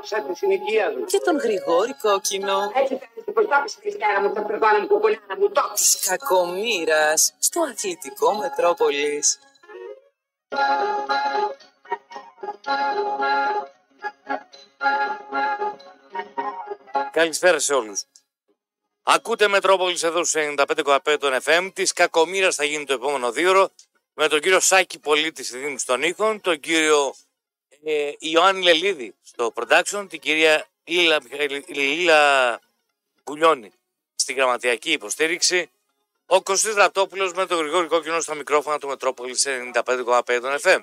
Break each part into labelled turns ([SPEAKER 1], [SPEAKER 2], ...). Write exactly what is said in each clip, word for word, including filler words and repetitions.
[SPEAKER 1] άκουσα τη συνοικία του.
[SPEAKER 2] Και τον Γρηγόρη Κόκκινο.
[SPEAKER 1] Έτσι φαίνεται την προστάπηση της κέρα μου, τα περδόνα μου, κοκολιάνα μου, το.
[SPEAKER 2] Της κακομοίρας στο αθλητικό Μετρόπολης.
[SPEAKER 3] Καλησπέρα σε όλους. Ακούτε Μετρόπολης εδώ στους ενενήντα πέντε κόμμα πέντε των εφ εμ. Της κακομοίρας θα γίνει το επόμενο δίωρο με τον κύριο Σάκη Πολίτη στη δίνη των ήχων, τον κύριο ε, Ιωάννη Λελίδη στο production, την κυρία Λίλα, Λίλα Γκουλιώνη στη γραμματιακή υποστήριξη, ο Κωστής Ραπτόπουλος με τον Γρηγόρη Κόκκινο στα μικρόφωνα του Μετρόπολης ενενήντα πέντε κόμμα πέντε των εφ εμ.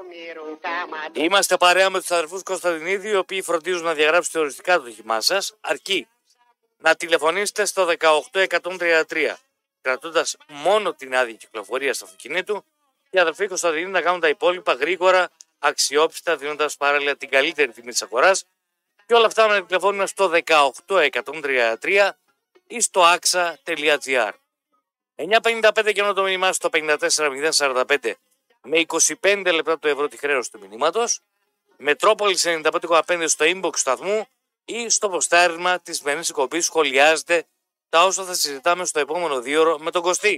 [SPEAKER 3] Είμαστε παρέα με τους αδερφούς Κωνσταντινίδη, οι οποίοι φροντίζουν να διαγράψετε οριστικά το όχημά σας, αρκεί να τηλεφωνήσετε στο δεκαοκτώ εκατόν τριάντα τρία, κρατώντας μόνο την άδεια κυκλοφορία στο αυτοκίνητο, και οι αδερφοί Κωνσταντινίδη να κάνουν τα υπόλοιπα γρήγορα, αξιόπιστα, δίνοντας παράλληλα την καλύτερη τιμή της αγοράς, και όλα αυτά με τηλεφώνημα στο δεκαοκτώ εκατόν τριάντα τρία ή στο axa τελεία gr. εννιά πενήντα πέντε και ενώ το μήνυμά στο πενήντα τέσσερα μηδέν σαράντα πέντε με είκοσι πέντε λεπτά το ευρώ τη χρέωση του μηνύματος, Μετρόπολης ενενήντα πέντε κόμμα πέντε στο inbox του σταθμού ή στο ποστάρισμα της σημερινής εκπομπής σχολιάζετε τα όσα θα συζητάμε στο επόμενο δίωρο με τον Κωστή.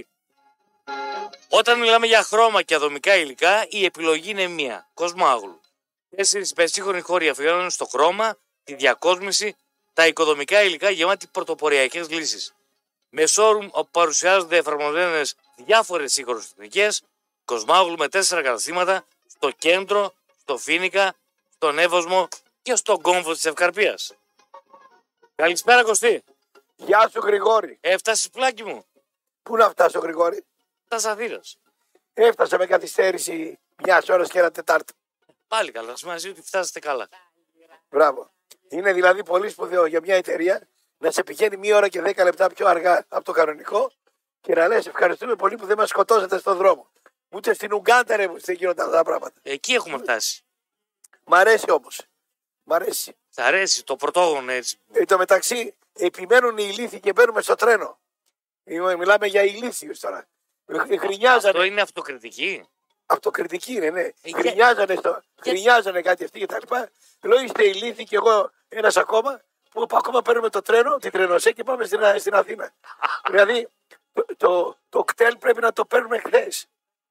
[SPEAKER 3] Όταν μιλάμε για χρώμα και αδομικά υλικά, η επιλογή είναι μία. Κοσμάγλου. Τέσσερις υπερσύγχρονοι χώροι αφιερώνουν στο χρώμα, τη διακόσμηση, τα οικοδομικά υλικά γεμάτη πρωτοποριακές λύσεις. Με showroom όπου παρουσιάζονται εφαρμοσμένες διάφορες σύγχρονες τεχνικές, Κοσμάγλου με τέσσερα καταστήματα στο κέντρο, στο Φοίνικα, στον Εύωσμο και στον κόμβο της Ευκαρπίας. Καλησπέρα Κωστή.
[SPEAKER 4] Γεια σου Γρηγόρη.
[SPEAKER 3] Έφτασε πλάκι μου.
[SPEAKER 4] Πού να φτάσω Γρηγόρη?
[SPEAKER 3] Τα Σαθήρας.
[SPEAKER 4] Έφτασα με καθυστέρηση μια ώρα και ένα τετάρτο.
[SPEAKER 3] Πάλι καλά, σημαίνει ότι φτάσατε καλά.
[SPEAKER 4] Μπράβο. Είναι δηλαδή πολύ σπουδαίο για μια εταιρεία να σε πηγαίνει μία ώρα και δέκα λεπτά πιο αργά από το κανονικό και να λες ευχαριστούμε πολύ που δεν μας σκοτώσατε στον δρόμο. Ούτε στην Ουγκάντα ρε που δεν γίνονται αυτά τα πράγματα.
[SPEAKER 3] Εκεί έχουμε φτάσει.
[SPEAKER 4] Μ' αρέσει όμως. Μ' αρέσει.
[SPEAKER 3] Σ' αρέσει το πρωτόγωνο έτσι.
[SPEAKER 4] Εν τω μεταξύ επιμένουν οι ηλίθιοι και μπαίνουμε στο τρένο. Μιλάμε για ηλίθιους τώρα. Γκρινιάζανε.
[SPEAKER 3] Αυτό είναι αυτοκριτική.
[SPEAKER 4] Αυτοκριτική είναι, ναι.
[SPEAKER 3] Ε,
[SPEAKER 4] Γκρινιάζανε, στο...
[SPEAKER 3] για...
[SPEAKER 4] Γκρινιάζανε κάτι αυτοί και τα λοιπά. Λέω είστε ηλίθιοι και εγώ ένας ακόμα που ακόμα παίρνουμε το τρένο, την τρενοσέ και πάμε στην, στην Αθήνα. Δηλαδή το, το, το κτέλ πρέπει να το παίρνουμε χθες.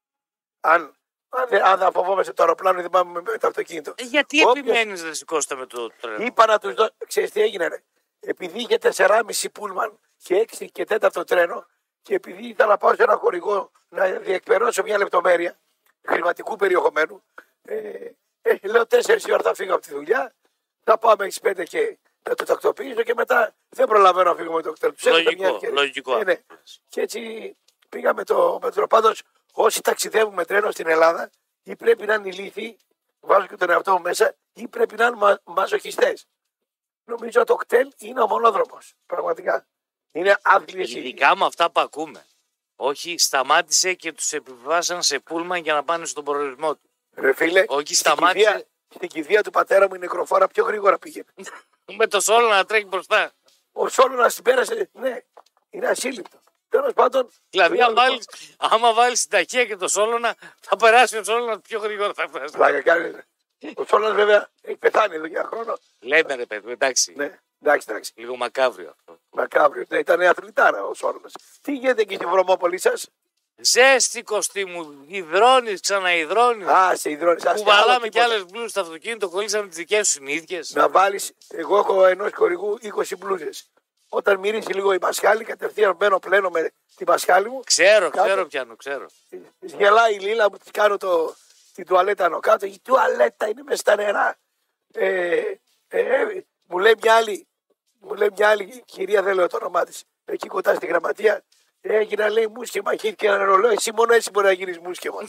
[SPEAKER 4] Αν, αν, αν δεν φοβόμαστε το αεροπλάνο δεν πάμε με, με το αυτοκίνητο.
[SPEAKER 3] Ε, γιατί Όποιος... επιμένεις να σηκώσετε με το τρένο?
[SPEAKER 4] Είπα να τους δω, ξέρεις τι έγινε ρε. Επειδή είχε τεσσεράμισι πούλμαν και έξι και τέταρτο τρένο και επειδή ήθελα να πάω σε ένα χορηγό να διεκπαιρώσω μια λεπτομέρεια χρηματικού περιεχομένου, ε, ε, λέω τέσσερις η ώρα θα φύγω από τη δουλειά, θα πάω με έξι πέντε και θα το τακτοποιήσω και μετά δεν προλαβαίνω να φύγω με το κτέλ.
[SPEAKER 3] Λογικό, λογικό.
[SPEAKER 4] Ε, ναι. Και έτσι πήγα με το μέτρο. Πάντως όσοι ταξιδεύουν με τρένο στην Ελλάδα ή πρέπει να είναι ηλίθιοι, βάζω και τον εαυτό μου μέσα, ή πρέπει να είναι μα, μαζοχιστές. Νομίζω το κτέλ είναι ο μονόδρομος. Πραγματικά. Είναι άθλιες.
[SPEAKER 3] Ειδικά με αυτά που ακούμε. Όχι, σταμάτησε και τους επιβάσαν σε πούλμαν για να πάνε στον προορισμό του.
[SPEAKER 4] Ρε φίλε,
[SPEAKER 3] όχι,
[SPEAKER 4] στην
[SPEAKER 3] σταμάτησε.
[SPEAKER 4] Κηδεία, στην κηδεία του πατέρα μου η νεκροφόρα πιο γρήγορα πήγαινε.
[SPEAKER 3] Με το Σόλωνα να τρέχει μπροστά.
[SPEAKER 4] Ο Σόλωνας την πέρασε, ναι, είναι ασύλληπτο. Τέλος πάντων.
[SPEAKER 3] Δηλαδή, άμα βάλεις, άμα βάλεις την ταχεία και το Σόλωνα, θα περάσει ο Σόλωνας πιο γρήγορα. Θα περάσει.
[SPEAKER 4] Πλάκα κάνει. Ο Σόλωνας βέβαια έχει πεθάνει εδώ για χρόνο.
[SPEAKER 3] Λέμε ρε παιδί, εντάξει.
[SPEAKER 4] Ναι, εντάξει, εντάξει.
[SPEAKER 3] Λίγο μακάβριο αυτό.
[SPEAKER 4] Μακάβριο, ναι, ήταν αθλητάρα ο Σόλωνας. Τι γίνεται εκεί στη Βρωμόπολη σας?
[SPEAKER 3] Ζέστη Κωστή μου, υδρώνεις, ξαναυδρώνεις.
[SPEAKER 4] Α, σε υδρώνεις.
[SPEAKER 3] Κουβαλάμε κι άλλες μπλούζες στο αυτοκίνητο, κολλήσαμε τις δικές σου συνήθειες.
[SPEAKER 4] Να βάλεις, εγώ έχω ενός χορηγού είκοσι μπλούζες. Όταν μυρίσει λίγο η Πασχάλη, κατευθείαν μπαίνω πλένω με την Πασχάλη μου.
[SPEAKER 3] Ξέρω, κάτω, ξέρω πιάνω, ξέρω.
[SPEAKER 4] Της γελάει η Λίλα μου, της κάνω το, την τουαλέτα άνω κάτω. Η τουαλέτα είναι μες στα νερά. Ε, ε, μου λέει μια άλλη, μου λέει μια άλλη κυρία, δεν λέω το όνομά της, εκεί κοντά στη γραμματεία. Έγινα λέει μουσκεμα, έχει και ένα ρολόι. Εσύ μόνο έτσι μπορεί να γίνεις μουσκεμα.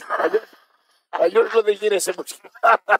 [SPEAKER 4] Αλλιώς δεν γίνεσαι μουσκεμα.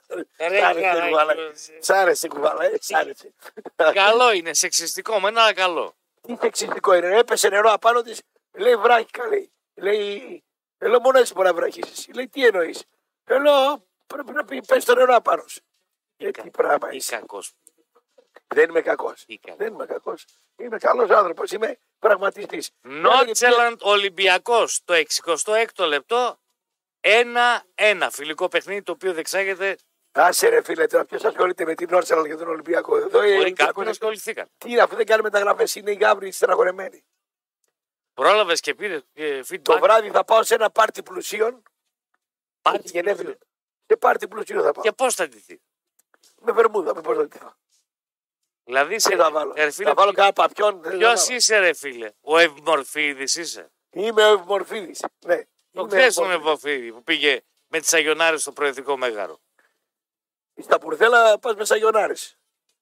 [SPEAKER 4] Σ' άρεσε κουβάλα, σ' άρεσε.
[SPEAKER 3] Καλό είναι, σεξιστικό, με ένα καλό.
[SPEAKER 4] Τι σεξιστικό είναι, έπεσε νερό απάνω της, λέει βράχικα λέει. Λέει, λέω μόνο έτσι μπορεί να βραχίσεις. Λέει τι εννοείς. Λέω πρέπει να πες το νερό απάνω σου. Τι πράγμα είσαι.
[SPEAKER 3] Κακός.
[SPEAKER 4] Δεν είμαι κακός. Δεν είμαι κακός. Είμαι καλός άνθρωπος. Είμαι πραγματιστής.
[SPEAKER 3] Νότσελαντ Ολυμπιακός. Το εξηκοστό έκτο λεπτό. ένα ένα. Φιλικό παιχνίδι το οποίο διεξάγεται
[SPEAKER 4] Άσε ρε φίλε, τώρα ποιο ασχολείται με την Όρσαλ και τον Ολυμπιακό. Εδώ οι
[SPEAKER 3] Μπορεί
[SPEAKER 4] Ολυμπιακοί
[SPEAKER 3] κάποιοι να ασχοληθήκαν.
[SPEAKER 4] Τι είναι, αφού δεν κάνουν μεταγραφές, είναι οι γάβροι στεναχωρεμένοι.
[SPEAKER 3] Πρόλαβε και πήρε ε, feedback.
[SPEAKER 4] Το βράδυ θα πάω σε ένα πάρτι πλουσίων.
[SPEAKER 3] Πάρτι
[SPEAKER 4] Έχει γενέθλια. Σε πάρτι πλουσίων θα πάω.
[SPEAKER 3] Και πώ θα ντυθεί.
[SPEAKER 4] Με βερμούδα, με πώς θα ντυθώ.
[SPEAKER 3] Δηλαδή, σε,
[SPEAKER 4] Τι θα βάλω.
[SPEAKER 3] ρε φίλε,
[SPEAKER 4] Θα βάλω κάνα παπιόν. δεν θα
[SPEAKER 3] ποιο
[SPEAKER 4] βάλω.
[SPEAKER 3] είσαι, ρε φίλε. Ο Ευμορφίδης είσαι.
[SPEAKER 4] Είμαι ο Ευμορφίδης. Ναι.
[SPEAKER 3] Το
[SPEAKER 4] Είμαι
[SPEAKER 3] ξέρει τον
[SPEAKER 4] Ευμορφίδης.
[SPEAKER 3] Ευμορφίδη που πήγε με τι Αγιονάρες στο Προεδρικό Μέγαρο.
[SPEAKER 4] Στα Πουρδέλα πας με σαγιονάρες.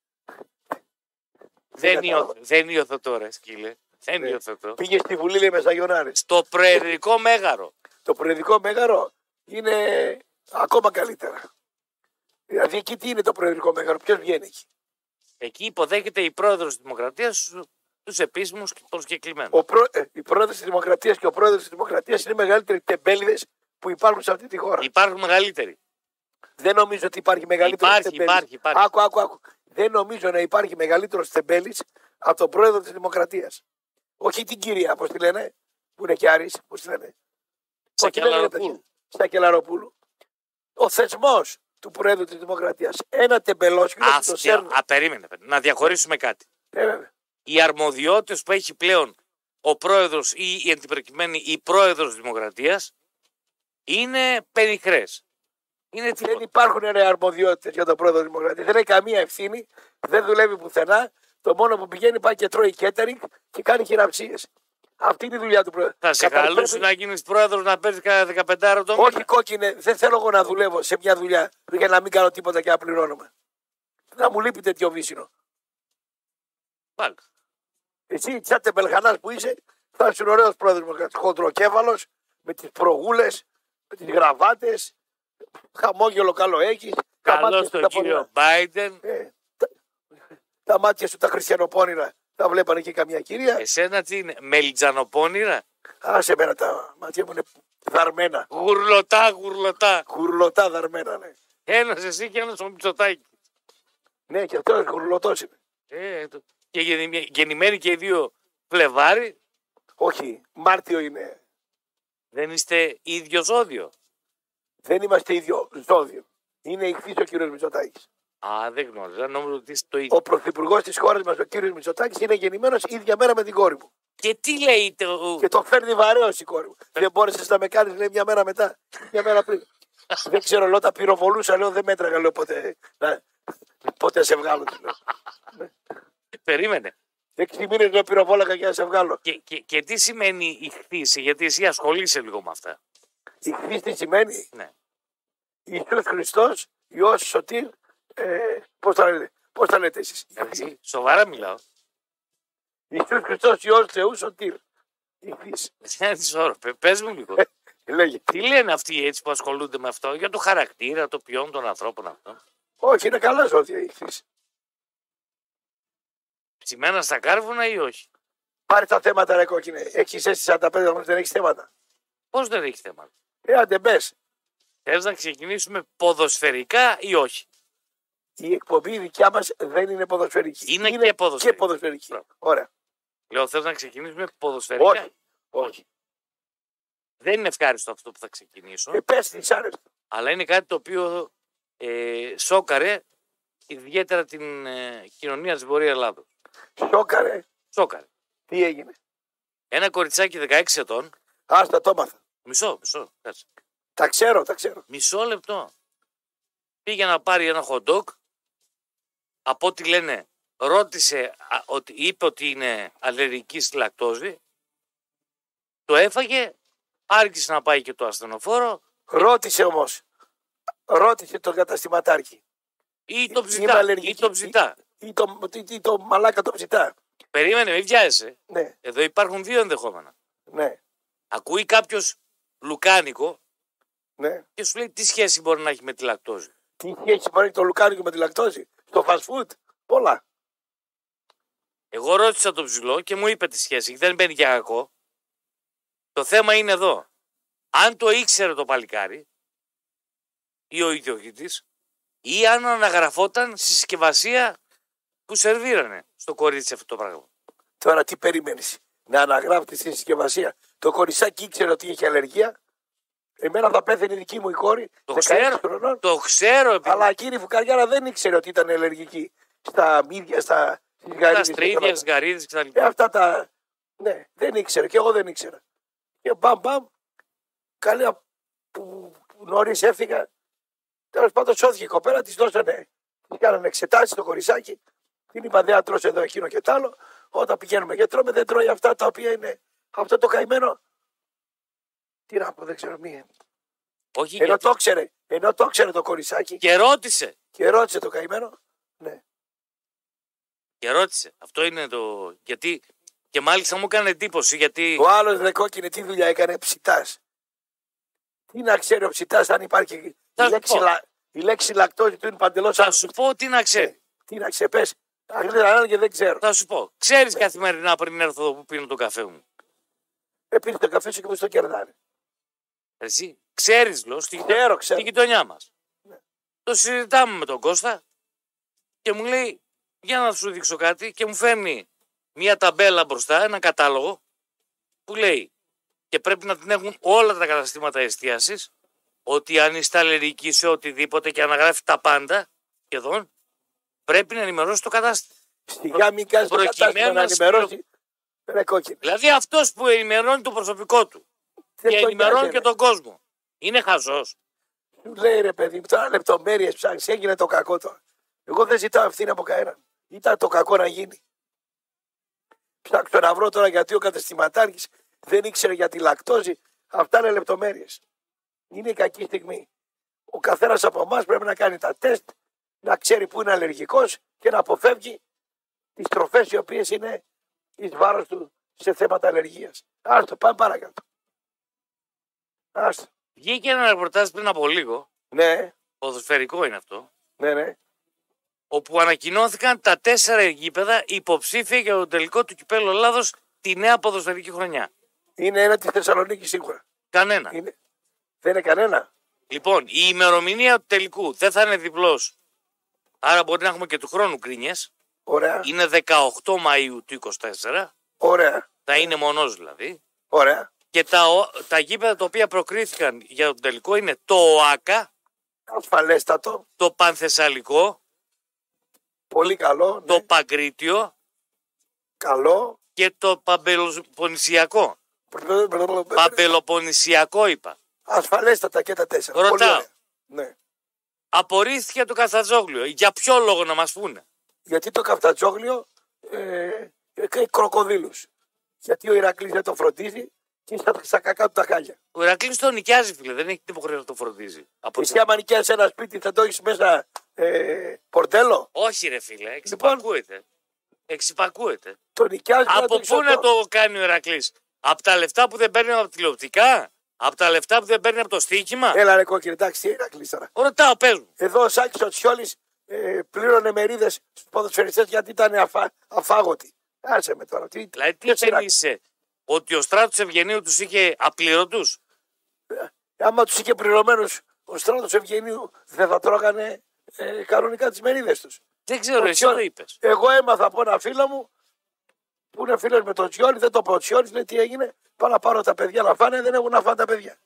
[SPEAKER 3] Δεν,
[SPEAKER 4] κατάλαβα.
[SPEAKER 3] υιοθ, δεν υιοθετώ, ρε σκύλε. Δεν
[SPEAKER 4] Ναι.
[SPEAKER 3] υιοθετώ.
[SPEAKER 4] Πήγε στη Βουλή λέει, με σαγιονάρες.
[SPEAKER 3] Στο Προεδρικό Μέγαρο.
[SPEAKER 4] Το προεδρικό μέγαρο είναι ακόμα καλύτερα. Δηλαδή εκεί τι είναι το προεδρικό μέγαρο, ποιος βγαίνει εκεί.
[SPEAKER 3] Εκεί υποδέχεται η πρόεδρος της Δημοκρατίας τους επίσημους και προσκεκλημένους.
[SPEAKER 4] Ο προ... ε, οι πρόεδρος της Δημοκρατίας και ο πρόεδρος της Δημοκρατίας είναι οι μεγαλύτεροι τεμπέληδες που υπάρχουν σε αυτή τη χώρα.
[SPEAKER 3] Υπάρχουν μεγαλύτεροι.
[SPEAKER 4] Δεν νομίζω ότι υπάρχει μεγαλύτερο
[SPEAKER 3] Υπάρχει,
[SPEAKER 4] τεμπέλης.
[SPEAKER 3] υπάρχει, υπάρχει.
[SPEAKER 4] Άκου, άκου, άκου. Δεν νομίζω να υπάρχει μεγαλύτερο τεμπέλης από τον πρόεδρο της Δημοκρατίας. Όχι την κυρία, πώς τη λένε, που είναι και Άρης, πώς τη λένε. Πώς τη λένε, ρε
[SPEAKER 3] Σακελαροπούλου.
[SPEAKER 4] παιδιά. Σακελαροπούλου. Ο θεσμός του πρόεδρου της Δημοκρατίας. Ένα τεμπελόσιο που το
[SPEAKER 3] Αυτή,
[SPEAKER 4] σέρνουν.
[SPEAKER 3] α, περίμενε, να διαχωρίσουμε κάτι.
[SPEAKER 4] Ε, βέβαια.
[SPEAKER 3] Οι αρμοδιότητες που έχει πλέον ο πρόεδρος ή η αντιπροκειμένη η πρόεδρος της Δημοκρατίας είναι πενιχρές. Είναι
[SPEAKER 4] Δεν
[SPEAKER 3] τίποτα.
[SPEAKER 4] υπάρχουν αρμοδιότητες για τον πρόεδρο της Δημοκρατίας. Δεν έχει καμία ευθύνη, δεν δουλεύει πουθενά. Το μόνο που πηγαίνει πάει και τρώει κέταρινγκ και κάνει χειραψίες. Αυτή είναι η δουλειά του πρόεδρου.
[SPEAKER 3] Θα σε
[SPEAKER 4] Καταρχήν
[SPEAKER 3] καλούσε
[SPEAKER 4] πρέπει-
[SPEAKER 3] να γίνεις πρόεδρος να παίρνεις cada δεκαπέντε το
[SPEAKER 4] Όχι
[SPEAKER 3] μήνα.
[SPEAKER 4] κόκκινε, δεν θέλω εγώ να δουλεύω σε μια δουλειά για να μην κάνω τίποτα και να πληρώνομαι. Να μου λείπει τέτοιο βύσινο.
[SPEAKER 3] Πάλι.
[SPEAKER 4] Εσύ, σαν τεμπελχανάς που είσαι, θα είσαι ωραίος πρόεδρος. Χοντροκέφαλος, με τις προγούλες, με τις γραβάτες, χαμόγελο καλό έχεις. τα μάτια
[SPEAKER 3] Καλώς
[SPEAKER 4] σου
[SPEAKER 3] τον
[SPEAKER 4] τα
[SPEAKER 3] κύριο
[SPEAKER 4] πονηρά.
[SPEAKER 3] Biden.
[SPEAKER 4] Ε, τα, τα μάτια σου τα χριστιανοπόνηρα, τα βλέπανε και καμιά κυρία.
[SPEAKER 3] Εσένα τι είναι, μελιτζανοπόνηρα.
[SPEAKER 4] Άσε μένα τα μάτια μου είναι δαρμένα.
[SPEAKER 3] Γουρλωτά, γουρλωτά.
[SPEAKER 4] Κουρλωτά δαρμένα, ναι.
[SPEAKER 3] Ένας εσύ και ένας ο Μητσοτάκη.
[SPEAKER 4] Ναι, και αυτό κουρλωτός είναι.
[SPEAKER 3] Ε, το- και γεννη- γεννημένοι και οι δύο Φλεβάρι.
[SPEAKER 4] Όχι, Μάρτιο είναι.
[SPEAKER 3] Δεν είστε ίδιο ζώδιο.
[SPEAKER 4] Δεν είμαστε ίδιο ζώδιο. Είναι ηχθής ο κύριος Μητσοτάκης.
[SPEAKER 3] Α, δεν γνώριζα. Νόμιζα ότι είστε το ίδιο.
[SPEAKER 4] Ο πρωθυπουργός της χώρας μας, ο κύριος Μητσοτάκης, είναι γεννημένος ίδια μέρα με την κόρη μου.
[SPEAKER 3] Και τι λέει το.
[SPEAKER 4] Και το φέρνει βαρέως η κόρη μου. Δεν μπόρεσες να με κάνεις, λέει, μια μέρα μετά, μια μέρα πριν. Δεν ξέρω, λέω, τα πυροβολούσα, λέω, δεν μέτραγα, λέω, ποτέ, να, ποτέ σε βγάλω. του λέω.
[SPEAKER 3] Περίμενε.
[SPEAKER 4] Έξι μήνες λέω πυροβόλακα για να σε βγάλω.
[SPEAKER 3] Και, και, και τι σημαίνει η χθήση, γιατί εσύ ασχολείσαι λίγο με αυτά.
[SPEAKER 4] Η χρήστη σημαίνει
[SPEAKER 3] Ναι.
[SPEAKER 4] Ιησούς Χριστός, Υιός Σωτήρ, ε, πώς τα λέτε, πώς τα λέτε εσείς.
[SPEAKER 3] Έτσι, σοβαρά μιλάω.
[SPEAKER 4] Ιησούς Χριστός, Υιός Θεού Σωτήρ. Η χρήση.
[SPEAKER 3] Έτσι, όρο. Πε μου λίγο.
[SPEAKER 4] Λέγε.
[SPEAKER 3] Τι λένε αυτοί έτσι που ασχολούνται με αυτό, για το χαρακτήρα, το ποιόν των ανθρώπων αυτών.
[SPEAKER 4] Όχι, είναι καλά ζώδια η χρήση.
[SPEAKER 3] Ψημένα στα κάρβουνα ή όχι.
[SPEAKER 4] Πάρε τα θέματα, ρε κόκκινε. Έχεις εσύ σαράντα πέντε όμως δεν έχεις θέματα.
[SPEAKER 3] Πώ δεν έχει θέμα.
[SPEAKER 4] Ε, άντε μπες.
[SPEAKER 3] Θε να ξεκινήσουμε ποδοσφαιρικά ή όχι.
[SPEAKER 4] Η εκπομπή δικιά μας δεν είναι ποδοσφαιρική.
[SPEAKER 3] Είναι και ποδοσφαιρική.
[SPEAKER 4] Και ποδοσφαιρική.
[SPEAKER 3] Μπράβο.
[SPEAKER 4] Ωραία.
[SPEAKER 3] Λέω, θε να ξεκινήσουμε ποδοσφαιρικά.
[SPEAKER 4] Όχι. Όχι.
[SPEAKER 3] Δεν είναι ευχάριστο αυτό που θα ξεκινήσω,
[SPEAKER 4] Ε, πες τι σ' άρεσε.
[SPEAKER 3] αλλά είναι κάτι το οποίο ε, σόκαρε ιδιαίτερα την ε, κοινωνία της Βορείου Ελλάδος.
[SPEAKER 4] Σόκαρε.
[SPEAKER 3] Σόκαρε.
[SPEAKER 4] Τι έγινε.
[SPEAKER 3] Ένα κοριτσάκι δεκαέξι ετών,
[SPEAKER 4] Άστα το έμαθα.
[SPEAKER 3] μισό, μισό, κάτσε.
[SPEAKER 4] Τα ξέρω, τα ξέρω.
[SPEAKER 3] Μισό λεπτό. Πήγε να πάρει ένα hot dog. Από ό,τι λένε, ρώτησε, α, ότι, είπε ότι είναι αλλεργική στη λακτόζη. Το έφαγε, άρχισε να πάει και το ασθενοφόρο
[SPEAKER 4] Ρώτησε όμως. Ρώτησε τον καταστηματάρχη.
[SPEAKER 3] ή το
[SPEAKER 4] Είμαι
[SPEAKER 3] ψητά.
[SPEAKER 4] αλλεργική.
[SPEAKER 3] Ή το ψητά.
[SPEAKER 4] Ή το, ή, ή το μαλάκα το ψητά.
[SPEAKER 3] Περίμενε, μην βιάζεσαι.
[SPEAKER 4] Ναι,
[SPEAKER 3] Εδώ υπάρχουν δύο ενδεχόμενα.
[SPEAKER 4] ναι,
[SPEAKER 3] Ακούει κάποιο λουκάνικο
[SPEAKER 4] ναι.
[SPEAKER 3] και σου λέει τι σχέση μπορεί να έχει με τη λακτόζη.
[SPEAKER 4] Τι έχει πάρει το λουκάνικο με τη λακτόζη. Στο fast food. Πολλά.
[SPEAKER 3] Εγώ ρώτησα τον ψηλό και μου είπε τη σχέση. Δεν μπαίνει για κακό. Το θέμα είναι εδώ. Αν το ήξερε το παλικάρι ή ο ιδιοκτήτης ή αν αναγραφόταν στη συσκευασία που σερβίρανε στο κορίτσι αυτό το πράγμα.
[SPEAKER 4] Τώρα τι περιμένεις. Να αναγράφει στη συσκευασία. Το κορισάκι ήξερε ότι είχε αλλεργία. Εμένα θα πέθαινε η δική μου η κόρη.
[SPEAKER 3] Το
[SPEAKER 4] δεκαέξι
[SPEAKER 3] ξέρω.
[SPEAKER 4] χρονών.
[SPEAKER 3] Το ξέρω. Επειδή
[SPEAKER 4] Αλλά εκείνη η φουκαριάρα δεν ήξερε ότι ήταν αλλεργική στα μύδια, στα
[SPEAKER 3] τα
[SPEAKER 4] γαρίδες.
[SPEAKER 3] στρίδια, τι γαρίδε κτλ.
[SPEAKER 4] Ε, αυτά τα. Ναι, δεν ήξερε και εγώ δεν ήξερα. Και μπαμ μπαμ. Καλή α- που, που νωρί έφυγα. Τέλο πάντων σώθηκε η κοπέλα, τη δώσανε. Τη κάνανε εξετάσει το κορισάκι. Την είπα δεν τρως εδώ εκείνο και τ' άλλο. Όταν πηγαίνουμε και τρώμε δεν τρώει αυτά τα οποία είναι. Αυτό το καημένο. Τι να πω, δεν ξέρω μία.
[SPEAKER 3] Όχι,
[SPEAKER 4] Ενώ
[SPEAKER 3] γιατί-
[SPEAKER 4] το ξέρε, ενώ το ξέρε το κορισάκι
[SPEAKER 3] Και ρώτησε.
[SPEAKER 4] και ρώτησε το καημένο. Ναι.
[SPEAKER 3] Και ρώτησε. Αυτό είναι το. Γιατί. Και μάλιστα μου έκανε εντύπωση γιατί.
[SPEAKER 4] Ο άλλο δε κόκκινε τι δουλειά έκανε, ψητά. Τι να ξέρει ο ψητά αν υπάρχει. Η
[SPEAKER 3] Θα σου
[SPEAKER 4] λέξη,
[SPEAKER 3] πω.
[SPEAKER 4] λα... η λέξη λακτόζη του είναι παντελώ
[SPEAKER 3] Θα σου πω τι να ξέρει.
[SPEAKER 4] Τι να ξεπέσει. Αν και δεν ξέρω.
[SPEAKER 3] Θα σου πω. Ξέρει καθημερινά πριν έρθω εδώ που πίνω τον καφέ μου.
[SPEAKER 4] Επειδή το καφέ σου και μου το κερδάνε.
[SPEAKER 3] Εσύ. Ξέρει, λέω, στη,
[SPEAKER 4] Ξέρω,
[SPEAKER 3] στη
[SPEAKER 4] ξέρω.
[SPEAKER 3] γειτονιά μα. Το συζητάμε με τον Κώστα και μου λέει για να σου δείξω κάτι και μου φέρνει μια ταμπέλα μπροστά, ένα κατάλογο που λέει και πρέπει να την έχουν όλα τα καταστήματα εστίασης ότι αν είστε αλλεργικοί σε οτιδήποτε και αναγράφει τα πάντα σχεδόν πρέπει να ενημερώσει το κατάστημα.
[SPEAKER 4] Σιγά μην κάνει το
[SPEAKER 3] προκειμένου
[SPEAKER 4] κατάστημα να
[SPEAKER 3] να
[SPEAKER 4] ενημερώσει. Ρε κόκκινε.
[SPEAKER 3] Δηλαδή αυτός που ενημερώνει το προσωπικό του
[SPEAKER 4] Δεν
[SPEAKER 3] και
[SPEAKER 4] τον
[SPEAKER 3] ενημερώνει
[SPEAKER 4] νοιάζει,
[SPEAKER 3] και
[SPEAKER 4] ρε.
[SPEAKER 3] τον κόσμο είναι χαζός.
[SPEAKER 4] Σου λέει ρε παιδί, τώρα λεπτομέρειε ψάχνει, έγινε το κακό τώρα. Εγώ δεν ζητάω ευθύνη από κανέναν. Ήταν το κακό να γίνει. Ψάξω να βρω τώρα γιατί ο καταστηματάρχης δεν ήξερε για τη λακτόζη. Αυτά είναι λεπτομέρειε. Είναι η κακή στιγμή. Ο καθένα από εμά πρέπει να κάνει τα τεστ, να ξέρει που είναι αλλεργικό και να αποφεύγει τι τροφέ οι οποίε είναι ει βάρο του σε θέματα αλλεργία. Άστο, πάμε παρακάτω. Άστο.
[SPEAKER 3] Βγήκε ένα ρεπορτάζ πριν από λίγο,
[SPEAKER 4] Ναι,
[SPEAKER 3] ποδοσφαιρικό είναι αυτό,
[SPEAKER 4] ναι, ναι.
[SPEAKER 3] όπου ανακοινώθηκαν τα τέσσερα γήπεδα υποψήφια για το τελικό του κυπέλλου Ελλάδος τη νέα ποδοσφαιρική χρονιά.
[SPEAKER 4] Είναι ένα τη Θεσσαλονίκη σίγουρα.
[SPEAKER 3] Κανένα.
[SPEAKER 4] Είναι. Δεν είναι κανένα.
[SPEAKER 3] Λοιπόν, η ημερομηνία του τελικού δεν θα είναι διπλός. Άρα μπορεί να έχουμε και του χρόνου κρίνιες.
[SPEAKER 4] Ωραία.
[SPEAKER 3] Είναι δεκαοκτώ Μαΐου του είκοσι τέσσερα.
[SPEAKER 4] Ωραία.
[SPEAKER 3] Θα είναι μονός δηλαδή.
[SPEAKER 4] Ωραία.
[SPEAKER 3] Και τα, ο- τα γήπεδα τα οποία προκρίθηκαν για τον τελικό είναι το ΟΑΚΑ,
[SPEAKER 4] Ασφαλέστατο.
[SPEAKER 3] το Πανθεσσαλικό,
[SPEAKER 4] Πολύ καλό. Ναι.
[SPEAKER 3] το Παγκρίτιο
[SPEAKER 4] Καλό.
[SPEAKER 3] και το Παμπελοποννησιακό. Παμπελοποννησιακό είπα.
[SPEAKER 4] Ασφαλέστατα και τα τέσσερα. Πολύ
[SPEAKER 3] Ρωτάω.
[SPEAKER 4] ωραία. Ναι.
[SPEAKER 3] Απορρίφθηκε το Καφτατζόγλιο. Για ποιο λόγο να μας πούνε.
[SPEAKER 4] Γιατί το καφτατζόγλιο ε, έχει κροκοδίλους. Γιατί ο Ηρακλής δεν το φροντίζει και στα, στα κακά του τα χάλια.
[SPEAKER 3] Ο Ηρακλής το νοικιάζει, φίλε. Δεν έχει την υποχρέωση να το φροντίζει. Από
[SPEAKER 4] Εσύ άμα νοικιάσεις ένα σπίτι θα το έχεις μέσα ε, πορτέλο.
[SPEAKER 3] Όχι, ρε φίλε. Εξυπακούεται. Εξυπακούεται.
[SPEAKER 4] Το νοικιάζεις να
[SPEAKER 3] Από
[SPEAKER 4] το έχεις
[SPEAKER 3] πού να
[SPEAKER 4] αυτό.
[SPEAKER 3] το κάνει ο Ηρακλής. Από τα λεφτά που δεν παίρνει από τηλεοπτικά. Από τα λεφτά που δεν παίρνει από το στοίχημα.
[SPEAKER 4] Έλα ρε κόκκινε, εντάξει, τι Ηρακλής τώρα.
[SPEAKER 3] Ρωτάω, πες μου.
[SPEAKER 4] Εδώ ο Σάκης ο Τσιόλης ε, πλήρωνε μερίδες στους ποδοσφαιριστές γιατί ήταν αφα, αφάγωτοι. Άσε με τώρα. Τι,
[SPEAKER 3] Δηλαδή, τι
[SPEAKER 4] ποιος Ηρακλής?
[SPEAKER 3] είσαι, ότι ο Στράτος Ευγενίου τους είχε απλήρωτους.
[SPEAKER 4] Άμα τους είχε πληρωμένους ο Στράτος Ευγενίου δεν θα τρώγανε ε, κανονικά τις μερίδες τους.
[SPEAKER 3] Δεν ξέρω,
[SPEAKER 4] Ο
[SPEAKER 3] εσύ
[SPEAKER 4] Τσιόλης-
[SPEAKER 3] το είπες.
[SPEAKER 4] Εγώ έμαθα από ένα φίλο μου που είναι φίλος με τον Τσιόλη, δεν το πω. Ο Τσιόλης λέει τι έγινε, πάω να πάρω τα παιδιά να φάνε, δεν έχουν να φάνε τα παιδιά.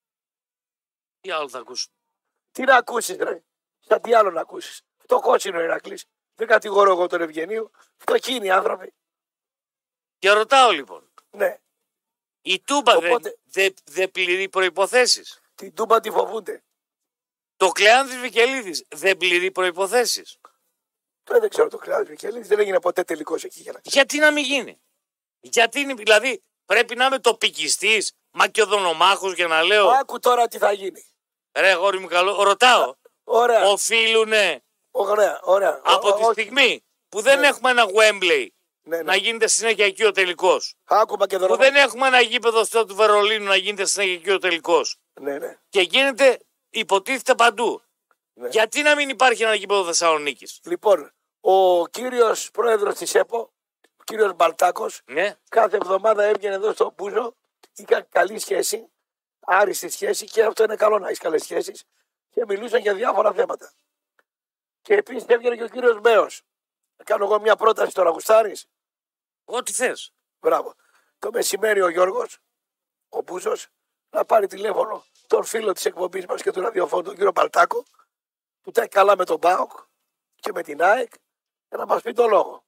[SPEAKER 3] Τι άλλο θα ακούσω.
[SPEAKER 4] Τι να ακούσεις ρε, σαν τι άλλο να ακούσεις. Το κότσινο ο Ηρακλής. Δεν κατηγορώ εγώ τον Ευγενίου, φτωχοί οι άνθρωποι.
[SPEAKER 3] Και ρωτάω λοιπόν.
[SPEAKER 4] Ναι,
[SPEAKER 3] Η Τούμπα δεν
[SPEAKER 4] Οπότε-
[SPEAKER 3] δε, δε πληρεί προϋποθέσεις.
[SPEAKER 4] την Τούμπα τη φοβούνται.
[SPEAKER 3] Το Κλεάνθης Βικελίδης δεν πληρεί προϋποθέσεις.
[SPEAKER 4] Τώρα δεν ξέρω το κράτος Μικελίδης, δεν έγινε ποτέ τελικός εκεί για να ξέρω.
[SPEAKER 3] Γιατί να μην γίνει. Γιατί είναι, δηλαδή πρέπει να είμαι τοπικιστής, μακεδονομάχος για να λέω
[SPEAKER 4] Άκου τώρα τι θα γίνει.
[SPEAKER 3] ρε γόρι μου καλό, ρωτάω.
[SPEAKER 4] Ωραία,
[SPEAKER 3] Οφείλουνε
[SPEAKER 4] ωραία, ωραία.
[SPEAKER 3] από
[SPEAKER 4] Ο-
[SPEAKER 3] τη
[SPEAKER 4] ο-
[SPEAKER 3] στιγμή που δεν έχουμε ένα Wembley
[SPEAKER 4] ναι, ναι.
[SPEAKER 3] να γίνεται συνέχεια εκεί ο τελικός.
[SPEAKER 4] Άκου και
[SPEAKER 3] Που δεν έχουμε ένα γήπεδο στο του Βερολίνου να γίνεται συνέχεια εκεί ο τελικός.
[SPEAKER 4] Ναι, ναι.
[SPEAKER 3] Και γίνεται, υποτίθεται παντού.
[SPEAKER 4] Ναι.
[SPEAKER 3] Γιατί να μην υπάρχει ένα γήπεδο Θεσσαλονίκης.
[SPEAKER 4] Λοιπόν, ο κύριος πρόεδρος της ΕΠΟ, ο κύριος Μπαλτάκος,
[SPEAKER 3] Ναι.
[SPEAKER 4] κάθε εβδομάδα έβγαινε εδώ στο Μπούζο, είχαν καλή σχέση, άριστη σχέση και αυτό είναι καλό να έχει καλές σχέσεις και μιλούσαν για διάφορα θέματα. Και επίσης έβγαινε και ο κύριος Μπέος. Θα κάνω εγώ μια πρόταση τώρα, γουστάρεις.
[SPEAKER 3] Ό,τι θες.
[SPEAKER 4] Μπράβο. Το μεσημέρι ο Γιώργος, ο Μπούζος, να πάρει τηλέφωνο τον φίλο της εκπομπής μας και του ραδιοφώνου, τον κύριο Παλτάκο, που τα έχει καλά με τον ΠΑΟΚ και με την ΑΕΚ, και να μας πει το λόγο.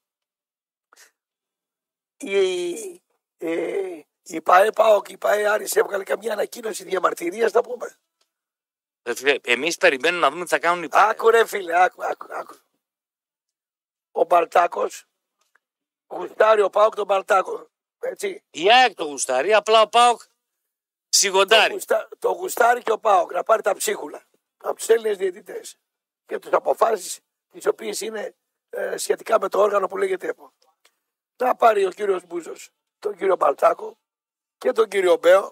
[SPEAKER 4] Η, η, η ΠΑΕ ΠΑΟΚ, η ΠΑΕ Άρης έβγαλε καμιά ανακοίνωση διαμαρτυρίας, θα πούμε.
[SPEAKER 3] Εμείς περιμένουμε να δούμε τι θα κάνουν οι ΠΑΕ.
[SPEAKER 4] Άκου ρε φίλε, άκου, άκου, άκου. Ο Μπαλτάκος γουστάρει ο ΠΑΟΚ τον Μπαλτάκο. Έτσι.
[SPEAKER 3] Η ΑΕΚ το γουστάρει, απλά ο ΠΑΟΚ
[SPEAKER 4] Το,
[SPEAKER 3] σιγοντάρει.
[SPEAKER 4] γουστα, το γουστάρει και ο ΠΑΟΚ να πάρει τα ψίχουλα από τους Έλληνες διαιτητές και τις αποφάσεις τις οποίες είναι ε, σχετικά με το όργανο που λέγεται ΕΠΟ. Να πάρει ο κύριος Μπούζος τον κύριο Μπαλτάκο και τον κύριο Μπέο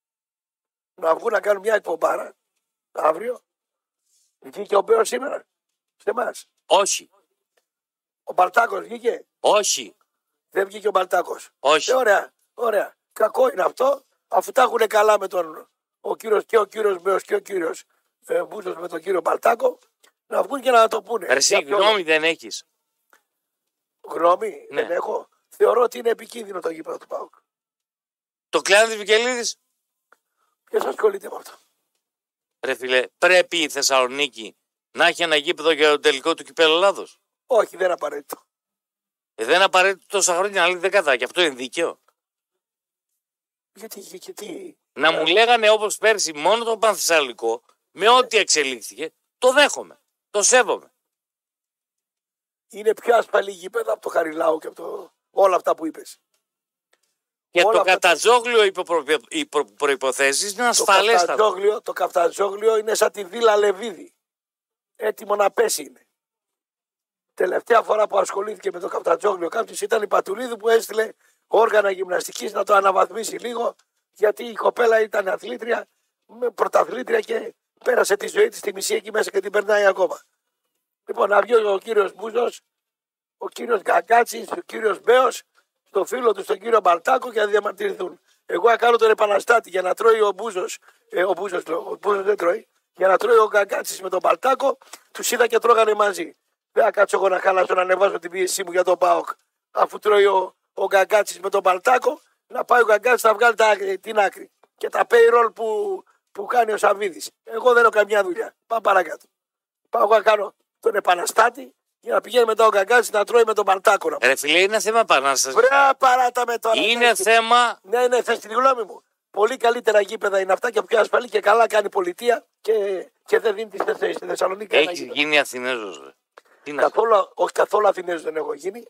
[SPEAKER 4] να βγουν να κάνουν μια εκπομπάρα αύριο. Βγήκε ο Μπέο σήμερα σε εμάς.
[SPEAKER 3] Όχι,
[SPEAKER 4] Ο Μπαλτάκος βγήκε.
[SPEAKER 3] όχι,
[SPEAKER 4] Δεν βγήκε ο Μπαλτάκος.
[SPEAKER 3] όχι.
[SPEAKER 4] Ε, ωραία, ωραία. Κακό είναι αυτό, αφού τα έχουν καλά με τον ο κύριος και ο κύριος Μπέος και ο κύριος ε, Μπούζος με τον κύριο Μπαλτάκο, να βγουν και να το πούνε.
[SPEAKER 3] Ρε εσύ,
[SPEAKER 4] Για ποιο
[SPEAKER 3] γνώμη δεν έχεις.
[SPEAKER 4] λόγο. Γνώμη,
[SPEAKER 3] Ναι.
[SPEAKER 4] δεν έχω. Θεωρώ ότι είναι επικίνδυνο το γήπεδο του ΠΑΟΚ.
[SPEAKER 3] Το κλάνι Βικελίδης.
[SPEAKER 4] Ποιος ασχολείται με αυτό.
[SPEAKER 3] Ρε φίλε, πρέπει η Θεσσαλονίκη να έχει ένα γήπεδο για το τελικό του κυπέλλου Ελλάδος.
[SPEAKER 4] Όχι, δεν είναι απαραίτητο.
[SPEAKER 3] Ε, δεν είναι απαραίτητο τόσα χρόνια, αλλά δεν κατά. Και αυτό είναι δίκαιο.
[SPEAKER 4] Γιατί, γιατί.
[SPEAKER 3] Να μου λέγανε όπως πέρσι μόνο το Πανθεσσαλικό, με ό,τι εξελίχθηκε, το δέχομαι. Το σέβομαι.
[SPEAKER 4] Είναι πιο ασφαλή γήπεδα από το Χαριλάου και από το... όλα αυτά που είπες.
[SPEAKER 3] Και
[SPEAKER 4] Όλα
[SPEAKER 3] το
[SPEAKER 4] αυτά τα-
[SPEAKER 3] καταζόγλιο υπό προ... προϋποθέσεις είναι
[SPEAKER 4] Το
[SPEAKER 3] ασφαλέστατο.
[SPEAKER 4] καφταζόγλιο, το καφταζόγλιο είναι σαν τη βίλα Λεβίδη. Έτοιμο να πέσει είναι. Τελευταία φορά που ασχολήθηκε με το καφταζόγλιο κάποιος ήταν η Πατουλίδου που έστειλε όργανα γυμναστικής να το αναβαθμίσει λίγο, γιατί η κοπέλα ήταν αθλήτρια, με πρωταθλήτρια και πέρασε τη ζωή της στη μισή εκεί μέσα και την περνάει ακόμα. Λοιπόν, να βγει ο κύριος Μπούζος, ο κύριος Γκαγκάτσης, ο κύριος Μπέος, στο φίλο του, στον κύριο Μπαλτάκο και να διαμαρτυρηθούν. Εγώ θα κάνω τον επαναστάτη για να τρώει ο Μπούζος, ε, ο Μπούζος, λέω, ο Μπούζος δεν τρώει, για να τρώει ο Γκαγκάτσης με τον Μπαλτάκο, τους είδα και τρώγανε μαζί. Δεν θα κάτσω εγώ να χαλάσω να ανεβάσω την πίεσή μου για τον ΠΑΟΚ, αφού τρώει ο, ο Γκαγκάτσης με τον Μπαλτάκο, να πάει ο Γκαγκάτσης να βγάλει τα, την άκρη. Και τα payroll που, που κάνει ο Σαββίδης. Εγώ δεν έχω καμιά δουλειά. Πάμε παρακάτω. Πάω να κάνω τον επαναστάτη για να πηγαίνει μετά ο Γκαγκάτσης να τρώει με τον Μπαλτάκο. να
[SPEAKER 3] Ρε φίλε, είναι θέμα επανάσταση.
[SPEAKER 4] Βρε, παράτα με τώρα.
[SPEAKER 3] Είναι
[SPEAKER 4] Ναι,
[SPEAKER 3] θέμα.
[SPEAKER 4] Ναι, ναι, θες τη γνώμη μου. Πολύ καλύτερα γήπεδα είναι αυτά και πιο ασφαλή και καλά κάνει η πολιτεία και, και δεν δίνει τις θέσεις στη Θεσσαλονίκη. ένα
[SPEAKER 3] Έχει
[SPEAKER 4] γήπεδο.
[SPEAKER 3] γίνει Αθηνέζος. ρε. Τι να
[SPEAKER 4] Καθόλου, όχι καθόλου Αθηναίος δεν έχω γίνει.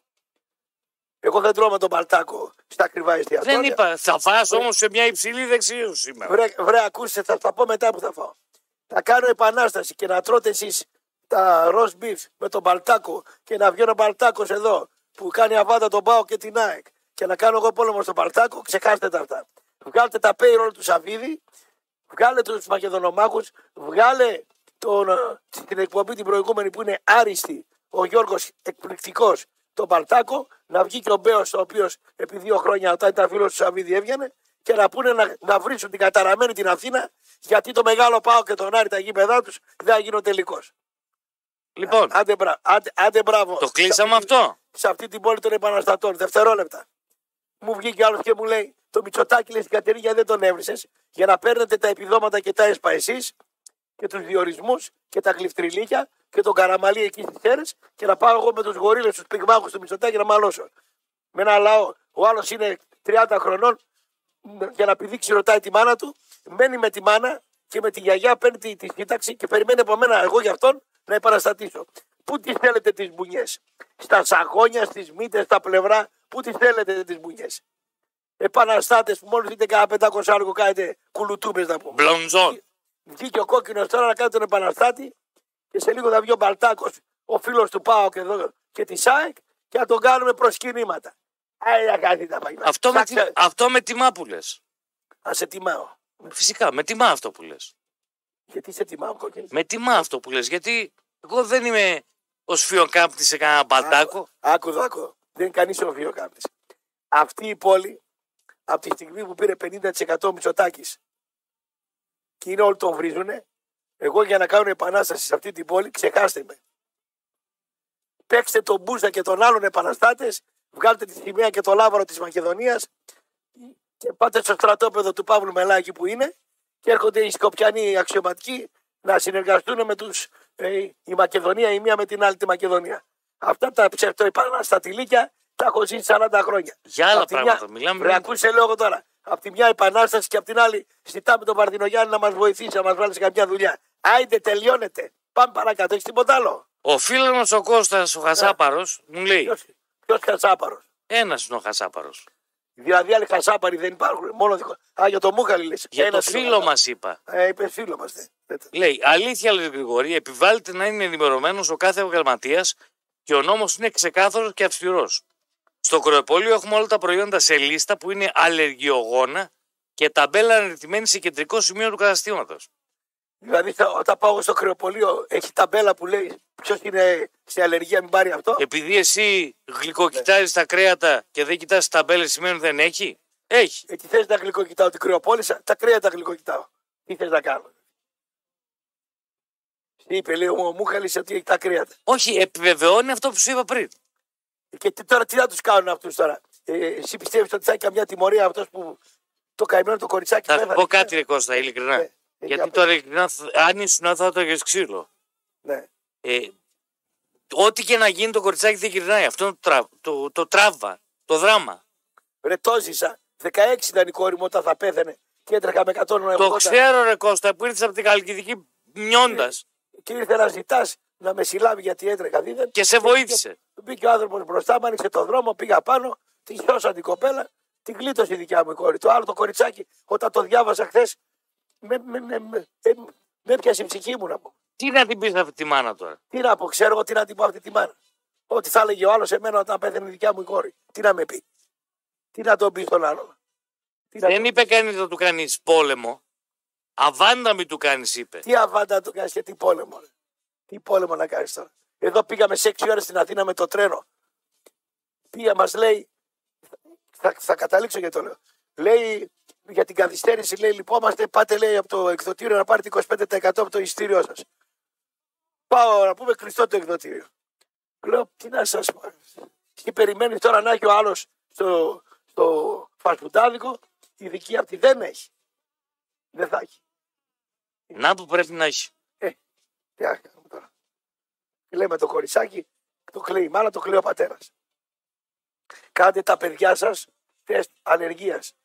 [SPEAKER 4] Εγώ δεν τρώω με τον Μπαλτάκο στα ακριβά εστιατόρια.
[SPEAKER 3] Δεν είπα. Θα φας όμως σε μια υψηλή δεξίωση σήμερα.
[SPEAKER 4] Βρε, βρε, ακούστε, θα τα πω μετά που θα φάω. Θα κάνω επανάσταση και να τρώτε εσείς τα roast beef με τον Μπαλτάκο και να βγει ο Μπαλτάκος εδώ που κάνει αβάντα τον Πάο και την ΑΕΚ και να κάνω εγώ πόλεμο στον Μπαλτάκο, ξεχάστε τα αυτά. Βγάλτε τα payroll του Σαββίδη, βγάλε τους Μακεδονομάχους, βγάλε τον, την εκπομπή την προηγούμενη που είναι άριστη, ο Γιώργος εκπληκτικός, τον Μπαλτάκο, να βγει και ο Μπέος, ο οποίος επί δύο χρόνια όταν ήταν φίλος του Σαββίδη έβγαινε και να πούνε να, να βρίσουν την καταραμένη την Αθήνα γιατί το μεγάλο Πάο και τον Άρη τα γήπεδά τους δεν θα γίνουν τελικός.
[SPEAKER 3] Λοιπόν,
[SPEAKER 4] Άντε, μπρα, άντε, άντε μπράβο.
[SPEAKER 3] το κλείσαμε
[SPEAKER 4] Σε αυτή-
[SPEAKER 3] αυτό.
[SPEAKER 4] Σε αυτή την πόλη των επαναστατών. Δευτερόλεπτα. Μου βγήκε άλλο και μου λέει: Το Μητσοτάκη λέει στην Κατερίνια δεν τον έβρισε για να παίρνετε τα επιδόματα και τα έσπα εσείς και τους διορισμούς και τα γλυφτριλίκια και τον Καραμαλή εκεί στις Σέρες και να πάω εγώ με τους γορίλες, τους πυγμάχους του Μητσοτάκη να μαλώσω. Με ένα λαό. Ο άλλος είναι τριάντα χρονών για να πηδήξει, ρωτάει τη μάνα του, μένει με τη μάνα και με τη γιαγιά παίρνει τη, τη σύνταξη και περιμένει από μένα εγώ για αυτόν να επαναστατήσω. Πού τις θέλετε τις μπουνιές? Στα σαγόνια, στις μύτες, στα πλευρά, πού τις θέλετε τις μπουνιές? Επαναστάτες που μόλις δείτε κάνα πεντακόσια άργο κάνετε κουλουτούμπες να πούμε.
[SPEAKER 3] Μπλοντζόν.
[SPEAKER 4] Βγήκε ο κόκκινος τώρα να κάνει τον επαναστάτη και σε λίγο θα βγει ο Μπαλτάκος, ο φίλος του ΠΑΟ και, εδώ, και τη ΣΑΕΚ και θα τον κάνουμε προσκυνήματα. Άρα κάτι τα πάει.
[SPEAKER 3] Αυτό, με
[SPEAKER 4] Σάξε-
[SPEAKER 3] τη... αυτό με τιμά που λες.
[SPEAKER 4] Α σε τιμάω.
[SPEAKER 3] Φυσικά, με τιμά αυτό που λες.
[SPEAKER 4] Γιατί σε τιμάω, κόκκινη.
[SPEAKER 3] Με τιμά αυτό που λες. Γιατί εγώ δεν είμαι ο σφιοκάμπτης σε κανένα μπαλτάκο.
[SPEAKER 4] Άκου εδώ, άκου. Δεν είναι κανείς ο βιοκάμπτης. Αυτή η πόλη, από τη στιγμή που πήρε πενήντα τοις εκατό Μητσοτάκης και είναι όλοι τον βρίζουνε, εγώ για να κάνω επανάσταση σε αυτή την πόλη, ξεχάστε με. Παίξτε τον Μπούζα και τον άλλων επαναστάτες, βγάλτε τη σημαία και το λάβαρο της Μακεδονίας και πάτε στο στρατόπεδο του Παύλου Μελάκη που είναι και έρχονται οι Σκοπιανοί αξιωματικοί να συνεργαστούν με τους, ε, η Μακεδονία, η μία με την άλλη τη Μακεδονία. Αυτά τα ψευτοεπαναστατηλίκια τα έχω ζήσει σαράντα χρόνια.
[SPEAKER 3] Για άλλα
[SPEAKER 4] Απ' τη
[SPEAKER 3] πράγματα
[SPEAKER 4] μια-
[SPEAKER 3] μιλάμε.
[SPEAKER 4] Ρε, ακούσε λόγο τώρα. Απ' τη μια επανάσταση και απ' την άλλη ζητάμε τον Παρθινογιάννη να μας βοηθήσει, να μας βάλει σε καμιά δουλειά. Άιντε, τελειώνεται. Πάμε παρακάτω, έχει τίποτα άλλο.
[SPEAKER 3] Ο φίλος μας ο Κώστας ο Χασάπαρος μου λέει:
[SPEAKER 4] Ποιο χασάπαρο.
[SPEAKER 3] ένας είναι ο Χασάπαρος.
[SPEAKER 4] Δηλαδή άλλοι χασάπαροι δεν υπάρχουν. Μόνο δικό. Α, για το Μούχαλη λες.
[SPEAKER 3] Για το
[SPEAKER 4] Ένας είναι ο
[SPEAKER 3] φίλο
[SPEAKER 4] χασάπαρος.
[SPEAKER 3] μας είπα.
[SPEAKER 4] Ε, είπε φίλο μα. Ναι.
[SPEAKER 3] Λέει: αλήθεια, λέει Γρηγόρη, επιβάλλεται να είναι ενημερωμένος ο κάθε επαγγελματίας και ο νόμος είναι ξεκάθαρος και αυστηρός. Στο κρεοπόλιο έχουμε όλα τα προϊόντα σε λίστα που είναι αλλεργιογόνα και ταμπέλα αναρτημένη σε κεντρικό σημείο του καταστήματος.
[SPEAKER 4] Δηλαδή θα, όταν πάω στο κρεοπολείο έχει ταμπέλα που λέει ποιο είναι σε αλλεργία, μην πάρει αυτό.
[SPEAKER 3] Επειδή εσύ γλυκοκοιτάζεις τα κρέατα και δεν κοιτάς ταμπέλες, σημαίνει ότι δεν έχει. Έχει.
[SPEAKER 4] Ε, τι θες να γλυκοκοιτάω την κρεοπόλησα, τα κρέατα γλυκοκοιτάω. Τι θες να κάνω. Τι είπε, λέει ο Μούχαλης ότι έχει τα κρέατα.
[SPEAKER 3] Όχι, επιβεβαιώνει αυτό που σου είπα πριν.
[SPEAKER 4] Και τι, τώρα τι να του κάνουν αυτού τώρα. Ε, εσύ πιστεύει ότι θα έχει καμιά τιμωρία αυτό που το καημένο το κοριτσάκι
[SPEAKER 3] Θα σου
[SPEAKER 4] πέθανε.
[SPEAKER 3] πω κάτι, ρε Κώστα, ειλικρινά.
[SPEAKER 4] Ε, ε,
[SPEAKER 3] Γιατί
[SPEAKER 4] για
[SPEAKER 3] τώρα, ειλικρινά, αν ήσουν, θα το έχεις ξύλο.
[SPEAKER 4] Ναι.
[SPEAKER 3] Ε, ό,τι και να γίνει το κοριτσάκι δεν γυρνάει. Αυτό είναι το, τρα, το, το τράβα, το δράμα.
[SPEAKER 4] Ρε το ζήσα. δεκαέξι ήταν η κόρη μου όταν θα πέθανε και έτρεχα με εκατόν ογδόντα.
[SPEAKER 3] Το ξέρω, ρε Κώστα, που ήρθες από την Καλκιδική μιώντας
[SPEAKER 4] Και ήρθε να ζητά να με συλλάβει γιατί έτρεχα δίδεν.
[SPEAKER 3] και σε βοήθησε.
[SPEAKER 4] Μπήκε ο άνθρωπο μπροστά μου, άνοιξε το δρόμο, πήγα πάνω, τη σώσα την κοπέλα, την γλίτωσε η δικιά μου η κόρη. Το άλλο το κοριτσάκι, όταν το διάβασα χθε, με, με, με, με, με, με έπιασε η ψυχή μου να πω.
[SPEAKER 3] Τι να την πεις αυτή τη μάνα τώρα.
[SPEAKER 4] Τι να πω, ξέρω εγώ τι να την πω αυτή τη μάνα. Ό,τι θα έλεγε ο άλλο εμένα όταν πέθανε η δικιά μου η κόρη. Τι να με πει. Τι να τον πει στον άλλον. Τι, να
[SPEAKER 3] Δεν
[SPEAKER 4] τον-
[SPEAKER 3] είπε κανείς να του κάνεις πόλεμο. Αβάντα μη του κάνεις, είπε.
[SPEAKER 4] τι αβάντα να του κάνει και τι πόλεμο. Ρε. Τι πόλεμο να κάνει τώρα. Εδώ πήγαμε σε έξι ώρες στην Αθήνα με το τρένο. Πήγα, μα λέει. Θα, θα καταλήξω γιατί το λέω. Λέει για την καθυστέρηση, λέει λυπόμαστε. Πάτε, λέει, από το εκδοτήριο να πάρετε είκοσι πέντε τοις εκατό από το εισιτήριό σα. Πάω να πούμε κλειστό το εκδοτήριο. Λέω, τι να σα πω. Και περιμένει τώρα να έχει ο άλλο στο, στο φασφουντάδικο. Η δική αυτή δεν έχει. Δεν θα έχει.
[SPEAKER 3] Να που πρέπει να έχει.
[SPEAKER 4] Τι να κάνουμε τώρα. Λέμε το κοριτσάκι, το κλαίει η μάνα, το κλαίει ο πατέρας. Κάντε τα παιδιά σας τεστ αλλεργίας.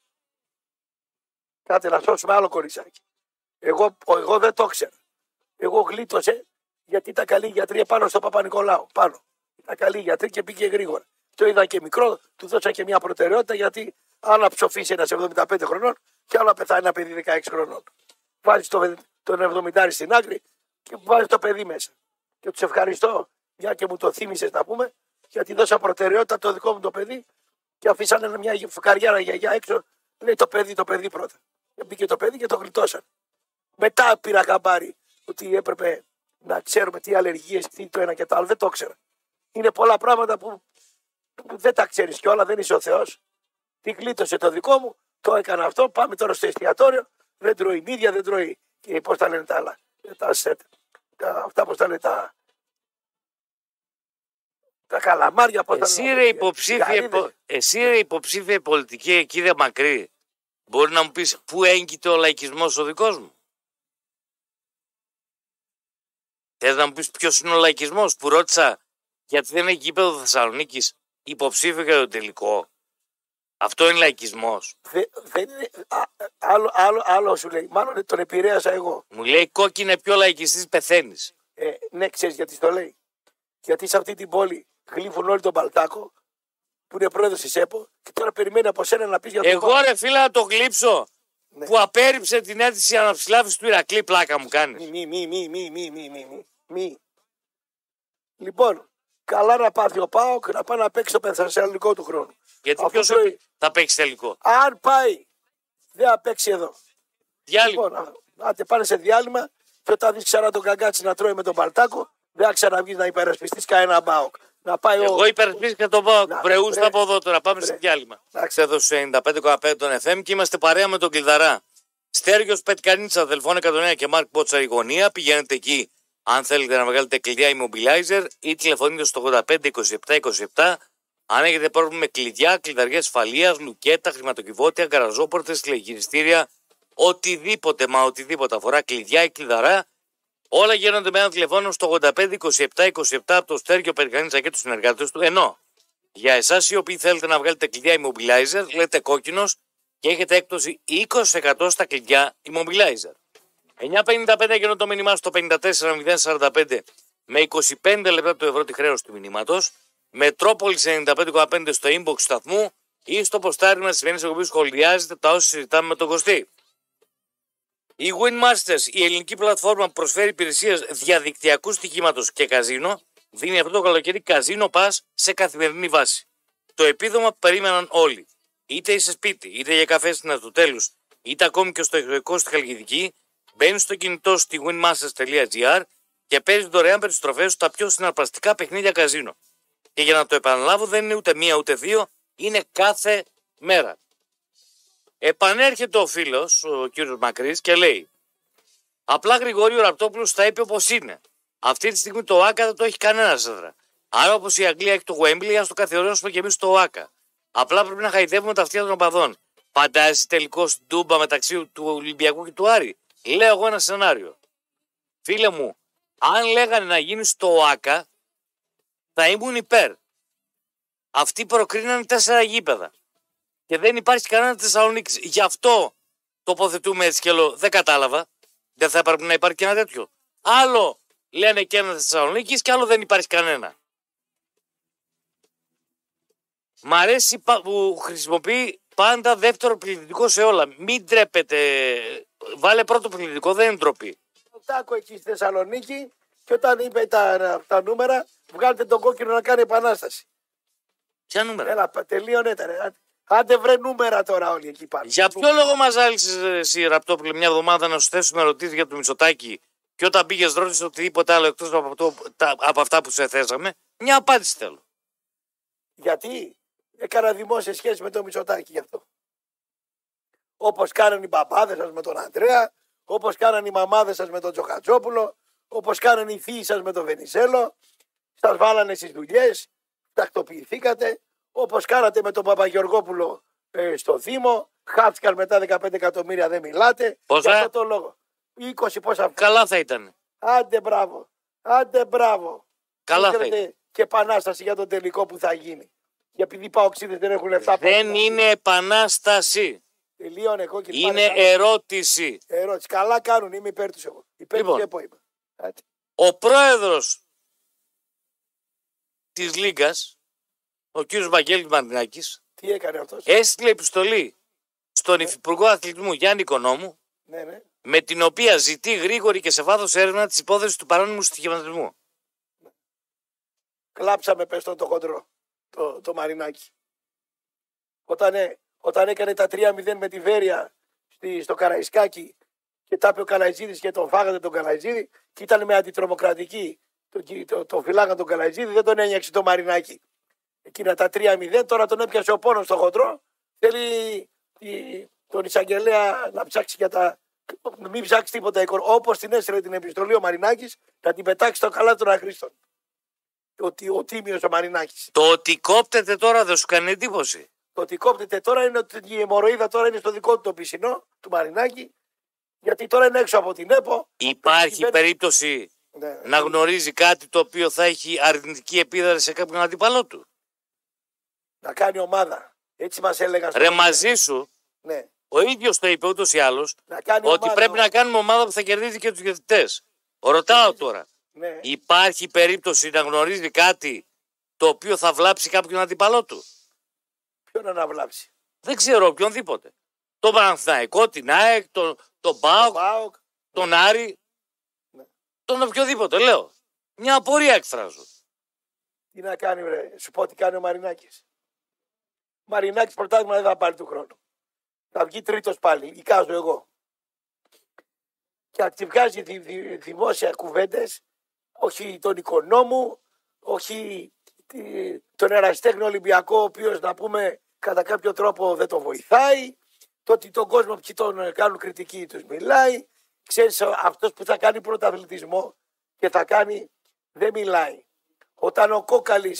[SPEAKER 4] Κάντε να σώσουμε άλλο κοριτσάκι. Εγώ, εγώ δεν το ξέρω. Εγώ γλίτωσε γιατί ήταν καλή γιατρή πάνω στο Παπα-Νικολάου. Πάνω. Ήταν καλή γιατρή και πήγε γρήγορα. Το είδα και μικρό, του δώσα και μια προτεραιότητα γιατί αν να ψοφήσει ένα εβδομήντα πέντε χρονών και άλλο να πεθάνει ένα παιδί δεκαέξι χρονών. Βάζει το, τον εβδομήντα στην άκρη και βάζει το παιδί μέσα. Και του ευχαριστώ, μια και μου το θύμισες να πούμε, γιατί δώσα προτεραιότητα το δικό μου το παιδί και αφήσανε μια φουκαριάρα γιαγιά έξω. Λέει το παιδί, το παιδί πρώτα. Και μπήκε το παιδί και το γλιτώσαν. Μετά πήρα καμπάρι ότι έπρεπε να ξέρουμε τι αλλεργίες, τι το ένα και το άλλο. Δεν το ήξερα. Είναι πολλά πράγματα που, που δεν τα ξέρει κιόλα, δεν είσαι ο Θεός. Τι γλίτωσε το δικό μου, το έκανα αυτό. Πάμε τώρα στο εστιατόριο. Δεν τρώει μύδια, δεν τρώει. Πώ τα λένε τα άλλα. Τα σετ. Τα, αυτά πώς τα λένε τα. Τα καλαμάρια, πώς τα
[SPEAKER 3] Εσύ
[SPEAKER 4] λένε.
[SPEAKER 3] ρε, υποψήφια,
[SPEAKER 4] Γαρίδες.
[SPEAKER 3] υπο... Εσύ ρε υποψήφια πολιτική, κύριε Μακρύ, μπορεί να μου πεις πού έγκυται ο λαϊκισμός ο δικός μου. Θες να μου πεις ποιος είναι ο λαϊκισμός που ρώτησα γιατί δεν έχει γήπεδο Θεσσαλονίκης υποψήφιο για το τελικό. Αυτό είναι λαϊκισμός.
[SPEAKER 4] Δε, δεν είναι, α, άλλο, άλλο, άλλο σου λέει. Μάλλον τον επηρέασα εγώ.
[SPEAKER 3] Μου λέει κόκκινε πιο λαϊκιστής πεθαίνεις.
[SPEAKER 4] Ε, ναι, ξέρεις γιατί το λέει. Γιατί σε αυτή την πόλη γλύφουν όλοι τον Παλτάκο που είναι πρόεδρος της ΕΠΟ και τώρα περιμένει από σένα να πεις για τον
[SPEAKER 3] Εγώ ρε φίλα να το γλύψω
[SPEAKER 4] Ναι.
[SPEAKER 3] που απέρριψε την αίτηση αναψηλάφισης του Ηρακλή, πλάκα μου κάνεις.
[SPEAKER 4] Μη, μη, μη, μη, μη, μη, μη, μη, μη. Λοιπόν, καλά να πάθει ο ΠΑΟΚ να πάει να παίξει το πενθασιαλικό του χρόνου.
[SPEAKER 3] Γιατί
[SPEAKER 4] Αφού
[SPEAKER 3] ποιος
[SPEAKER 4] τρώει-
[SPEAKER 3] θα παίξει τελικό.
[SPEAKER 4] Αν πάει, δεν θα παίξει εδώ.
[SPEAKER 3] Διάλειμμα.
[SPEAKER 4] Λοιπόν, α- άντε πάνε σε διάλειμμα και όταν δεις ξανά τον Καγκάτσι να τρώει με τον Παλτάκο, δεν θα ξαναβγείς να υπερασπιστείς κανένα ΠΑΟΚ. Να πάει
[SPEAKER 3] Εγώ
[SPEAKER 4] ο...
[SPEAKER 3] υπερασπίστηκα τον Πάοκ.
[SPEAKER 4] Να,
[SPEAKER 3] Βρεούστε
[SPEAKER 4] βρε.
[SPEAKER 3] από εδώ τώρα. Πάμε
[SPEAKER 4] Βρε.
[SPEAKER 3] σε διάλειμμα.
[SPEAKER 4] Εντάξει.
[SPEAKER 3] Εδώ στο ενενήντα πέντε κόμμα πέντε των εφ εμ και είμαστε παρέα με τον Κλειδαρά. Στέργιος Πετκανίτσα, αδελφών εκατόν ένα και Μάρκ Πότσα η γωνία. Πηγαίνετε εκεί αν θέλετε να βγάλετε κλειδιά immobilizer ή τηλεφωνείτε στο ογδόντα πέντε είκοσι επτά είκοσι επτά. Αν έχετε πρόβλημα με κλειδιά, κλειδαριά ασφαλείας, λουκέτα, χρηματοκιβώτια, γκαραζόπορτες, τηλεγυριστήρια, οτιδήποτε, μα οτιδήποτε αφορά κλειδιά ή κλειδαρά, όλα γίνονται με ένα τηλεφώνημα στο ογδόντα πέντε είκοσι επτά είκοσι επτά από το Στέργιο Περικανίτσα και τους συνεργάτες του. Ενώ για εσάς οι οποίοι θέλετε να βγάλετε κλειδιά immobilizer, λέτε κόκκινος και έχετε έκπτωση είκοσι τοις εκατό στα κλειδιά immobilizer. εννιά πενήντα πέντε γινό το μήνυμά στο πενήντα τέσσερα μηδέν σαράντα πέντε με είκοσι πέντε λεπτά του ευρώ τη χρέωση του μηνύματος. Μετρόπολης ενενήντα πέντε κόμμα πέντε στο inbox του σταθμού ή στο ποστάρισμα της σημερινής εκπομπής σχολιάζετε τα όσα συζητάμε με τον Κωστή. Η Winmasters, η ελληνική πλατφόρμα που προσφέρει υπηρεσίες διαδικτυακού στοιχήματος και καζίνο, δίνει αυτό το καλοκαίρι καζίνο pass σε καθημερινή βάση. Το επίδομα που περίμεναν όλοι. Είτε είσαι σπίτι, είτε για καφέ στην Αρτοτέλους, είτε ακόμη και στο εξωτερικό στη Χαλκιδική, μπαίνει στο κινητό στη winmasters τελεία gr και παίζει δωρεάν περιστροφές στα πιο συναρπαστικά παιχνίδια καζίνο. Και για να το επαναλάβω, δεν είναι ούτε μία ούτε δύο, είναι κάθε μέρα. Επανέρχεται ο φίλος, ο κύριος Μακρύς, και λέει: απλά Γρηγόριο Ραπτόπουλος θα είπε όπως είναι. Αυτή τη στιγμή το ΆΚΑ δεν το έχει κανένα έδρα. Άρα, όπως η Αγγλία έχει το Wembley, ας το καθιερώσουμε και εμείς το ΆΚΑ. Απλά πρέπει να χαϊδεύουμε τα αυτιά των οπαδών. Φαντάζεσαι τελικό ντούμπα μεταξύ του Ολυμπιακού και του Άρη. Λέω εγώ ένα σενάριο. Φίλε μου, αν λέγανε να γίνει στο ΆΚΑ, θα ήμουν υπέρ. Αυτοί προκρίνανε τέσσερα γήπεδα. Και δεν υπάρχει κανένα τη Θεσσαλονίκη. Γι' αυτό τοποθετούμε έτσι και λέω: δεν κατάλαβα. Δεν θα έπρεπε να υπάρχει και ένα τέτοιο. Άλλο λένε και ένα τη Θεσσαλονίκη και άλλο δεν υπάρχει κανένα. Μ' αρέσει που χρησιμοποιεί πάντα δεύτερο πληθυντικό σε όλα. Μην τρέπετε. Βάλε πρώτο πληθυντικό, δεν είναι ντροπή.
[SPEAKER 4] Ο Τάκο εκεί στη Θεσσαλονίκη και όταν είπε τα, τα νούμερα, βγάλτε τον κόκκινο να κάνει επανάσταση.
[SPEAKER 3] Ποια νούμερα?
[SPEAKER 4] Έλα, τελείωνε τα. Άντε βρε νούμερα τώρα όλοι εκεί πάνω.
[SPEAKER 3] Για ποιο λόγο μας άλυσες εσύ, Ραπτόπουλε, μια εβδομάδα να σου θέσουμε ερωτήσεις για το Μητσοτάκη και όταν πήγες ρώτησες οτιδήποτε άλλο εκτός από, αυτό, τα, από αυτά που σε θέσαμε? Μια απάντηση θέλω.
[SPEAKER 4] Γιατί έκανα δημόσια σχέση με το Μητσοτάκη γι' αυτό. Όπως κάνανε οι παπάδες σας με τον Ανδρέα, όπως κάνανε οι μαμάδες σας με τον Τζοχατζόπουλο, όπως κάνανε οι θείοι σας με τον Βενιζέλο, σας βάλανε στις δουλειές, τακτοποιηθήκατε. Όπως κάνατε με τον Παπαγεωργόπουλο ε, στο Δήμο, χάθηκαν μετά δεκαπέντε εκατομμύρια, δεν μιλάτε.
[SPEAKER 3] Πόσα?
[SPEAKER 4] Για αυτό το λόγο. είκοσι πόσα.
[SPEAKER 3] Καλά θα ήταν.
[SPEAKER 4] Άντε μπράβο. Άντε μπράβο.
[SPEAKER 3] Καλά
[SPEAKER 4] δεν
[SPEAKER 3] θα ήταν.
[SPEAKER 4] Και επανάσταση για τον τελικό που θα γίνει. Για επειδή οι παοξίδες δεν έχουν λεφτά.
[SPEAKER 3] Δεν είναι επανάσταση.
[SPEAKER 4] Τελείωνε κόκκινη.
[SPEAKER 3] Είναι ερώτηση.
[SPEAKER 4] Ερώτηση. Καλά κάνουν. Είμαι υπέρ τους εγώ. Υπέρ
[SPEAKER 3] Λοιπόν,
[SPEAKER 4] τους ΕΠΟ είμαι.
[SPEAKER 3] ο πρόεδρος της Λίγκας, ο κύριος Βαγγέλης Μαρινάκης,
[SPEAKER 4] τι έκανε αυτός?
[SPEAKER 3] έστειλε επιστολή στον Υφυπουργό Αθλητισμού Γιάννη Οικονόμου,
[SPEAKER 4] Ναι, ναι.
[SPEAKER 3] με την οποία ζητεί γρήγορη και σε βάθος έρευνα της υπόθεσης του παράνομου στοιχηματισμού.
[SPEAKER 4] Κλάψαμε πες τον το χοντρό, το, το Μαρινάκι. Όταν, ε, όταν έκανε τα τρία μηδέν με τη Βέρεια στη, στο Καραϊσκάκι και τα είπε ο Καλαϊτζίδης και τον φάγατε τον Καλαϊτζίδη και ήταν με αντιτρομοκρατική, το, το, το φυλάγαν τον Καλαϊτζίδη, δεν τον ένιωξε το Μαρινάκι. Εκείνα τα τρία μηδέν, τώρα τον έπιασε ο πόνος στο χοντρό, θέλει η, τον εισαγγελέα να ψάξει για τα... Μην ψάξει τίποτα. Όπως την έστειλε την επιστολή ο Μαρινάκης, να την πετάξει στο καλά των αχρήστων. Ο, ο τίμιος ο Μαρινάκης.
[SPEAKER 3] Το ότι κόπτεται τώρα δεν σου κάνει εντύπωση?
[SPEAKER 4] Το ότι κόπτεται τώρα είναι ότι η αιμορροίδα τώρα είναι στο δικό του το πισινό, του Μαρινάκη, γιατί τώρα είναι έξω από την ΕΠΟ.
[SPEAKER 3] Υπάρχει
[SPEAKER 4] κυβέρνηση...
[SPEAKER 3] περίπτωση
[SPEAKER 4] ναι,
[SPEAKER 3] να γνωρίζει κάτι το οποίο θα έχει αρνητική επίδραση σε κάποιον αντίπαλό του?
[SPEAKER 4] Να κάνει ομάδα. Έτσι μας έλεγαν.
[SPEAKER 3] Ρε μαζί σου,
[SPEAKER 4] ναι.
[SPEAKER 3] ο ίδιος το είπε ούτως ή άλλως, ότι
[SPEAKER 4] ομάδα,
[SPEAKER 3] πρέπει
[SPEAKER 4] ο...
[SPEAKER 3] να κάνουμε ομάδα που θα κερδίζει και τους διαιτητές. Ρωτάω τώρα,
[SPEAKER 4] ναι.
[SPEAKER 3] υπάρχει περίπτωση να γνωρίζει κάτι το οποίο θα βλάψει κάποιον αντίπαλό του?
[SPEAKER 4] Ποιον να αναβλάψει?
[SPEAKER 3] Δεν ξέρω, οποιονδήποτε. Τον Παναθηναϊκό, την ΑΕΚ, τον, τον ΠΑΟΚ,
[SPEAKER 4] Πάοκ,
[SPEAKER 3] τον Άρη,
[SPEAKER 4] ναι.
[SPEAKER 3] τον οποιοδήποτε, λέω. Μια απορία εκφράζω.
[SPEAKER 4] Τι να κάνει, ρε. Σου πω τι κάνει ο Μαρινάκης. Ο Μαρινάκης πρωτάθλημα δεν θα πάρει του χρόνου. Θα βγει τρίτος πάλι, εικάζω εγώ. Και θα τη βγάζει δη, δη, δημόσια κουβέντες, όχι τον Οικονόμου, όχι τη, τον ερασιτέχνη Ολυμπιακό, ο οποίος να πούμε κατά κάποιο τρόπο δεν τον βοηθάει, το ότι τον κόσμο που τον κάνουν κριτική τους μιλάει. Ξέρεις, αυτός που θα κάνει πρωταθλητισμό και θα κάνει, δεν μιλάει. Όταν ο Κόκαλης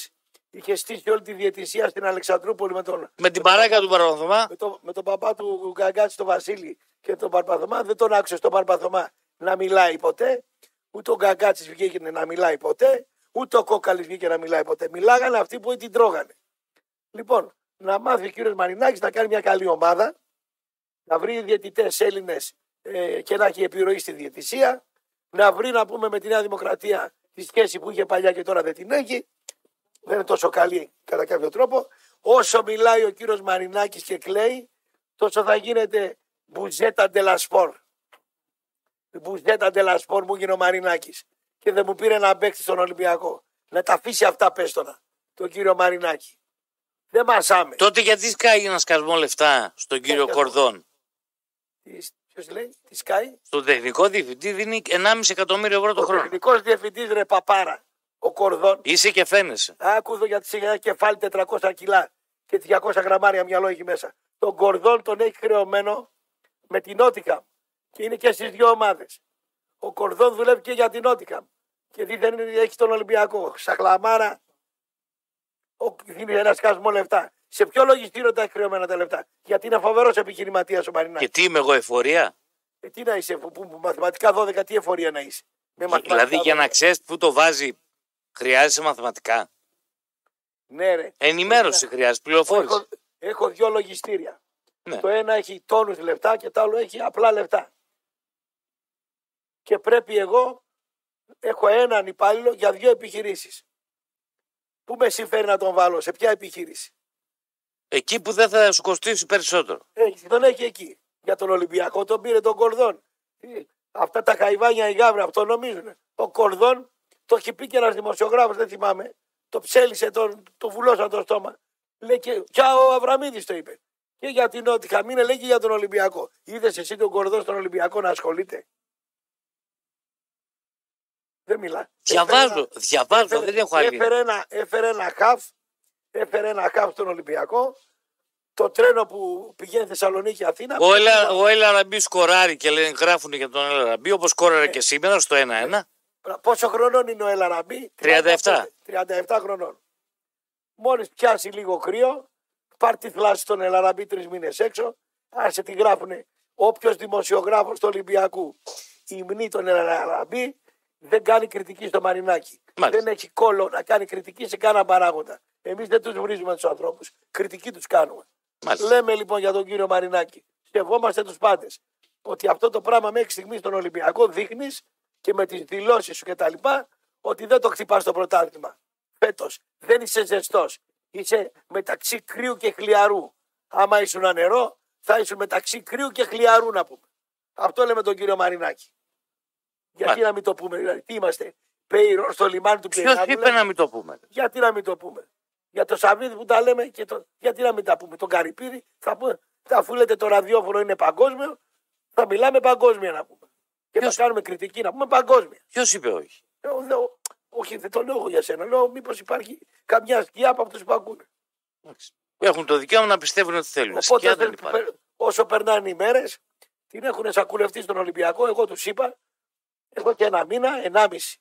[SPEAKER 4] είχε στήσει όλη τη διαιτησία στην Αλεξανδρούπολη με τον,
[SPEAKER 3] Με την παράκα του Παραπαθωμά.
[SPEAKER 4] με τον, με τον παπά του Γκαγκάτση, τον Βασίλη και τον Παρπαθωμά. Δεν τον άκουσε στον Παρπαθωμά να μιλάει ποτέ. Ούτε ο Γκαγκάτσης βγήκε να μιλάει ποτέ. Ούτε ο Κόκαλης βγήκε να μιλάει ποτέ. Μιλάγανε αυτοί που την τρώγανε. Λοιπόν, να μάθει ο κύριος Μαρινάκης να κάνει μια καλή ομάδα, να βρει διαιτητές Έλληνες ε, και να έχει επιρροή στη διαιτησία, να βρει να πούμε με τη Νέα Δημοκρατία τη σχέση που είχε παλιά και τώρα δεν την έχει. Δεν είναι τόσο καλή κατά κάποιο τρόπο. Όσο μιλάει ο κύριος Μαρινάκης και κλαίει, τόσο θα γίνεται μπουζέτα ντελασπορ. Μπουζέτα ντελασπορ μου γίνει ο Μαρινάκης. Και δεν μου πήρε να παίξει στον Ολυμπιακό. Να τα αφήσει αυτά πέστονα, τον κύριο Μαρινάκη. Δεν μασάμε.
[SPEAKER 3] Τότε γιατί σκάει ένα σκασμό λεφτά στον κύριο
[SPEAKER 4] σκασμό.
[SPEAKER 3] Κορδόν?
[SPEAKER 4] Ποιος λέει, τι σκάει.
[SPEAKER 3] Στον τεχνικό διευθυντή δίνει ενάμιση εκατομμύριο ευρώ το
[SPEAKER 4] Ο
[SPEAKER 3] χρόνο.
[SPEAKER 4] τεχνικός διευθυντής ρε παπάρα, ο Κορδόν.
[SPEAKER 3] Είσαι και φαίνεσαι.
[SPEAKER 4] Άκουδο γιατί σε ένα κεφάλι τετρακόσια κιλά και διακόσια γραμμάρια μυαλό έχει μέσα. Τον Κορδόν τον έχει χρεωμένο με την Νότιχαμ και είναι και στις δύο ομάδες. Ο Κορδόν δουλεύει και για την Νότιχαμ και δεν έχει τον Ολυμπιακό. Σαχλαμάρα, δίνει ένα σκασμό λεφτά. Σε ποιο λογιστήριο τα έχει χρεωμένα τα λεφτά? Γιατί είναι φοβερός επιχειρηματίας ο Μαρινάκης.
[SPEAKER 3] Και τι είμαι εγώ, εφορία?
[SPEAKER 4] Ε, τι να είσαι, που, που, που, μαθηματικά δώδεκα, τι εφορία να είσαι. Με
[SPEAKER 3] Δηλαδή για να
[SPEAKER 4] δώδεκα.
[SPEAKER 3] ξέρει πού το βάζει, χρειάζεσαι μαθηματικά.
[SPEAKER 4] Ναι, ρε.
[SPEAKER 3] Ενημέρωση χρειάζεται, πληροφόρηση.
[SPEAKER 4] Έχω, έχω δύο λογιστήρια.
[SPEAKER 3] Ναι.
[SPEAKER 4] Το ένα έχει τόνους λεφτά και το άλλο έχει απλά λεφτά. Και πρέπει εγώ, έχω έναν υπάλληλο για δύο επιχειρήσεις. Πού με συμφέρει να τον βάλω, σε ποια επιχείρηση?
[SPEAKER 3] Εκεί που δεν θα σου κοστίσει περισσότερο.
[SPEAKER 4] Έχει, τον έχει εκεί. Για τον Ολυμπιακό τον πήρε τον Κορδόν. Τι, αυτά τα χαϊβάνια οι γάβροι, αυτό νομίζουν. Ο Κορδόν το έχει πει και ένας δημοσιογράφος, δεν θυμάμαι. Το ψέλισε, τον, το βουλώσαν το στόμα. Λέει και, και ο Αβραμίδης το είπε. Και για την Νότια, μην λέει και για τον Ολυμπιακό. Είδες εσύ τον Κορδόν στον Ολυμπιακό να ασχολείται? Δεν μιλά.
[SPEAKER 3] Διαβάζω,
[SPEAKER 4] Έφερε
[SPEAKER 3] διαβάζω,
[SPEAKER 4] έφερε,
[SPEAKER 3] δεν έχω άλλη.
[SPEAKER 4] έφερε ένα, έφερε ένα χαφ, έφερε ένα χαφ στον Ολυμπιακό. Το τρένο που πηγαίνει Θεσσαλονίκη Αθήνα.
[SPEAKER 3] Ο Ελα, ο Ελ Αραμπή σκοράρει και λένε, γράφουν για τον Ελ Αραμπή, όπως σκόραρε
[SPEAKER 4] Ε.
[SPEAKER 3] και σήμερα στο ένα ένα.
[SPEAKER 4] Πόσο χρονών είναι ο Ελ Αραμπή?
[SPEAKER 3] τριάντα επτά.
[SPEAKER 4] τριάντα επτά χρονών. Μόλις πιάσει λίγο κρύο, πάρει τη θλάση στον Ελ Αραμπή τρεις μήνες έξω, άρχισε τη γράφουνε. Όποιος δημοσιογράφος του Ολυμπιακού υμνεί τον Ελ Αραμπή, δεν κάνει κριτική στο Μαρινάκι.
[SPEAKER 3] Μάλιστα.
[SPEAKER 4] Δεν έχει κόλλο να κάνει κριτική σε κανένα παράγοντα. Εμείς δεν τους βρίζουμε τους ανθρώπους. Κριτική τους κάνουμε.
[SPEAKER 3] Μάλιστα.
[SPEAKER 4] Λέμε λοιπόν για τον κύριο Μαρινάκη, σεβόμαστε τους πάντες, ότι αυτό το πράγμα μέχρι στιγμή στον Ολυμπιακό δείχνεις και με τις δηλώσεις σου κτλ. Ότι δεν το χτυπάς στο πρωτάθλημα. Φέτος δεν είσαι ζεστός. Είσαι μεταξύ κρύου και χλιαρού. Άμα ήσουν νερό, θα ήσουν μεταξύ κρύου και χλιαρού να πούμε. Αυτό λέμε τον κύριο Μαρινάκη. Γιατί
[SPEAKER 3] Μάλιστα.
[SPEAKER 4] να μην το πούμε, δηλαδή, τι είμαστε, Πέιρο στο λιμάνι του
[SPEAKER 3] Ποιος
[SPEAKER 4] Πειραιά.
[SPEAKER 3] είπε να μην το πούμε?
[SPEAKER 4] Γιατί να μην το πούμε. Για το Σαββίδι που τα λέμε, και το... γιατί να μην τα πούμε. Τον Καρυπίδη, θα πούμε, αφού λέτε το ραδιόφωνο είναι παγκόσμιο, θα μιλάμε παγκόσμια να πούμε. Και
[SPEAKER 3] Ποιος?
[SPEAKER 4] θα κάνουμε κριτική να πούμε παγκόσμια.
[SPEAKER 3] Ποιος είπε όχι?
[SPEAKER 4] Ε, ο- δε- ο- όχι, δεν το λέω εγώ για σένα. Λέω μήπως υπάρχει καμιά σκιά από αυτούς που ακούνε.
[SPEAKER 3] Έχουν το δικαίωμα να πιστεύουν ότι θέλουν.
[SPEAKER 4] Οπότε
[SPEAKER 3] Σκιά δεν
[SPEAKER 4] δεν-
[SPEAKER 3] υπάρχει.
[SPEAKER 4] πε- όσο περνάνε οι μέρες, την έχουν σακουλευτεί στον Ολυμπιακό. Εγώ τους είπα, έχω και ένα μήνα, ενάμιση.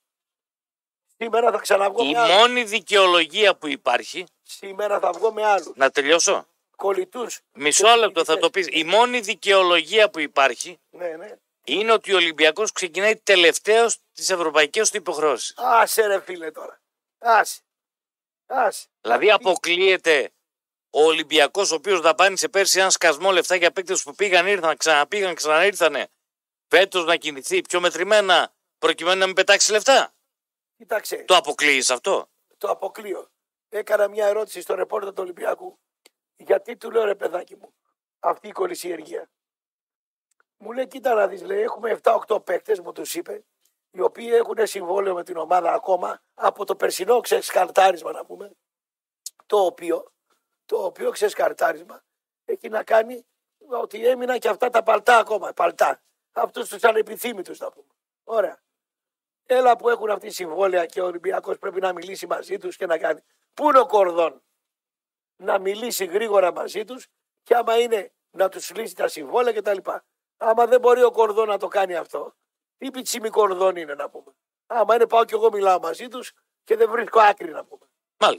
[SPEAKER 4] Σήμερα θα ξαναβγώ
[SPEAKER 3] Η
[SPEAKER 4] με άλλους.
[SPEAKER 3] μόνη δικαιολογία που υπάρχει.
[SPEAKER 4] Σήμερα θα βγω με άλλους.
[SPEAKER 3] Να τελειώσω.
[SPEAKER 4] Κολλητούς.
[SPEAKER 3] Μισό λεπτό θα το πεις. Η μόνη δικαιολογία που υπάρχει
[SPEAKER 4] Ναι, ναι.
[SPEAKER 3] είναι ότι ο Ολυμπιακός ξεκινάει τελευταίος τις ευρωπαϊκές του υποχρεώσεις.
[SPEAKER 4] Άσε ρε φίλε τώρα. Άσε. Άσε.
[SPEAKER 3] Δηλαδή αποκλείεται ο Ολυμπιακός, ο οποίος δαπάνησε πέρσι ένα σκασμό λεφτά για παίκτες που πήγαν, ήρθαν, ξαναπήγαν, ξαναήρθανε, φέτος να κινηθεί πιο μετρημένα προκειμένου να μην πετάξει λεφτά.
[SPEAKER 4] Κοίταξε,
[SPEAKER 3] Το αποκλείεις αυτό?
[SPEAKER 4] το αποκλείω. Έκανα μια ερώτηση στο ρεπόρτερ του Ολυμπιακού. Γιατί του λέω ρε παιδάκι μου, αυτή η κολυσιεργία. Μου λέει, κοίτα να δεις, λέει, έχουμε επτά οκτώ παίκτες, μου τους είπε, οι οποίοι έχουν συμβόλαιο με την ομάδα ακόμα από το περσινό ξεσκαρτάρισμα να πούμε, το οποίο, το οποίο ξεσκαρτάρισμα έχει να κάνει ότι έμειναν και αυτά τα παλτά ακόμα, παλτά. Αυτούς τους ανεπιθύμητους να πούμε. Ωραία. Έλα που έχουν αυτή συμβόλαια και ο Ολυμπιακός πρέπει να μιλήσει μαζί τους και να κάνει. Πού είναι ο Κορδόν? Να μιλήσει γρήγορα μαζί τους και άμα είναι να τους λύσει τα συμβόλαια κτλ. Άμα δεν μπορεί ο Κορδόν να το κάνει αυτό, τι πιτσίμι Κορδόν είναι να πούμε. Άμα είναι πάω και εγώ μιλάω μαζί τους και δεν βρίσκω άκρη να πούμε.
[SPEAKER 3] Μάλιστα.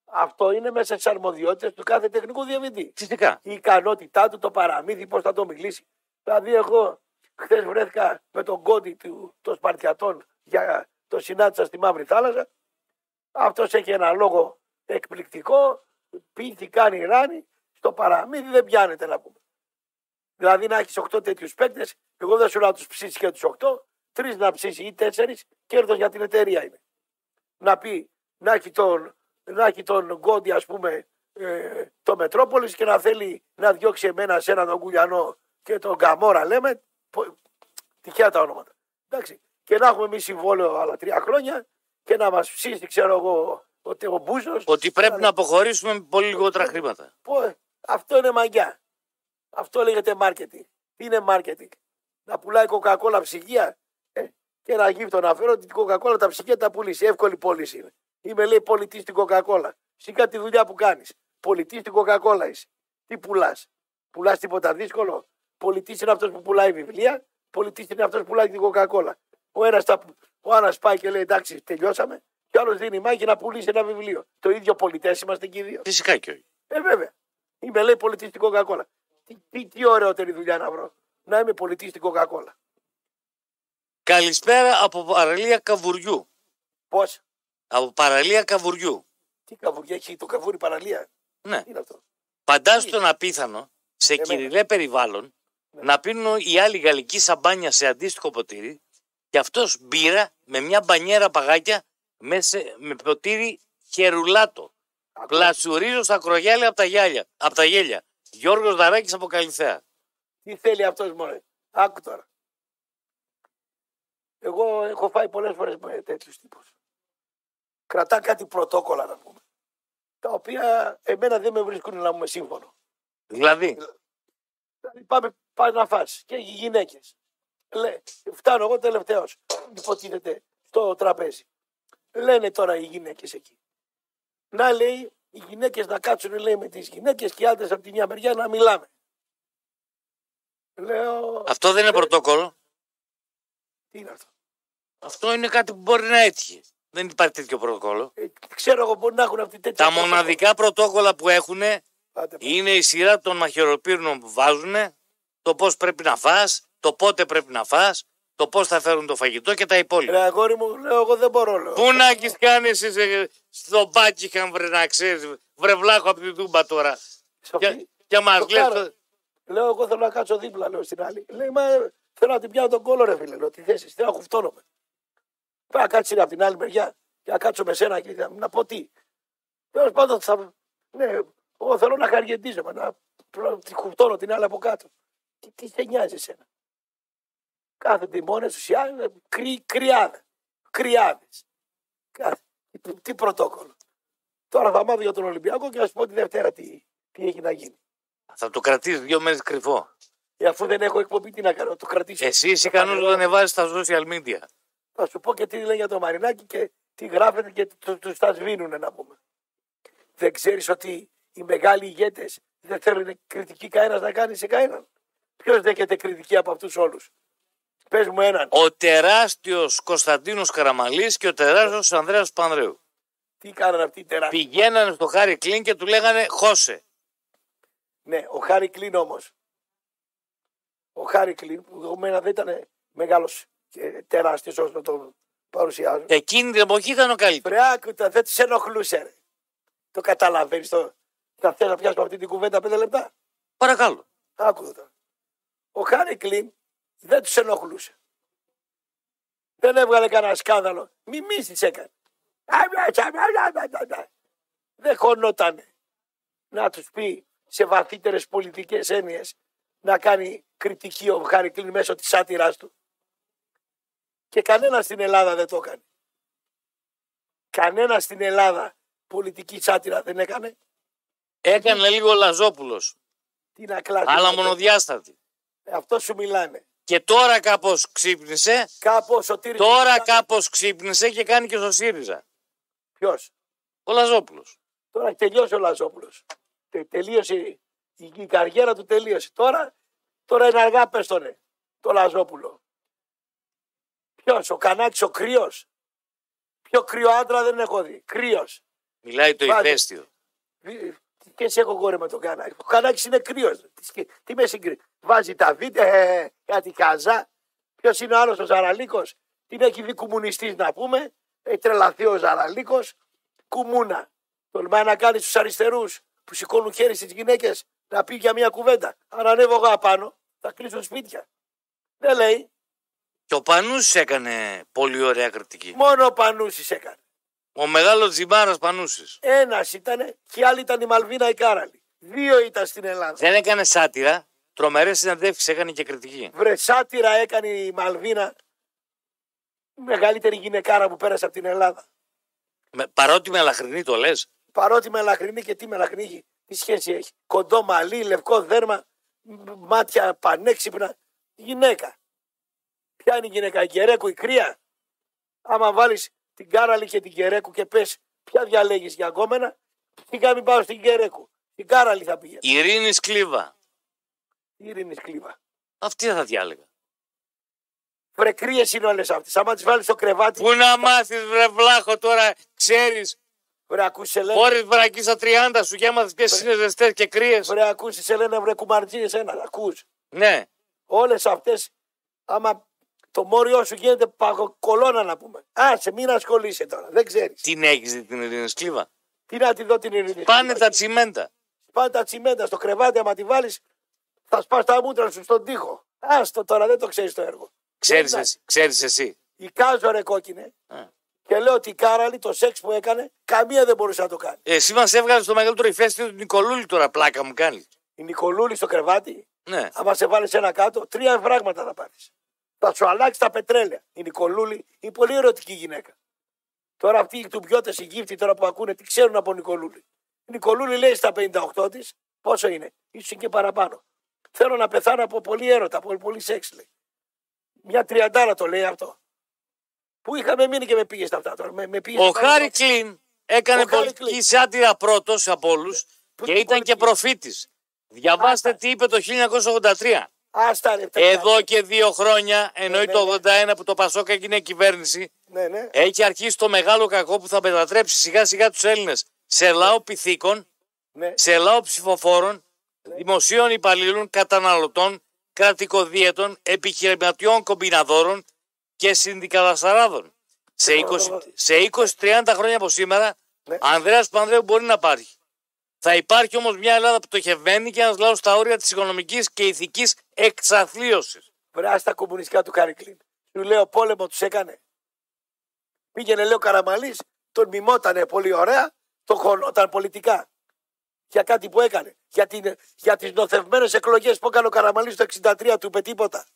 [SPEAKER 4] Αυτό είναι μέσα στις αρμοδιότητες του κάθε τεχνικού διευθυντή.
[SPEAKER 3] Φυσικά.
[SPEAKER 4] Η ικανότητά του, το παραμύθι, πώς θα το μιλήσει. Δηλαδή, εγώ χθες βρέθηκα με τον Κόντι του, των Σπαρτιατών για το συνάντησα στη Μαύρη Θάλασσα. Αυτός έχει ένα λόγο εκπληκτικό. Πήθη, κάνει ράνι. Στο παραμύθι δεν πιάνεται να πούμε. Δηλαδή να έχει οκτώ τέτοιους παίκτες, εγώ δεν σου λέω να τους ψήσει και τους οκτώ, τρεις να ψήσει ή τέσσερις, κέρδος για την εταιρεία είναι. Να πει, να έχει τον, να έχει τον Γκόντι, ας πούμε, ε, το Μετρόπολης και να θέλει να διώξει εμένα σε έναν τον Κουλιανό και τον Καμόρα, λέμε. Τυχαία τα ονόματα. Εντάξει. Και να έχουμε εμείς συμβόλαιο άλλα τρία χρόνια και να μας ψήσει, ξέρω εγώ, ότι ο Μπούζος.
[SPEAKER 3] Ότι πρέπει
[SPEAKER 4] αλλά...
[SPEAKER 3] να αποχωρήσουμε με πολύ λιγότερα χρήματα.
[SPEAKER 4] Πω, αυτό είναι μαγιά. Αυτό λέγεται marketing. Τι είναι marketing? Να πουλάει Coca-Cola ψυγεία ε, και ένα γύφτο να φέρω ότι την Coca-Cola τα ψυγεία τα πουλήσει. Εύκολη πώληση είναι. Είμαι λέει πολιτής στην Coca-Cola. Σιγά τη δουλειά που κάνεις. Πολιτής στην Coca-Cola είσαι. Τι πουλάς? Πουλάς τίποτα δύσκολο? Πολιτής είναι αυτός που πουλάει βιβλία. Πολιτής είναι αυτός που πουλάει την Coca-Cola. Ο ένας, τα, ο ένας πάει και λέει εντάξει τελειώσαμε. Και ο άλλος δίνει μάχη να πουλήσει ένα βιβλίο. Το ίδιο πολιτές είμαστε και οι δύο.
[SPEAKER 3] Φυσικά και όχι.
[SPEAKER 4] Ε, βέβαια. Είμαι λέει πολιτής στην Coca-Cola. Τι, τι, τι ωραιότερη δουλειά να βρω. Να είμαι πολιτής στην Coca-Cola.
[SPEAKER 3] Καλησπέρα από παραλία Καβουριού.
[SPEAKER 4] Πώς?
[SPEAKER 3] Από παραλία Καβουριού.
[SPEAKER 4] Τι καβουριά έχει το καβούρι παραλία?
[SPEAKER 3] Ναι.
[SPEAKER 4] Τι είναι αυτό?
[SPEAKER 3] Φαντάσου τον απίθανο σε
[SPEAKER 4] Εμένα.
[SPEAKER 3] κυριλέ περιβάλλον
[SPEAKER 4] Ναι.
[SPEAKER 3] να πίνουν οι άλλοι γαλλική σαμπάνια σε αντίστοιχο ποτήρι και αυτός μπύρα με μια μπανιέρα παγάκια μέσα, με ποτήρι χερουλάτο. Πλατσουρίζω στα κρογιάλια από τα, γυάλια, από τα γέλια. Γιώργος Δαράκης από Καλυθέα.
[SPEAKER 4] Τι θέλει αυτός μωρέ? Άκου τώρα. Εγώ έχω φάει πολλές φορές με τέτοιους τύπους. Κρατά κάτι πρωτόκολλα να πούμε. Τα οποία εμένα δεν με βρίσκουν να είμαι σύμφωνο.
[SPEAKER 3] Δηλαδή,
[SPEAKER 4] Δηλαδή πάμε, πάμε να φας και οι γυναίκες. Λέ, φτάνω εγώ τελευταίος. Υποτίθεται στο τραπέζι. Λένε τώρα οι γυναίκες εκεί. Να λέει οι γυναίκες να κάτσουν λέει με τις γυναίκες και οι άντρες από τη μια μεριά να μιλάμε. Λέω.
[SPEAKER 3] αυτό δεν είναι πρωτόκολλο.
[SPEAKER 4] Τι είναι αυτό?
[SPEAKER 3] Αυτό είναι κάτι που μπορεί να έτυχε. Δεν υπάρχει τέτοιο πρωτόκολλο.
[SPEAKER 4] Ε, ξέρω εγώ μπορεί να έχουν αυτή τέτοια.
[SPEAKER 3] Τα μοναδικά πρωτόκολλα που έχουν
[SPEAKER 4] Πάτε,
[SPEAKER 3] είναι η σειρά των μαχαιροπύρνων που βάζουν, το πώς πρέπει να φας, το πότε πρέπει να φας, το πώς θα φέρουν το φαγητό και τα υπόλοιπα.
[SPEAKER 4] Ρε αγόρι μου, λέω εγώ δεν μπορώ. Λέω.
[SPEAKER 3] Πού να έχεις κάνει εσύ σε- στο Μπάκιχαμ βρε να ξέρεις, βρε βλάχο από την Τούμπα τώρα.
[SPEAKER 4] Σοφή,
[SPEAKER 3] Και, και μας
[SPEAKER 4] το
[SPEAKER 3] λες,
[SPEAKER 4] κάνω.
[SPEAKER 3] το-
[SPEAKER 4] Λέω εγώ θέλω να κάτσω δίπλα, λέω στην άλλη. Λέει μα θέλω να την πιάνω τον κόλλο ρε φίλε, λέω τι θέσεις, θέλω να χουφτώνομαι. Πρέπει να κάτσει από την άλλη μεριά και να κάτσω με σένα και να, να πω τι. Τέλος πάντων θα. Ναι, εγώ θέλω να χαριεντίζομαι, να, να τη χουφτώνω την άλλη από κάτω. Τι, τι σε νοιάζει εσένα? Κάθεται οι μόνες τους, οι άλλοι, κρυ, κρυάδες. Κρυάδες. Κάθε. Τι, τι πρωτόκολλο. Τώρα θα μάθω για τον Ολυμπιακό και να σου πω τη Δευτέρα τι, τι έχει να γίνει.
[SPEAKER 3] θα το κρατήσεις δύο μέρες κρυφό.
[SPEAKER 4] Ε, αφού δεν έχω εκπομπή, τι να κάνω, το κρατήσω.
[SPEAKER 3] Εσύ είσαι ικανός να το ανεβάζεις στα social media.
[SPEAKER 4] Θα σου πω και τι λέει για το Μαρινάκι και τι γράφεται και του τους τα σβήνουνε να πούμε. Δεν ξέρεις ότι οι μεγάλοι ηγέτες δεν θέλουν κριτική κανένας να κάνει σε κανέναν? Ποιος δέχεται κριτική από αυτούς όλους? Πες μου έναν.
[SPEAKER 3] Ο τεράστιος Κωνσταντίνος Καραμαλής και ο τεράστιος Ανδρέας Πανδρέου.
[SPEAKER 4] Τι κάνανε αυτοί οι τεράστιοι?
[SPEAKER 3] Πηγαίνανε στο Χάρι Κλίν και του λέγανε χώσε.
[SPEAKER 4] Ναι, ο Χάρι Κλίν όμως. Ο Χάρι Κλίν που για μένα δεν ήταν μεγάλος και τεράστιος όσο τον παρουσιάζουν.
[SPEAKER 3] Εκείνη την εποχή ήταν ο καλύτερος.
[SPEAKER 4] Βρε άκουτα, δεν τους ενοχλούσε ρε. Το καταλαβαίνεις το. Θα θες να πιάσουμε αυτή την κουβέντα πέντε λεπτά?
[SPEAKER 3] Παρακαλώ.
[SPEAKER 4] Άκου τώρα. Ο Χάρι Κλίν δεν τους ενοχλούσε. Δεν έβγαλε κανένα σκάνδαλο. Μιμήσεις έκανε. Δεν χωνότανε να τους πει σε βαθύτερες πολιτικές έννοιες να κάνει κριτική ο Χάρι Κλίν μέσω της σάτυρας του. Και κανένα στην Ελλάδα δεν το έκανε. Κανένα στην Ελλάδα πολιτική σάτυρα δεν έκανε.
[SPEAKER 3] Έκανε λίγο ο Λαζόπουλος.
[SPEAKER 4] Τι να κλάσει.
[SPEAKER 3] Αλλά μονοδιάστατη.
[SPEAKER 4] Αυτό σου μιλάνε.
[SPEAKER 3] Και τώρα κάπως ξύπνησε.
[SPEAKER 4] Κάπως Σωτήρης.
[SPEAKER 3] Τώρα κάπως ξύπνησε και κάνει και στο ΣΥΡΙΖΑ.
[SPEAKER 4] Ποιος?
[SPEAKER 3] Ο Λαζόπουλος.
[SPEAKER 4] Τώρα έχει τελειώσει ο Λαζόπουλος. Τε, τελείωσε η, η καριέρα του τελείωσε. Τώρα, τώρα είναι αργά πες τον, ε, το Λαζόπουλο. Ποιος? Ο Κανάκης ο κρύος. Πιο κρύο άντρα δεν έχω δει. Κρύος.
[SPEAKER 3] Μιλάει το
[SPEAKER 4] Βάζε.
[SPEAKER 3] ηφαίστειο.
[SPEAKER 4] Και εσύ έχω γόρε με τον Κανάκη. Ο Κανάκης είναι κρύος. Τι, τι με συγκρίνει. Βάζει τα βίντεο, ε, κάτι καζά. Ποιος είναι ο άλλος ο Ζαραλίκος. Την έχει δει κομμουνιστής να πούμε. Έχει τρελαθεί ο Ζαραλίκος. Κουμούνα. Τολμάει να κάνει στους αριστερούς που σηκώνουν χέρι στις γυναίκες να πει για μια κουβέντα. Αν ανέβω εγώ απάνω θα κλείσουν σπίτια. Δεν λέει.
[SPEAKER 3] Και ο Πανούσης έκανε πολύ ωραία κριτική.
[SPEAKER 4] Μόνο ο Πανούσης έκανε.
[SPEAKER 3] Ο μεγάλος Τζιμπάρας Πανούσης.
[SPEAKER 4] Ένας ήταν και η άλλη ήταν η Μαλβίνα η Κάραλη. Δύο ήταν στην Ελλάδα.
[SPEAKER 3] Δεν έκανε σάτυρα. Τρομερές συναντεύξεις έκανε και κριτική.
[SPEAKER 4] Βρε σάτυρα έκανε η Μαλβίνα. Η μεγαλύτερη γυναικάρα που πέρασε από την Ελλάδα.
[SPEAKER 3] Με, παρότι με ελαχρινή το λες.
[SPEAKER 4] Παρότι μελαχρινή και τι μελαχρινή έχει. Τι σχέση έχει. Κοντό μαλλί, λευκό δέρμα, μ- μάτια πανέξυπνα. Γυναίκα. Ποια είναι η γυναίκα, η Κερέκου, η κρύα. Άμα βάλεις την Κάραλη και την Κερέκου και πες ποια διαλέγεις για γκόμενα, τι κάνει πάω στην Κερέκου. Την Κάραλη θα πήγαινε.
[SPEAKER 3] Ειρήνη Σκλίβα.
[SPEAKER 4] Η Ειρήνη Σκλίβα.
[SPEAKER 3] Αυτή θα διάλεγα.
[SPEAKER 4] Βρε κρύες είναι όλες αυτές. Άμα τις βάλεις στο κρεβάτι.
[SPEAKER 3] Πού να μάθεις βρε βλάχο τώρα, ξέρεις.
[SPEAKER 4] Βρε ακούσεις Ελένα.
[SPEAKER 3] Χωρίς βρακή στα τριάντα σου και έμαθες ποιες είναι ζεστές και κρύες.
[SPEAKER 4] Βρε ακούσεις Ελένα, βρε κουμαρτζή εσένα. Ακούς.
[SPEAKER 3] Ναι.
[SPEAKER 4] Όλες αυτές, άμα το μόριό σου γίνεται παγοκολώνα να πούμε. Άσε, μην ασχολείσαι τώρα. Δεν ξέρεις.
[SPEAKER 3] Την έχεις δει την Ειρήνη Σκλίβα.
[SPEAKER 4] Τι να τη δω την Ειρήνη.
[SPEAKER 3] Πάνε τα τσιμέντα.
[SPEAKER 4] Πάνε τα τσιμέντα στο κρεβάτι, άμα τη βάλεις, θα σπάς τα μούτρα σου στον τοίχο. Άστο τώρα, δεν το ξέρεις το έργο.
[SPEAKER 3] Ξέρεις
[SPEAKER 4] Δεν
[SPEAKER 3] εσύ, ξέρεις εσύ.
[SPEAKER 4] Εικάζω ρε κόκκινε.
[SPEAKER 3] Α.
[SPEAKER 4] Και λέω ότι η Κάραλη το σεξ που έκανε, καμία δεν μπορούσε να το κάνει.
[SPEAKER 3] Εσύ μας έβγαλες το μεγαλύτερο ηφαίστειο του Νικολούλη τώρα, πλάκα μου κάνει.
[SPEAKER 4] Η Νικολούλη στο κρεβάτι,
[SPEAKER 3] Ναι.
[SPEAKER 4] άμα σε βάλεις ένα κάτω, τρία φράγματα θα πάρεις. Θα σου αλλάξει τα πετρέλαια. Η Νικολούλη είναι πολύ ερωτική γυναίκα. Τώρα αυτοί οι τουμπιώτες, οι γύφτοι τώρα που ακούνε, τι ξέρουν από Νικολούλη. Η Νικολούλη λέει στα πενήντα οκτώ της, πόσο είναι, ίσως και παραπάνω. Θέλω να πεθάνω από πολύ έρωτα, από πολύ σεξ λέει. Μια τριαντάρα το λέει αυτό. Πού είχαμε μείνει και με πήγε στα αυτά τώρα. Με, με πήγες
[SPEAKER 3] Ο
[SPEAKER 4] στα
[SPEAKER 3] Χάρη Κλίν έκανε
[SPEAKER 4] Ο Χάρη
[SPEAKER 3] πολιτική
[SPEAKER 4] Κλίν.
[SPEAKER 3] σάτυρα πρώτος από όλους και ήταν και προφήτης. Διαβάστε
[SPEAKER 4] Άστα.
[SPEAKER 3] τι είπε το χίλια εννιακόσια ογδόντα τρία.
[SPEAKER 4] Άστα ρε. παιδιά.
[SPEAKER 3] Εδώ και δύο χρόνια, εννοεί
[SPEAKER 4] ναι,
[SPEAKER 3] το
[SPEAKER 4] ναι.
[SPEAKER 3] ογδόντα ένα που το Πασόκ έγινε κυβέρνηση,
[SPEAKER 4] Ναι, ναι.
[SPEAKER 3] έχει αρχίσει το μεγάλο κακό που θα μετατρέψει σιγά σιγά τους Έλληνες σε λαό πυθίκων,
[SPEAKER 4] ναι.
[SPEAKER 3] σε λαό ψηφοφόρων, δημοσίων υπαλλήλων, καταναλωτών, κρατικοδίαιτων, επιχειρηματιών κομπιναδόρων και συνδικαλασταράδων. Σε είκοσι, σε είκοσι τριάντα χρόνια από σήμερα,
[SPEAKER 4] Ναι.
[SPEAKER 3] Ανδρέας Πανδρέου μπορεί να υπάρχει. Θα υπάρχει όμως μια Ελλάδα πτωχευμένη και ένας λαός στα όρια της οικονομικής και ηθικής εξαθλίωσης.
[SPEAKER 4] Βράσει τα κομμουνιστικά του Χάρη. Του λέω πόλεμο τους έκανε. Πήγαινε λέει ο Καραμαλής, τον μιμότανε πολύ ωραία, τον χωνόταν πολιτικά. Για κάτι που έκανε. Για, την, για τις νοθευμένες εκλογές που έκανε ο Καραμαλής το εξήντα τρία του είπε τίποτα.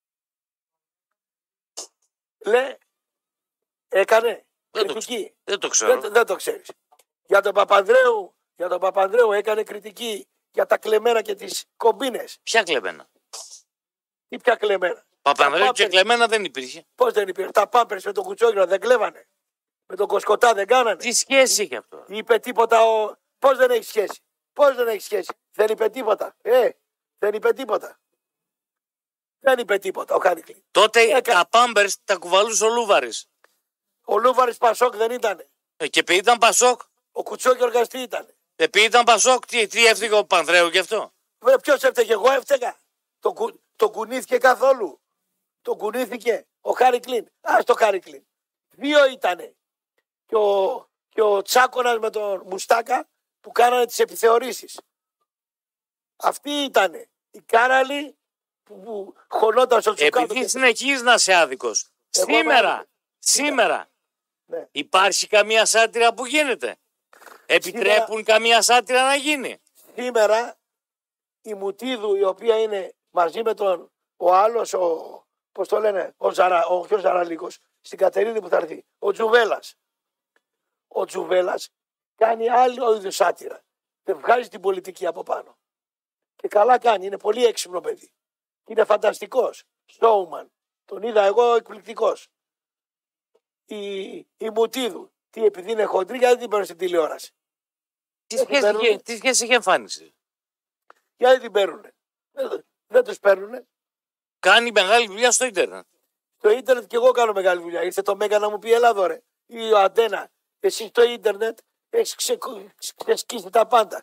[SPEAKER 4] Λέει, έκανε
[SPEAKER 3] Δεν το,
[SPEAKER 4] κριτική.
[SPEAKER 3] δεν το ξέρω.
[SPEAKER 4] Δεν, το- δεν το ξέρεις. Για τον Παπανδρέου, για τον Παπανδρέου έκανε κριτική για τα κλεμμένα και τις κομπίνες.
[SPEAKER 3] Ποια κλεμμένα.
[SPEAKER 4] Τι πια κλεμμένα.
[SPEAKER 3] Παπανδρέου
[SPEAKER 4] Τα
[SPEAKER 3] και
[SPEAKER 4] πάμπερς.
[SPEAKER 3] κλεμμένα δεν υπήρχε.
[SPEAKER 4] Πώς δεν υπήρχε. Τα πάμπερς με τον Κουτσόγυρο δεν κλέβανε. Με τον Κοσκοτά δεν κάνανε.
[SPEAKER 3] Τι σχέση έχει αυτό.
[SPEAKER 4] Είπε τίποτα ο. Πώς δεν έχει σχέση. Πώς δεν έχει σχέση. Δεν είπε τίποτα. Ε, δεν είπε τίποτα. Δεν είπε τίποτα ο Χάρικλιν.
[SPEAKER 3] Τότε
[SPEAKER 4] Έκα-
[SPEAKER 3] τα πάμπερς τα κουβαλούσε ο Λούβαρης.
[SPEAKER 4] Ο Λούβαρης Πασόκ δεν ήταν.
[SPEAKER 3] Ε, και επειδή ήταν Πασόκ,
[SPEAKER 4] Ο Κουτσόγιοργας τι ήταν.
[SPEAKER 3] επειδή ήταν Πασόκ, τι, τι έφυγε ο Πανδρέου γι' αυτό.
[SPEAKER 4] Βέβαια ποιος έφταιγε. Εγώ έφταιγα. Το, κου... το κουνήθηκε καθόλου. Το κουνήθηκε ο Χάρικλιν. Α το Χάρικλιν. Δύο ήτανε. Και ο, και ο Τσάκωνας με τον Μουστάκα που κάνανε τις επιθεωρήσεις. Αυτοί ήτανε. Η Κάραλη που, που χωνόταν στο Τσουκάτο.
[SPEAKER 3] Επειδή
[SPEAKER 4] και-
[SPEAKER 3] συνεχίζει να είσαι άδικος.
[SPEAKER 4] Εγώ
[SPEAKER 3] Σήμερα,
[SPEAKER 4] είμαι
[SPEAKER 3] σήμερα,
[SPEAKER 4] Ναι.
[SPEAKER 3] υπάρχει καμία σάτυρα που γίνεται. Επιτρέπουν καμία σάτυρα να γίνει.
[SPEAKER 4] Σήμερα η Μουτίδου η οποία είναι μαζί με τον ο άλλος, ο, πώς το λένε, ο, Ζαρα, ο πιο Ζαραλίκος, στην Κατερίνη που θα έρθει, ο Τζουβέλας. Ο Τζουβέλας κάνει άλλο είδου σάτυρα. Δεν βγάζει την πολιτική από πάνω. Και καλά κάνει, είναι πολύ έξυπνο παιδί. Είναι φανταστικός. Showman. Τον είδα εγώ εκπληκτικός. Η, η Μουτίδου, τι επειδή είναι χοντρή, γιατί την παίρνει στην τηλεόραση.
[SPEAKER 3] Τι
[SPEAKER 4] Έχουν
[SPEAKER 3] σχέση,
[SPEAKER 4] παίρνουν.
[SPEAKER 3] είχε, τι σχέση είχε εμφάνιση.
[SPEAKER 4] Γιατί την παίρνουνε. Δεν, δεν τους παίρνουνε.
[SPEAKER 3] Κάνει μεγάλη δουλειά στο ίντερνετ.
[SPEAKER 4] Στο ίντερνετ και εγώ κάνω μεγάλη δουλειά. Ήρθε το Μέγκα να μου πει έλα εδώ ρε. Ή ο Αντένα. Εσύ στο ίντερνετ Έχει ξε, ξεσκίσει τα πάντα.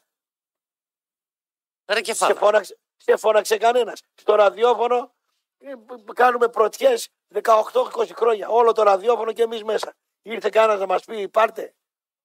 [SPEAKER 3] Ρε και
[SPEAKER 4] Σε
[SPEAKER 3] φάτα.
[SPEAKER 4] φώναξε, σε φώναξε κανένα. Στο ραδιόφωνο ε, κάνουμε πρωτιές δεκαοκτώ είκοσι χρόνια. Όλο το ραδιόφωνο και εμείς μέσα. Ήρθε κανένα να μας πει πάρτε.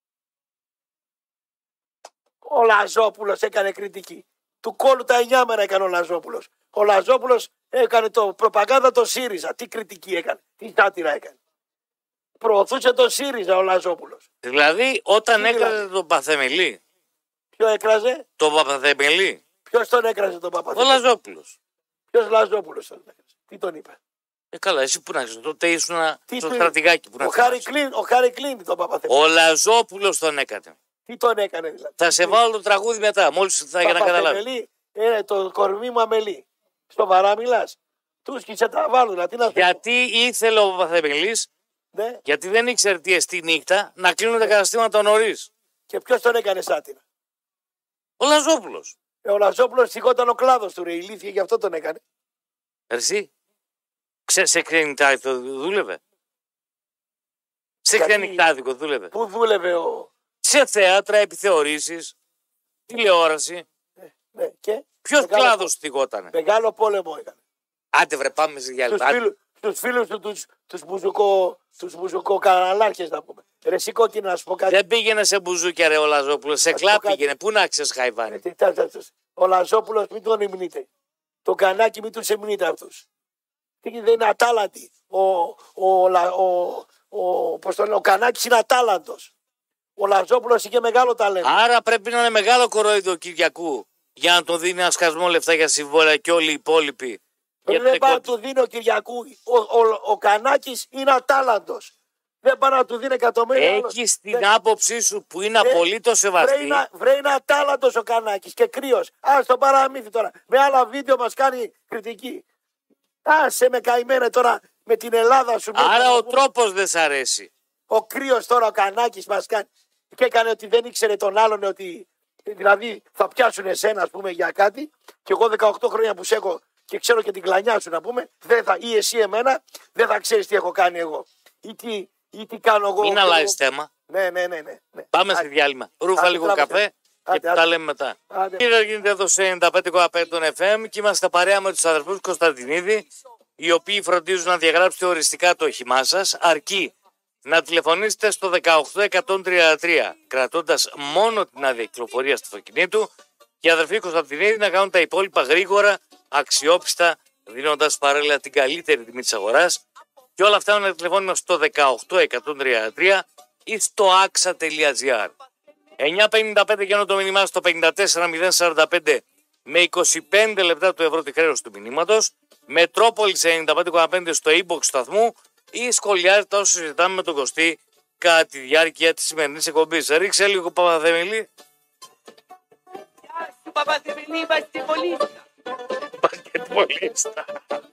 [SPEAKER 4] Ο Λαζόπουλος έκανε κριτική. Του κόλου τα εννιά μέρα έκανε ο Λαζόπουλος. Ο Λαζόπουλος έκανε το προπαγάνδα το ΣΥΡΙΖΑ. Τι κριτική έκανε, τι σάτυρα έκανε. Προωθούσε το ΣΥΡΙΖΑ ο Λαζόπουλος.
[SPEAKER 3] Δηλαδή όταν
[SPEAKER 4] Τι
[SPEAKER 3] έκραζε
[SPEAKER 4] δηλαδή?
[SPEAKER 3] τον Παθεμελή,
[SPEAKER 4] Ποιο έκραζε,
[SPEAKER 3] τον Παθεμελή,
[SPEAKER 4] ποιος τον έκραζε τον
[SPEAKER 3] ο
[SPEAKER 4] Παπαθέμη.
[SPEAKER 3] Λαζόπουλος.
[SPEAKER 4] Ποιος Λαζόπουλος τον έκραζε. Τι τον είπε.
[SPEAKER 3] Ε, καλά, εσύ που να ξέρεις, τότε ήσουν
[SPEAKER 4] Τι
[SPEAKER 3] στο
[SPEAKER 4] του-
[SPEAKER 3] στρατηγάκι που να
[SPEAKER 4] Ο Χάρη
[SPEAKER 3] θυμάσαι.
[SPEAKER 4] Κλίν, ο Χάρη Κλίν τον Παπαθέμη.
[SPEAKER 3] Ο Λαζόπουλος τον έκανε.
[SPEAKER 4] Τι τον έκανε δηλαδή.
[SPEAKER 3] Θα σε βάλω το τραγούδι μετά, μόλις θα για να καταλάβεις.
[SPEAKER 4] Παπαθεμελή, ε, το κορμί μου αμελή. Σοβαρά μιλάς. Του σκίσε τα βάλουνα. Τι να σου πω.
[SPEAKER 3] Γιατί ήθελε ο Παθεμελής,
[SPEAKER 4] Ναι.
[SPEAKER 3] γιατί δεν ήξερε τι εστί νύχτα, να κλείνουν τα καταστήματα νωρίς.
[SPEAKER 4] Και ποιος τον έκανε σάτυρα.
[SPEAKER 3] Ο Λαζόπουλος.
[SPEAKER 4] Ε, ο Λαζόπουλος σηκώταν ο κλάδος του ρε ηλίθιε, γι' αυτό τον έκανε.
[SPEAKER 3] Εσύ, ξέρεις σε ξενικτάδικο δούλευε. Σε
[SPEAKER 4] Γιατί-
[SPEAKER 3] ξενικτάδικο δούλευε.
[SPEAKER 4] Πού δούλευε ο.
[SPEAKER 3] Σε θέατρα, επιθεωρήσεις, τηλεόραση.
[SPEAKER 4] Ναι, και.
[SPEAKER 3] Ποιος
[SPEAKER 4] Μεγάλο-
[SPEAKER 3] κλάδος θυγότανε.
[SPEAKER 4] Μεγάλο πόλεμο έκανε.
[SPEAKER 3] Άντε βρε πάμε σε
[SPEAKER 4] Τους
[SPEAKER 3] διάλειμμα.
[SPEAKER 4] φίλους, τους φίλους του, τους, τους μπουζουκο, τους μπουζουκοκαναλάρχες να πούμε. Ρε εσύ κόκκινα να σου πω κάτι.
[SPEAKER 3] Δεν πήγαινε σε μπουζούκια ρε ο Λαζόπουλος, σε
[SPEAKER 4] Ας πω
[SPEAKER 3] κλαπ
[SPEAKER 4] κάτι.
[SPEAKER 3] πήγαινε. Πού να ξέρεις Χαϊβάνη.
[SPEAKER 4] Ε, τι τα- τα- τα- Ο Λαζόπουλος μην τον υμνείτε. Το κανάκι μην τους υμνείτε αυτούς. Τι δεν είναι ατάλαντοι. Ο, ο, Λα- ο, ο, πώς το λένε, ο Κανάκης είναι ατάλαντος. Ο Λαζόπουλος είχε μεγάλο ταλέντο.
[SPEAKER 3] Άρα πρέπει να είναι μεγάλο κορόιδο Κυριακού για να τον δίνει ένα σκασμό λεφτά για συμβόλαια και όλοι οι υπόλοιποι. Για
[SPEAKER 4] Δεν
[SPEAKER 3] την
[SPEAKER 4] πάει να
[SPEAKER 3] εκπομπή.
[SPEAKER 4] του δίνει ο Κυριακού. Ο, ο, ο Κανάκης είναι ατάλαντος. Δεν πάει να του δίνει εκατομμύρια. άλλο.
[SPEAKER 3] Έχει την
[SPEAKER 4] Δεν-
[SPEAKER 3] άποψη σου που είναι
[SPEAKER 4] Ε,
[SPEAKER 3] απολύτω σεβαστή.
[SPEAKER 4] Βρε είναι, βρε είναι ατάλαντος ο Κανάκης και κρύος. Α το παραμύθι τώρα. Με άλλα βίντεο μας κάνει κριτική. Άσε με καημένε τώρα με την Ελλάδα σου.
[SPEAKER 3] Άρα
[SPEAKER 4] μέσα,
[SPEAKER 3] ο
[SPEAKER 4] να πούμε.
[SPEAKER 3] τρόπος δεν σ' αρέσει.
[SPEAKER 4] Ο κρύος τώρα ο Κανάκης μας κάνει. Και έκανε ότι δεν ήξερε τον άλλον ότι. Δηλαδή θα πιάσουν εσένα ας πούμε για κάτι. Και εγώ δεκαοκτώ χρόνια που σε έχω και ξέρω και την κλανιά σου να πούμε. Δεν θα, ή εσύ εμένα δεν θα ξέρεις τι έχω κάνει εγώ. Ή τι, ή τι κάνω εγώ.
[SPEAKER 3] Μην
[SPEAKER 4] ξέρω
[SPEAKER 3] αλλάζει
[SPEAKER 4] εγώ.
[SPEAKER 3] θέμα.
[SPEAKER 4] Ναι, ναι, ναι. ναι, ναι.
[SPEAKER 3] Πάμε
[SPEAKER 4] Άντε.
[SPEAKER 3] σε διάλειμμα. Ρούφα
[SPEAKER 4] Άντε,
[SPEAKER 3] λίγο
[SPEAKER 4] τράβηξε.
[SPEAKER 3] καφέ και
[SPEAKER 4] Άντε,
[SPEAKER 3] τα
[SPEAKER 4] άντε.
[SPEAKER 3] λέμε μετά.
[SPEAKER 4] Άντε.
[SPEAKER 3] Κύριε, γίνεται εδώ σε ενενήντα πέντε κόμμα πέντε των εφ εμ και είμαστε παρέα με τους αδερφούς Κωνσταντινίδη, οι οποίοι φροντίζουν να διαγράψετε οριστικά το όχημά σας, αρκεί να τηλεφωνήσετε στο δεκαοκτώ εκατόν τριάντα τρία, κρατώντας μόνο την άδεια κυκλοφορίας του αυτοκινήτου, και οι αδερφοί Κωνσταντινίδη να κάνουν τα υπόλοιπα γρήγορα, αξιόπιστα, δίνοντας παράλληλα την καλύτερη τιμή της αγοράς. Και όλα αυτά είναι τηλεφώνημα στο δεκαοκτώ εκατόν τριάντα τρία ή στο axa τελεία gr. εννιά πενήντα πέντε και ενώ το μήνυμά στο πενήντα τέσσερα μηδέν σαράντα πέντε με είκοσι πέντε λεπτά του ευρώ τη χρέωση του μηνύματος, Μετρόπολης ενενήντα πέντε κόμμα πέντε στο inbox σταθμού ή σχολιάζετε όσο συζητάμε με τον Κωστή κατά τη διάρκεια της σημερινής εκπομπής. Ρίξε λίγο Παπαθεμιλή.
[SPEAKER 1] Σου Παπαθεμελή, μπασκετμπολίστα.
[SPEAKER 3] Μπασκετμπολίστα.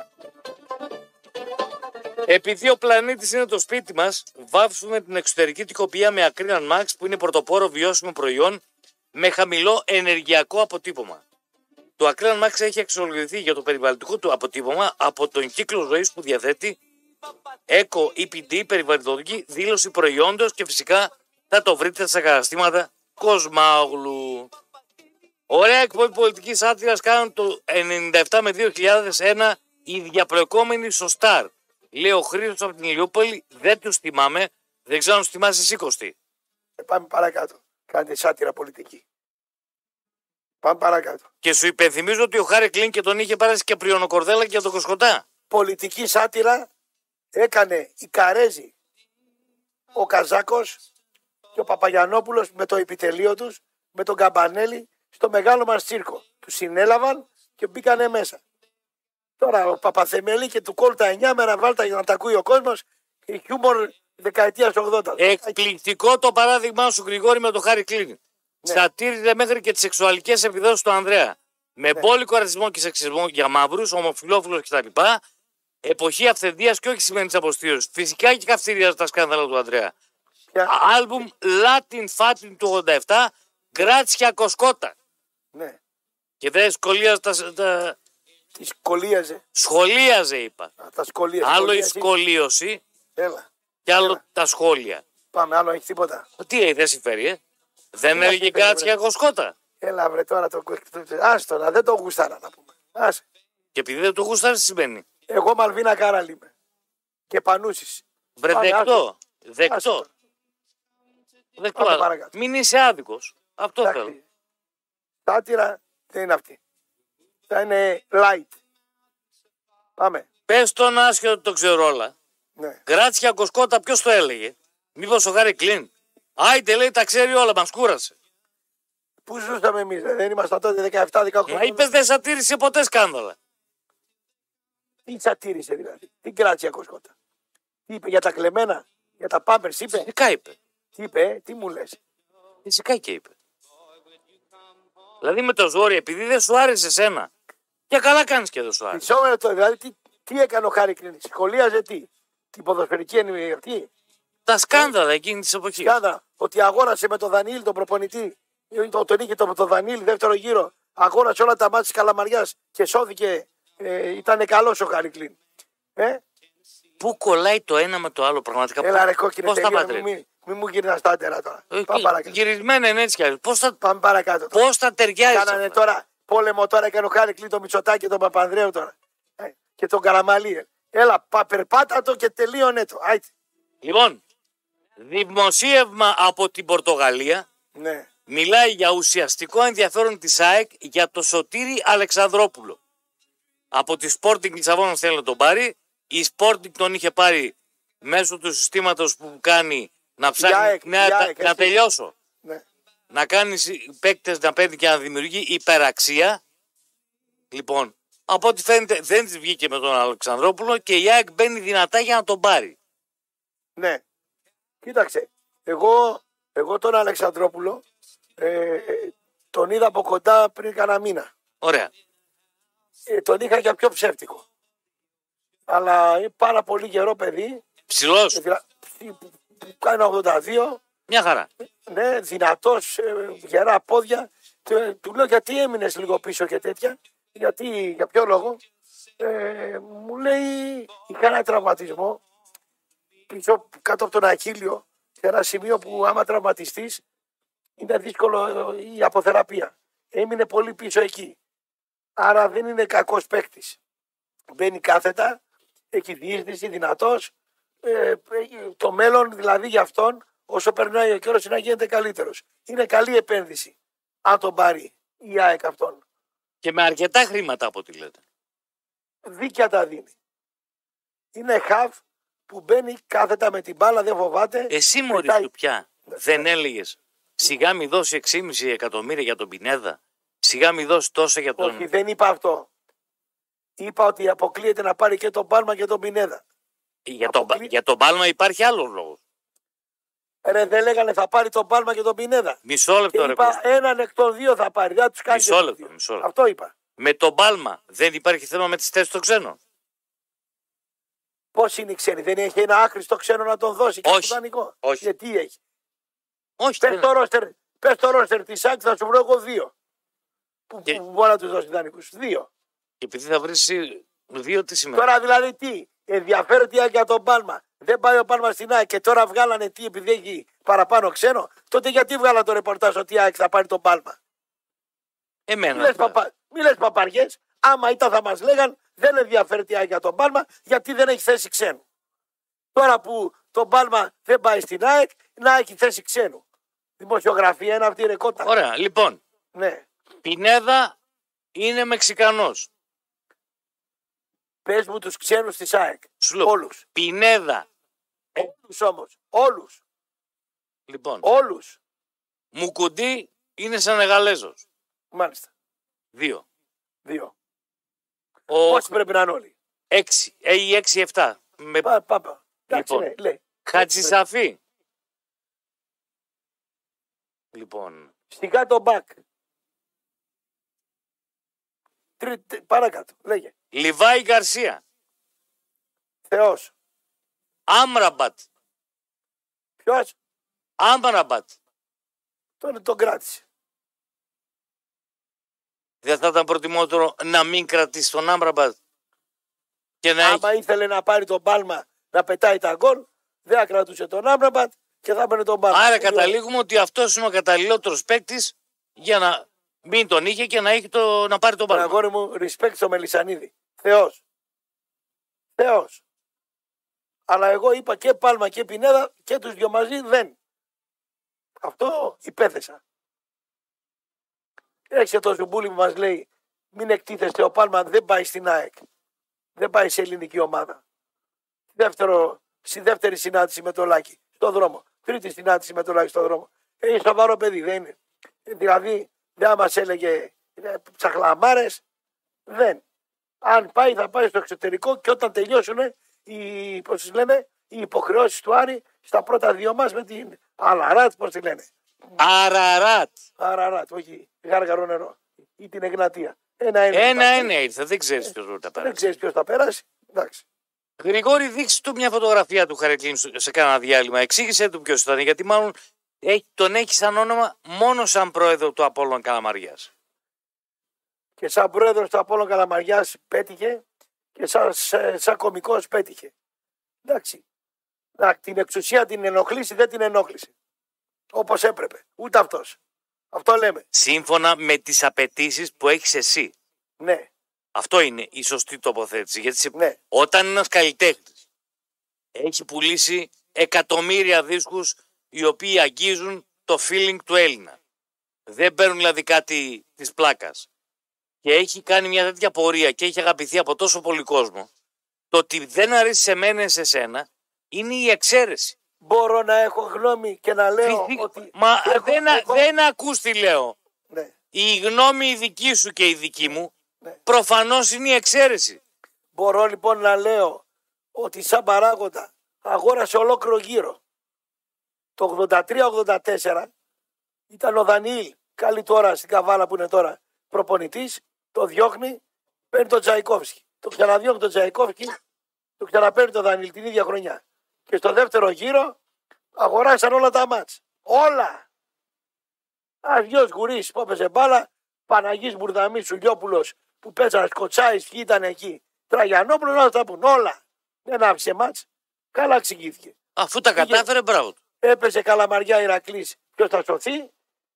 [SPEAKER 3] Επειδή ο πλανήτης είναι το σπίτι μας, βάφουμε την εξωτερική τοιχοποιία με Acrylan Max που είναι πρωτοπόρο βιώσιμο προϊόν με χαμηλό ενεργειακό αποτύπωμα. Το Acrylan Max έχει αξιολογηθεί για το περιβαλλοντικό του αποτύπωμα από τον κύκλο ζωής που διαθέτει, Eco ι πι ντι, περιβαλλοντική δήλωση προϊόντος, και φυσικά θα το βρείτε στα καταστήματα Κοσμάγλου. Ωραία εκπομπή πολιτικής άτυρας κάνουν το ενενήντα επτά με δύο χιλιάδες ένα οι διαπλεκόμενοι στο Σταρ. Λέει ο Χρήστος από την Ηλιούπολη, δεν τους θυμάμαι, δεν ξέρω αν τους θυμάσαι εσύ Κωστή.
[SPEAKER 4] Ε, πάμε παρακάτω. Κάντε σάτυρα πολιτική. Πάμε παρακάτω.
[SPEAKER 3] Και σου υπενθυμίζω ότι ο Χάρη Κλίν και τον είχε πάρει και πριονοκορδέλα και τον Κοσκοτά.
[SPEAKER 4] Πολιτική σάτυρα έκανε η Καρέζη, ο Καζάκος και ο Παπαγιαννόπουλος με το επιτελείο τους, με τον Καμπανέλη στο μεγάλο μας τσίρκο. Τους συνέλαβαν και μπήκανε μέσα. Τώρα ο Παπαθεμελή και του κόλτα εννιά μέρα βάλτα για να τα ακούει ο κόσμος, η χιούμορ δεκαετίας ογδόντα.
[SPEAKER 3] Εκπληκτικό το παράδειγμά σου Γρηγόρη με τον Χάρη Κλίν.
[SPEAKER 4] Ναι.
[SPEAKER 3] Σατήριζε μέχρι και τις σεξουαλικές επιδόσεις του Ανδρέα. Με
[SPEAKER 4] Ναι.
[SPEAKER 3] μπόλικο ρατσισμό και σεξισμό για μαύρους, ομοφυλόφιλους κτλ. Εποχή αυθεντίας και όχι σημαίνης αποστήρωσης. Φυσικά και καυστηρίαζε τα σκάνδαλα του Ανδρέα.
[SPEAKER 4] Ποια-
[SPEAKER 3] Άλμπουμ Latin Fatin του ογδόντα επτά, Γκράτσια Κοσκότα.
[SPEAKER 4] Ναι,
[SPEAKER 3] Και δεν σχολίαζε τα, τα...
[SPEAKER 4] τη σκολίαζε.
[SPEAKER 3] Σχολίαζε είπα.
[SPEAKER 4] Α, τα σκολίαζε.
[SPEAKER 3] Άλλο η
[SPEAKER 4] Σχολίαζε.
[SPEAKER 3] σχολίωση
[SPEAKER 4] Έλα,
[SPEAKER 3] και άλλο
[SPEAKER 4] Έλα.
[SPEAKER 3] τα σχόλια.
[SPEAKER 4] πάμε, άλλο έχει τίποτα.
[SPEAKER 3] Τι έχει, δεν συμφέρει, ε. Δεν
[SPEAKER 4] Τι
[SPEAKER 3] έλεγε
[SPEAKER 4] μας είπε,
[SPEAKER 3] Γκράτσια
[SPEAKER 4] βρε.
[SPEAKER 3] Κοσκότα.
[SPEAKER 4] Έλα βρε τώρα το. Άστο να δεν το γουστάρα να πούμε. Άσε.
[SPEAKER 3] Και επειδή δεν το γούσταρε, τι σημαίνει.
[SPEAKER 4] Εγώ Μαλβίνα Κάραλ είμαι. Και Πανούση.
[SPEAKER 3] Βρε
[SPEAKER 4] Πάμε,
[SPEAKER 3] δεκτό.
[SPEAKER 4] Άστο
[SPEAKER 3] Δεκτό.
[SPEAKER 4] τώρα.
[SPEAKER 3] Δεκτό.
[SPEAKER 4] Πάμε παρακάτω.
[SPEAKER 3] Μην είσαι άδικο. Αυτό θέλω.
[SPEAKER 4] Εντάξει. Σάτυρα δεν είναι αυτή. Θα είναι light. Πάμε.
[SPEAKER 3] Πε τον άσχετο ότι το ξέρω όλα.
[SPEAKER 4] Ναι.
[SPEAKER 3] Γκράτσια Κοσκότα, ποιο το έλεγε. Μήπω ο Χάρη Κλίν. Άιτε λέει τα ξέρει όλα, μα κούρασε.
[SPEAKER 4] Πού ζούσαμε εμεί, δεν ήμασταν τότε δεκαεπτά δεκαοκτώ.
[SPEAKER 3] Μα είπε δεν σατήρησε ποτέ σκάνδαλα.
[SPEAKER 4] Τι σατήρισε δηλαδή. Τι Γκράτσια Κοσκότα. Τι είπε για τα κλεμμένα, για τα πάμπερς είπε.
[SPEAKER 3] Φυσικά είπε.
[SPEAKER 4] Τι είπε, ε? Τι μου λες.
[SPEAKER 3] Φυσικά και είπε. Δηλαδή με το ζόρι, επειδή δεν σου άρεσε εσένα. Και καλά κάνει και δεν σου άρεσε.
[SPEAKER 4] Μισό λεπτό, δηλαδή τι, τι έκανε ο Χάρη Κλίν. Σχολίαζε τι. Την ποδοσφαιρική ενημερία αυτή.
[SPEAKER 3] Τα σκάνδαλα εκείνη τη εποχή.
[SPEAKER 4] Σκάνδα ότι αγόρασε με τον Δανίλη τον προπονητή. Το, τον είχε τον το Δανίλη δεύτερο γύρο. Αγόρασε όλα τα μάτια της Καλαμαριάς και σώθηκε. Ε, ήταν καλός ο Χάρη Κλίν. Ε?
[SPEAKER 3] Πού κολλάει το ένα με το άλλο πραγματικά.
[SPEAKER 4] Έλα ρε κόκκινε
[SPEAKER 3] Πώς τα
[SPEAKER 4] τελείω,
[SPEAKER 3] πατρέπει.
[SPEAKER 4] μην, μην μου γυρνάς τα άτερα τώρα.
[SPEAKER 3] Ε,
[SPEAKER 4] Πάμε παρακάτω.
[SPEAKER 3] Γυρισμένα είναι έτσι κι αλλιώς. Πώς θα,
[SPEAKER 4] Πάμε παρακάτω. τώρα.
[SPEAKER 3] πώς θα ταιριάζει.
[SPEAKER 4] Κάνανε τώρα πόλεμο τώρα έκανε ο Χάρη Κλίν τον Μητσοτάκη και τον Παπανδρέου τώρα. Ε, και τον Καραμαλή. Έλα, πα, περπάτα το και τελείωνε το. Άιτε.
[SPEAKER 3] Λοιπόν, δημοσίευμα από την Πορτογαλία
[SPEAKER 4] Ναι.
[SPEAKER 3] μιλάει για ουσιαστικό ενδιαφέρον της ΑΕΚ για το Σωτήρη Αλεξανδρόπουλο. Από τη Sporting Λισαβόνας θέλει να τον πάρει. Η Sporting τον είχε πάρει μέσω του συστήματος που κάνει να ψάχνει.
[SPEAKER 4] ΑΕΚ,
[SPEAKER 3] ναι,
[SPEAKER 4] η
[SPEAKER 3] τα-
[SPEAKER 4] ΑΕΚ,
[SPEAKER 3] να
[SPEAKER 4] έτσι.
[SPEAKER 3] τελειώσω.
[SPEAKER 4] Ναι.
[SPEAKER 3] Να κάνει παίκτες να παίρνει και να δημιουργεί υπεραξία. Λοιπόν, από ό,τι φαίνεται δεν της βγήκε με τον Αλεξανδρόπουλο και η ΑΕΚ μπαίνει δυνατά για να τον πάρει.
[SPEAKER 4] Ναι. Κοίταξε. Εγώ, εγώ τον Αλεξανδρόπουλο ε, ε, τον είδα από κοντά πριν κανένα μήνα.
[SPEAKER 3] Ωραία.
[SPEAKER 4] Ε, τον είχα για πιο ψεύτικο. Αλλά είναι πάρα πολύ γερό παιδί.
[SPEAKER 3] Ψηλός,
[SPEAKER 4] Ε, δηλα- που- που κάνει ογδόντα δύο.
[SPEAKER 3] μια χαρά.
[SPEAKER 4] Ναι, δυνατός, ε, γερά πόδια. Του, του λέω γιατί έμεινες λίγο πίσω και τέτοια. Γιατί, για ποιο λόγο. Ε, μου λέει, είχα ένα τραυματισμό πίσω κάτω από τον Αχίλιο, σε ένα σημείο που άμα τραυματιστείς είναι δύσκολο ε, η αποθεραπεία. Έμεινε πολύ πίσω εκεί. Άρα δεν είναι κακός παίκτης. Μπαίνει κάθετα, έχει διείσδυση, δυνατός. Ε, ε, το μέλλον δηλαδή για αυτόν, όσο περνάει ο καιρός, είναι να γίνεται καλύτερος. Είναι καλή επένδυση, αν τον πάρει η ΑΕΚ αυτόν.
[SPEAKER 3] Και με αρκετά χρήματα από ό,τι λέτε.
[SPEAKER 4] Δίκαια τα δίνει. Είναι χαβ που μπαίνει κάθετα με την μπάλα, δεν φοβάται.
[SPEAKER 3] Εσύ μόλις
[SPEAKER 4] πετάει.
[SPEAKER 3] του πια δεν έλεγες σιγά μη δώσει έξι κόμμα πέντε εκατομμύρια για τον Πινέδα, σιγά μη δώσει τόσα για τον...
[SPEAKER 4] Όχι, δεν είπα αυτό. Είπα ότι αποκλείεται να πάρει και τον Πάλμα και τον Πινέδα.
[SPEAKER 3] Για τον,
[SPEAKER 4] αποκλεί-
[SPEAKER 3] για τον Πάλμα υπάρχει άλλος λόγος.
[SPEAKER 4] Ρε, δεν λέγανε θα πάρει τον Πάλμα και τον Πινέδα.
[SPEAKER 3] Μισό
[SPEAKER 4] Και
[SPEAKER 3] λεπτό ρε
[SPEAKER 4] είπα
[SPEAKER 3] Κώστα.
[SPEAKER 4] έναν εκ των δύο θα πάρει. Δεν θα τους κάνει
[SPEAKER 3] Μισό
[SPEAKER 4] και τους
[SPEAKER 3] λεπτό,
[SPEAKER 4] δύο.
[SPEAKER 3] μισό λεπτό.
[SPEAKER 4] Αυτό είπα.
[SPEAKER 3] Με τον Πάλμα δεν υπάρχει θέμα με τις θέσεις των ξένων.
[SPEAKER 4] Πώ είναι οι ξένοι, δεν έχει ένα άχρηστο ξένο να τον δώσει και
[SPEAKER 3] Όχι.
[SPEAKER 4] στο δανεικό.
[SPEAKER 3] Όχι.
[SPEAKER 4] Γιατί έχει.
[SPEAKER 3] Όχι,
[SPEAKER 4] Πες
[SPEAKER 3] δεν-
[SPEAKER 4] το ρόστερ, πες το ρόστερ της ΑΕΚ θα σου βρω εγώ δύο. Που,
[SPEAKER 3] Και-
[SPEAKER 4] που μπορεί να του δώσει δανεικούς. Δύο.
[SPEAKER 3] Και επειδή θα βρεις εσύ δύο τι σημαίνει.
[SPEAKER 4] Τώρα δηλαδή τι, ενδιαφέρεται η ΑΕΚ για τον Πάλμα. Δεν πάει ο Πάλμα στην ΑΕΚ και τώρα βγάλανε τι επειδή έχει παραπάνω ξένο. Τότε γιατί βγάλανε το ρεπορτάζ ότι η ΑΕΚ θα πάρει τον Πάλμα. Μη
[SPEAKER 3] Εμένα.
[SPEAKER 4] λες, παπα... μη λες παπαριές. Άμα ήταν θα μας λέγαν δεν ενδιαφέρεται η ΑΕΚ για τον Πάλμα γιατί δεν έχει θέση ξένου. Τώρα που τον Πάλμα δεν πάει στην ΑΕΚ να έχει θέση ξένου. Δημοσιογραφία είναι αυτή η ρεκότα.
[SPEAKER 3] Ωραία, λοιπόν.
[SPEAKER 4] Ναι.
[SPEAKER 3] Πινέδα είναι Μεξικανός.
[SPEAKER 4] Πες μου τους ξένους της ΑΕΚ.
[SPEAKER 3] Σου λέω.
[SPEAKER 4] Όλους.
[SPEAKER 3] Πινέδα.
[SPEAKER 4] Όλους όμως. Όλους.
[SPEAKER 3] Λοιπόν.
[SPEAKER 4] Όλους.
[SPEAKER 3] Μουκουντή είναι Σενεγαλέζος.
[SPEAKER 4] Μάλιστα.
[SPEAKER 3] Δύο.
[SPEAKER 4] Δύο.
[SPEAKER 3] Ο
[SPEAKER 4] Πόσοι πρέπει να είναι όλοι.
[SPEAKER 3] έξι. Ε, ή έξι εφτά. Με
[SPEAKER 4] Πά, πά, πά. Εντάξει,
[SPEAKER 3] Λοιπόν.
[SPEAKER 4] ναι, λέει.
[SPEAKER 3] Χατζησαφή. Λοιπόν.
[SPEAKER 4] Σιγά τον μπακ. Τρίτη, παρακάτω. Λέγε.
[SPEAKER 3] Λιβάη Γκαρσία.
[SPEAKER 4] Θεός.
[SPEAKER 3] Άμραμπατ.
[SPEAKER 4] Ποιος.
[SPEAKER 3] Άμραμπατ.
[SPEAKER 4] Τον, τον κράτησε.
[SPEAKER 3] Δεν θα ήταν προτιμότερο να μην κρατήσει τον Άμραμπατ και να
[SPEAKER 4] Άμα
[SPEAKER 3] έχει...
[SPEAKER 4] ήθελε να πάρει τον Πάλμα να πετάει τα γκολ, δεν θα κρατούσε τον Άμπραμπατ και θα έπαιρνε τον Πάλμα.
[SPEAKER 3] Άρα καταλήγουμε ότι αυτό είναι ο καταλληλότερο παίκτη για να μην τον είχε και να, έχει το, να πάρει τον Πάλμα.
[SPEAKER 4] Αγόρι μου, respect στο Μελισσανίδη. Θεός. Θεός. Αλλά εγώ είπα και Πάλμα και Πινέδα και τους δυο μαζί δεν. Αυτό υπέθεσα. Έχει το Ζουμπούλη που μας λέει μην εκτίθεστε, ο Πάλμα δεν πάει στην ΑΕΚ. Δεν πάει σε ελληνική ομάδα. Δεύτερο, στη δεύτερη συνάντηση με το Λάκη στον δρόμο. Τρίτη συνάντηση με το Λάκη στον δρόμο. Είναι σοβαρό παιδί, δεν είναι. Δηλαδή δεν μας έλεγε ψαχλαμάρες. Δεν. Αν πάει θα πάει στο εξωτερικό και όταν τελειώσουν οι, πώς τις λένε, οι υποχρεώσεις του Άρη στα πρώτα δύο μας με την Αλαράτ, πώς τη λένε.
[SPEAKER 3] Αραράτ.
[SPEAKER 4] Αραράτ, όχι γάργαρο νερό. Ή την Εγνατία. Ένα-ένα.
[SPEAKER 3] Ένα-ένα ήρθε, δεν ξέρει ποιο τα
[SPEAKER 4] Δεν
[SPEAKER 3] πέρασε.
[SPEAKER 4] ξέρεις ποιος θα πέρασει. Εντάξει.
[SPEAKER 3] Γρηγόρη, δείξε του μια φωτογραφία του Χαρεκλίν σε κάνα διάλειμμα. Εξήγησε του ποιο ήταν, γιατί μάλλον έχει, τον έχει σαν όνομα μόνο σαν πρόεδρο του Απόλλων Καλαμαριάς.
[SPEAKER 4] Και σαν πρόεδρος του Απόλλων Καλαμαριάς πέτυχε και σαν, σαν, σαν κωμικός πέτυχε. Εντάξει. Να, την εξουσία την ενοχλήσει, δεν την ενόχλησε. Όπως έπρεπε. Ούτε αυτός. Αυτό λέμε.
[SPEAKER 3] Σύμφωνα με τις απαιτήσεις που έχεις εσύ.
[SPEAKER 4] Ναι.
[SPEAKER 3] Αυτό είναι η σωστή τοποθέτηση. Γιατί σε-
[SPEAKER 4] Ναι.
[SPEAKER 3] όταν ένας καλλιτέχνης έχει πουλήσει εκατομμύρια δίσκους οι οποίοι αγγίζουν το feeling του Έλληνα. Δεν παίρνουν δηλαδή κάτι της πλάκας. Και έχει κάνει μια τέτοια πορεία και έχει αγαπηθεί από τόσο πολύ κόσμο. Το ότι δεν αρέσει σε μένα σε σένα είναι η εξαίρεση.
[SPEAKER 4] Μπορώ να έχω γνώμη και να λέω
[SPEAKER 3] Φυσι-
[SPEAKER 4] ότι...
[SPEAKER 3] Μα
[SPEAKER 4] έχω-
[SPEAKER 3] δεν,
[SPEAKER 4] έχω-
[SPEAKER 3] δεν ακούς τι λέω.
[SPEAKER 4] Ναι.
[SPEAKER 3] Η γνώμη η δική σου και η δική μου
[SPEAKER 4] Ναι.
[SPEAKER 3] προφανώς είναι η εξαίρεση.
[SPEAKER 4] Μπορώ λοιπόν να λέω ότι σαν παράγοντα αγόρασε ολόκληρο γύρο. Το ογδόντα τρία ογδόντα τέσσερα ήταν ο Δανιήλ, καλή τώρα στην Καβάλα που είναι τώρα προπονητής, το διώχνει, παίρνει τον Τζαϊκόφσκι. Το ξαναδιώχνει τον Τζαϊκόφσκι, το ξαναπαίρνει τον Δανιήλ την ίδια χρονιά. Και στο δεύτερο γύρο αγοράσαν όλα τα μάτς. Όλα. Αγιός Γουρίς που έπαιζε μπάλα, Παναγής Μπουρδαμής, Σουλιόπουλος που παίζανε Σκοτσάης, ποιοι ήταν εκεί. Τραγιανόπουλος, να τα πούν όλα. Δεν άφησε μάτς. Καλά εξηγήθηκε.
[SPEAKER 3] Αφού τα
[SPEAKER 4] Πήγε-
[SPEAKER 3] κατάφερε, μπράβο του.
[SPEAKER 4] Έπαιζε Καλαμαριά Ηρακλής. Ποιος θα σωθεί.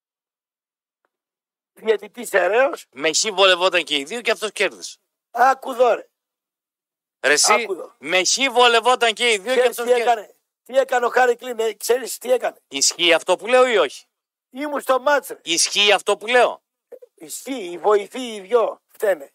[SPEAKER 4] Διαιτητής Ερέος.
[SPEAKER 3] Με χ βολευόταν και οι δύο και αυτός κέρδισε.
[SPEAKER 4] Άκου εδώ ρε.
[SPEAKER 3] Ρε εσύ,
[SPEAKER 4] Άκου εδώ.
[SPEAKER 3] με χ βολευόταν και οι δύο και
[SPEAKER 4] Ξέρεις
[SPEAKER 3] αυτός
[SPEAKER 4] τι
[SPEAKER 3] κέρδισε.
[SPEAKER 4] έκανε. Τι έκανε ο Χάρη Κλίν. Ε, ξέρεις τι έκανε.
[SPEAKER 3] Ισχύει αυτό που λέω ή όχι?
[SPEAKER 4] Ήμουν στο μάτς ρε.
[SPEAKER 3] Ισχύει αυτό που λέω?
[SPEAKER 4] Ισχύει. Οι βοηθοί οι δυο φταίνε.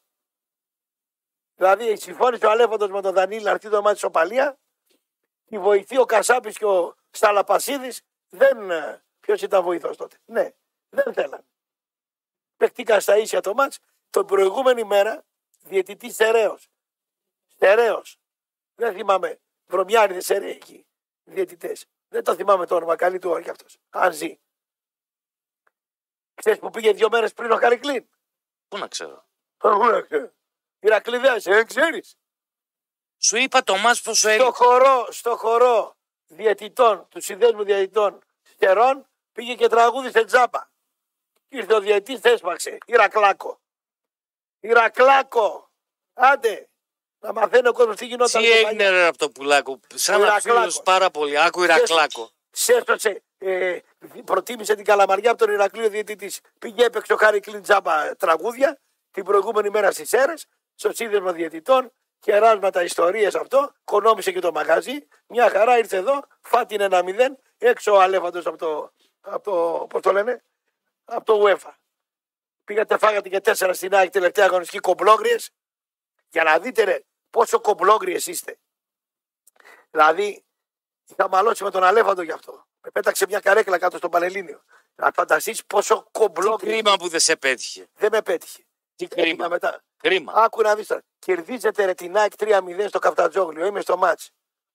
[SPEAKER 4] Δηλαδή συμφώνησε ο Αλέφαντος με τον Δανίλη να έρθει το μάτι σοπαλία. Οι βοηθοί ο Κασάπης και ο Σταλαπασίδης δεν. ε, Ποιος ήταν βοηθός τότε. Ναι. Δεν θέλαν. Παιχτήκαν στα ίσια το μάτς. Τον προηγούμενη μέρα διαιτητής Στερέος. Στερέος. Δεν θυμάμαι. Βρωμιάριδες εκεί. Διαιτητές. Δεν το θυμάμαι το όνομα. Καλή του ώρα κι αυτός. Αν ζει. Ξέρεις που πήγε δύο μέρες πριν ο Χαρικλίν.
[SPEAKER 3] Πού να ξέρω.
[SPEAKER 4] Ηρακλειδέας, δεν ξέρεις.
[SPEAKER 3] Σου είπα το μας πόσο
[SPEAKER 4] Στο
[SPEAKER 3] έλειπε.
[SPEAKER 4] χορό, στο χορό διαιτητών, του συνδέσμου διαιτητών Στερών, πήγε και τραγούδισε τζάμπα. Ήρθε ο διαιτητής, έσπαξε. Ηρακλάκο. Ηρακλάκο. Άντε. Να μαθαίνει ο κόσμος τι γινόταν.
[SPEAKER 3] Τι
[SPEAKER 4] στο
[SPEAKER 3] έγινε
[SPEAKER 4] παλιά.
[SPEAKER 3] ρε από το πουλάκο. Σαν
[SPEAKER 4] Ο
[SPEAKER 3] να
[SPEAKER 4] Ηρακλάκος.
[SPEAKER 3] ψήλωσες πάρα πολύ. Άκου Ηρακλάκο.
[SPEAKER 4] Σέστοσε, ε, προτίμησε την Καλαμαριά από τον Ηρακλείο διαιτητής. Πήγε έπαιξε ο Χάρη Κλίν τζάμπα τραγούδια την προηγούμενη μέρα στις Σέρες, στο σύνδεσμο διαιτητών, κεράσματα ιστορίες αυτό, κονόμησε και το μαγαζί. Μια χαρά ήρθε εδώ, φάτην ένα μηδέν, έξω ο Αλέφαντος από το, από το, πώς το λένε, από το UEFA. Πήγατε, φάγατε και τέσσερα στην ΑΕΚ τελευταία αγωνιστική κομπλόγριες, για να δείτε ρε, πόσο κομπλόγριες είστε. Δηλαδή, θα μαλώσει με τον Αλέφαντο γι' αυτό. Με πέταξε μια καρέκλα κάτω στο Πανελλήνιο. Να φανταστείς πόσο
[SPEAKER 3] Τι
[SPEAKER 4] κομπλόγριες.
[SPEAKER 3] κρίμα που δεν σε πέτυχε.
[SPEAKER 4] Δεν με πέτυχε.
[SPEAKER 3] Τι
[SPEAKER 4] Έτυχα
[SPEAKER 3] κρίμα.
[SPEAKER 4] μετά.
[SPEAKER 3] Κρίμα.
[SPEAKER 4] Άκου να δεις τώρα. Κερδίζετε ρε την ΑΕΚ τρία μηδέν στο Καφτατζόγλιο. Είμαι στο μάτς.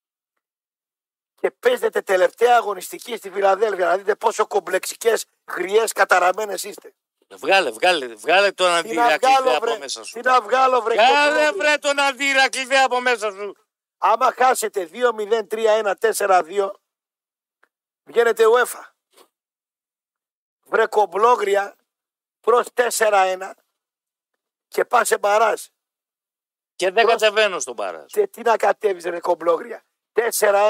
[SPEAKER 4] Και παίζετε τελευταία αγωνιστική στη Φιλαδέλφια. Να δείτε πόσο κομπλεξικές, γριές, καταραμένες είστε.
[SPEAKER 3] Βγάλε, βγάλε, βγάλε τον
[SPEAKER 4] Τι να βγάλω
[SPEAKER 3] αντιρακλειδέ από
[SPEAKER 4] βρε.
[SPEAKER 3] μέσα σου.
[SPEAKER 4] Τι να βγάλω βρε.
[SPEAKER 3] Βγάλε
[SPEAKER 4] κομπλόγρι.
[SPEAKER 3] βρε τον αντιρακλειδέ από μέσα σου.
[SPEAKER 4] Άμα χάσετε δύο μηδέν τρία ένα τέσσερα δύο βγαίνετε UEFA. Βρε κομπλόγρια προς τέσσερα ένα και πας σε μπαράζ.
[SPEAKER 3] Και δεν
[SPEAKER 4] Προς-
[SPEAKER 3] κατεβαίνω στον παράς.
[SPEAKER 4] Και τι να κατέβεις ρε κομπλόγρια. τέσσερα ένα.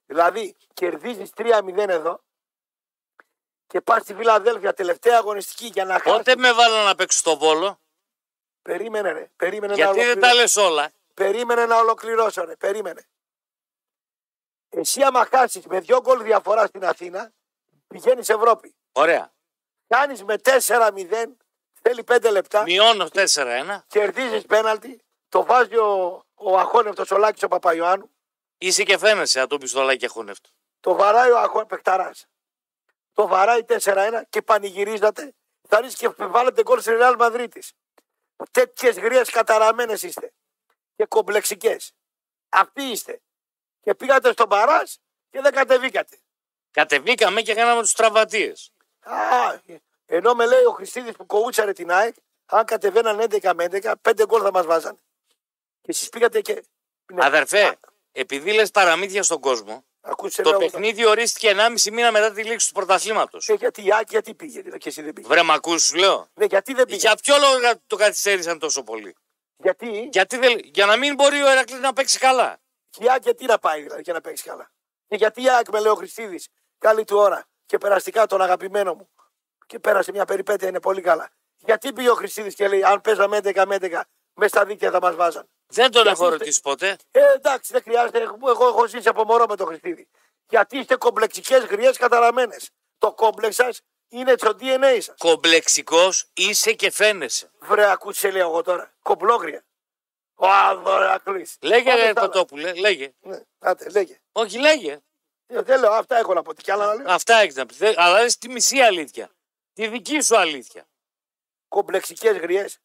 [SPEAKER 4] Δηλαδή κερδίζεις τρία μηδέν εδώ και πας στη Φιλαδέλφια τελευταία αγωνιστική για να χάσεις.
[SPEAKER 3] Πότε με βάλω να παίξω στο Βόλο.
[SPEAKER 4] Περίμενε ρε, περίμενε
[SPEAKER 3] Γιατί
[SPEAKER 4] να
[SPEAKER 3] δεν τα λες όλα.
[SPEAKER 4] Περίμενε να ολοκληρώσω ρε, περίμενε. Εσύ άμα χάσεις με δυο γκολ διαφορά στην Αθήνα, πηγαίνεις Ευρώπη.
[SPEAKER 3] Ωραία.
[SPEAKER 4] Κάνεις με τέσσερα μηδέν, θέλει πέντε λεπτά,
[SPEAKER 3] Μειώνω τέσσερα ένα.
[SPEAKER 4] κερδίζεις πέναλτι, το βάζει ο, ο αχώνευτος ο Λάκης ο Παπαϊωάννου,
[SPEAKER 3] Είσαι και φαίνεσαι από το πιστολάκι αχώνευτο.
[SPEAKER 4] το βαράει ο αχώνευτος παιχταράς. Το βαράει τέσσερα ένα και πανηγυρίζατε, θα ρίξει και βάλετε γκολ στη Ρεάλ Μαδρίτης. Τέτοιες γρίες καταραμένες είστε και κομπλεξικές. Αυτοί είστε. Και πήγατε στον Παράζ και δεν κατεβήκατε.
[SPEAKER 3] Κατεβήκαμε και κάναμε τους τραυματίες.
[SPEAKER 4] Α, ενώ με λέει ο Χριστίδης που κοούτσαρε την ΑΕΚ, αν κατεβαίναν έντεκα με έντεκα, πέντε γκολ θα μας βάζανε. Και εσείς πήγατε και... Ναι.
[SPEAKER 3] Αδερφέ,
[SPEAKER 4] Α,
[SPEAKER 3] επειδή λες παραμύθια στον κόσμο,
[SPEAKER 4] ακούσε,
[SPEAKER 3] το
[SPEAKER 4] λέω,
[SPEAKER 3] παιχνίδι ορίστηκε ενάμιση μήνα μετά τη λήξη του πρωταθλήματος.
[SPEAKER 4] Ε, γιατί η ΑΕΚ γιατί πήγε και εσύ δεν πήγε.
[SPEAKER 3] Βρε μ' ακούς, σου λέω.
[SPEAKER 4] Ναι, γιατί δεν πήγε.
[SPEAKER 3] Για ποιο λόγο το καθυστέρησαν τόσο πολύ.
[SPEAKER 4] Γιατί
[SPEAKER 3] Γιατί δεν... Για να μην μπορεί ο Ερακλής να παίξει καλά.
[SPEAKER 4] η ΑΕΚ γιατί να πάει δηλαδή και να παίξει καλά. Και γιατί η ΑΕΚ με λέει ο Χριστίδης, καλή του ώρα και περαστικά τον αγαπημένο μου. Και πέρασε μια περιπέτεια, είναι πολύ καλά. Γιατί πήγε ο Χριστίδης και λέει, αν παίζαμε έντεκα με έντεκα, μέσα στα δίκτυα θα μας βάζαν.
[SPEAKER 3] Δεν τον
[SPEAKER 4] Γιατί
[SPEAKER 3] έχω
[SPEAKER 4] είστε-
[SPEAKER 3] ρωτήσει ποτέ.
[SPEAKER 4] Ε, εντάξει, δεν χρειάζεται. Εγώ, εγώ έχω ζήσει από μωρό με τον Χριστίδη. Γιατί είστε κομπλεξικές γριές καταραμένες. Το κόμπλεξ σας είναι στο ντι εν έι σας.
[SPEAKER 3] Κομπλεξικός είσαι και φαίνεσαι.
[SPEAKER 4] Βρε, ακούσε, λέω εγώ τώρα. Κομπλόγρια. Ο Αδωρακλής.
[SPEAKER 3] Λέγε
[SPEAKER 4] Πάμε
[SPEAKER 3] ρε
[SPEAKER 4] στα άλλα.
[SPEAKER 3] Κοτόπουλε, λέγε.
[SPEAKER 4] Ναι, άντε, λέγε.
[SPEAKER 3] Όχι, λέγε.
[SPEAKER 4] Ε, δεν λέω, αυτά έχω να πω. Τι κι άλλα να λέω.
[SPEAKER 3] Αυτά έχεις να πεις. Δεν- Αλλά λες τη μισή αλήθεια. Τη δική σου αλήθεια.
[SPEAKER 4] Κομπλεξικές γριές.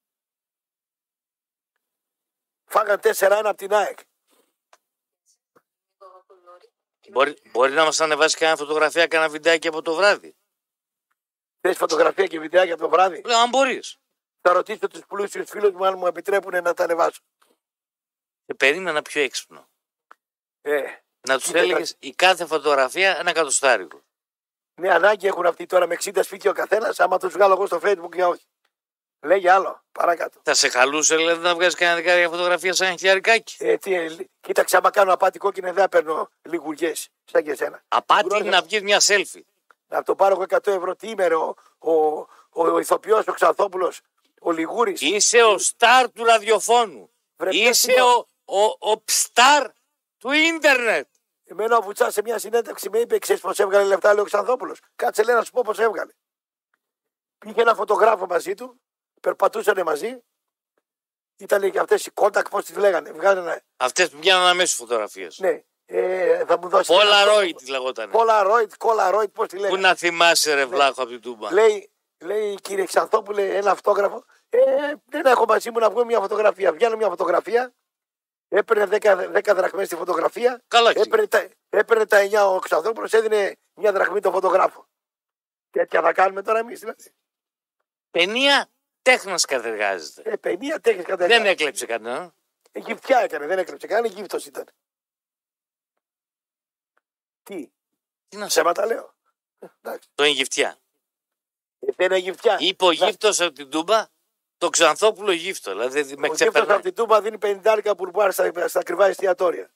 [SPEAKER 4] Φάγαν τέσσερα ένα από την ΑΕΚ.
[SPEAKER 3] Μπορεί, μπορεί να μας ανεβάσει κανένα φωτογραφία, κανένα βιντεάκι από το βράδυ.
[SPEAKER 4] Θες φωτογραφία και βιντεάκια από το βράδυ.
[SPEAKER 3] Λέω, αν μπορείς.
[SPEAKER 4] Θα ρωτήσω τους πλούσιους φίλους μου αν μου επιτρέπουν να τα ανεβάσω.
[SPEAKER 3] Και περίμενα πιο έξυπνο.
[SPEAKER 4] Ε,
[SPEAKER 3] Να τους
[SPEAKER 4] κοίτα,
[SPEAKER 3] έλεγες η κάθε φωτογραφία ένα εκατοστάρικο.
[SPEAKER 4] ναι, ανάγκη έχουν αυτοί τώρα με εξήντα σπίτια ο καθένας, άμα τους βγάλω εγώ στο Facebook για όχι. Λέγε άλλο, παρακάτω.
[SPEAKER 3] Θα σε χαλούσε, δηλαδή, να βγάζει κανένα δεκάρια φωτογραφία σαν χιλιαρικάκι.
[SPEAKER 4] Ε, τι, ε, κοίταξε, άμα κάνω απάτη κόκκινη, δεν θα παίρνω λιγουριές σαν και εσένα.
[SPEAKER 3] Απάτη
[SPEAKER 4] Γνώριζα-
[SPEAKER 3] είναι να βγει μια selfie.
[SPEAKER 4] Να το πάρω εγώ εκατό ευρώ. Τι είμαι, ρε, ο, ο, ο, ο ηθοποιός, ο Ξανθόπουλος, ο Λιγούρης.
[SPEAKER 3] Είσαι ο στάρ του ραδιοφώνου.
[SPEAKER 4] Βρε,
[SPEAKER 3] Είσαι
[SPEAKER 4] πες
[SPEAKER 3] ο, ο, ο στάρ του ίντερνετ.
[SPEAKER 4] Εμένα ο Βουτσάς σε μια συνέντευξη με είπε: ξέρεις πώς έβγαλε λεφτά, λέει ο Ξανθόπουλος. Κάτσε, λέει, να σου πω πώς έβγαλε. Πήγε ένα φωτογράφο μαζί του, περπατούσανε μαζί. Ήταν και αυτές οι κόντακ, πώς τις λέγανε. Βγάζανε,
[SPEAKER 3] Αυτές που βγαίνουν αμέσως φωτογραφίες.
[SPEAKER 4] ναι, ε, θα μου δώσει.
[SPEAKER 3] Polaroid τι λεγόταν.
[SPEAKER 4] Polaroid, Polaroid, πώς τη
[SPEAKER 3] Πού
[SPEAKER 4] λέγανε.
[SPEAKER 3] να θυμάσαι
[SPEAKER 4] Ναι.
[SPEAKER 3] ρε βλάχο από την Τούμπα.
[SPEAKER 4] Λέει, λέει, κύριε Ξανθόπουλε, ένα αυτόγραφο. Ε, δεν έχω μαζί μου να βγω μια φωτογραφία. Βγαίνω μια φωτογραφία. Έπαιρνε δέκα δραχμές τη φωτογραφία.
[SPEAKER 3] Καλά
[SPEAKER 4] Έπαιρνε τα, έπαιρνε τα εννιά ο Ξανθόπουλος, έδινε μια δραχμή το φωτογράφο. Τέτοια θα κάνουμε τώρα εμείς. Δηλαδή.
[SPEAKER 3] Ταινία τέχνας κατεργάζεται.
[SPEAKER 4] Ε, παινία τέχνης κατά
[SPEAKER 3] Δεν έκλεψε κανένα.
[SPEAKER 4] Ε, γυφτιά έκανε, δεν έκλεψε. Κάνει γύφτος ήταν. Τι,
[SPEAKER 3] Τι να σε
[SPEAKER 4] ψέματα λέω. Ε, εντάξει.
[SPEAKER 3] τον γυφτιά.
[SPEAKER 4] Ε, δεν είναι γυφτιά.
[SPEAKER 3] Είπε ο γύφτος από την Τούμπα, το Ξανθόπουλο γύφτο. Δηλαδή με
[SPEAKER 4] Ο γύφτος
[SPEAKER 3] ξεπερνάει.
[SPEAKER 4] από την Τούμπα δίνει πενηντάρικα μπουρμπάρ στα, στα ακριβά εστιατόρια.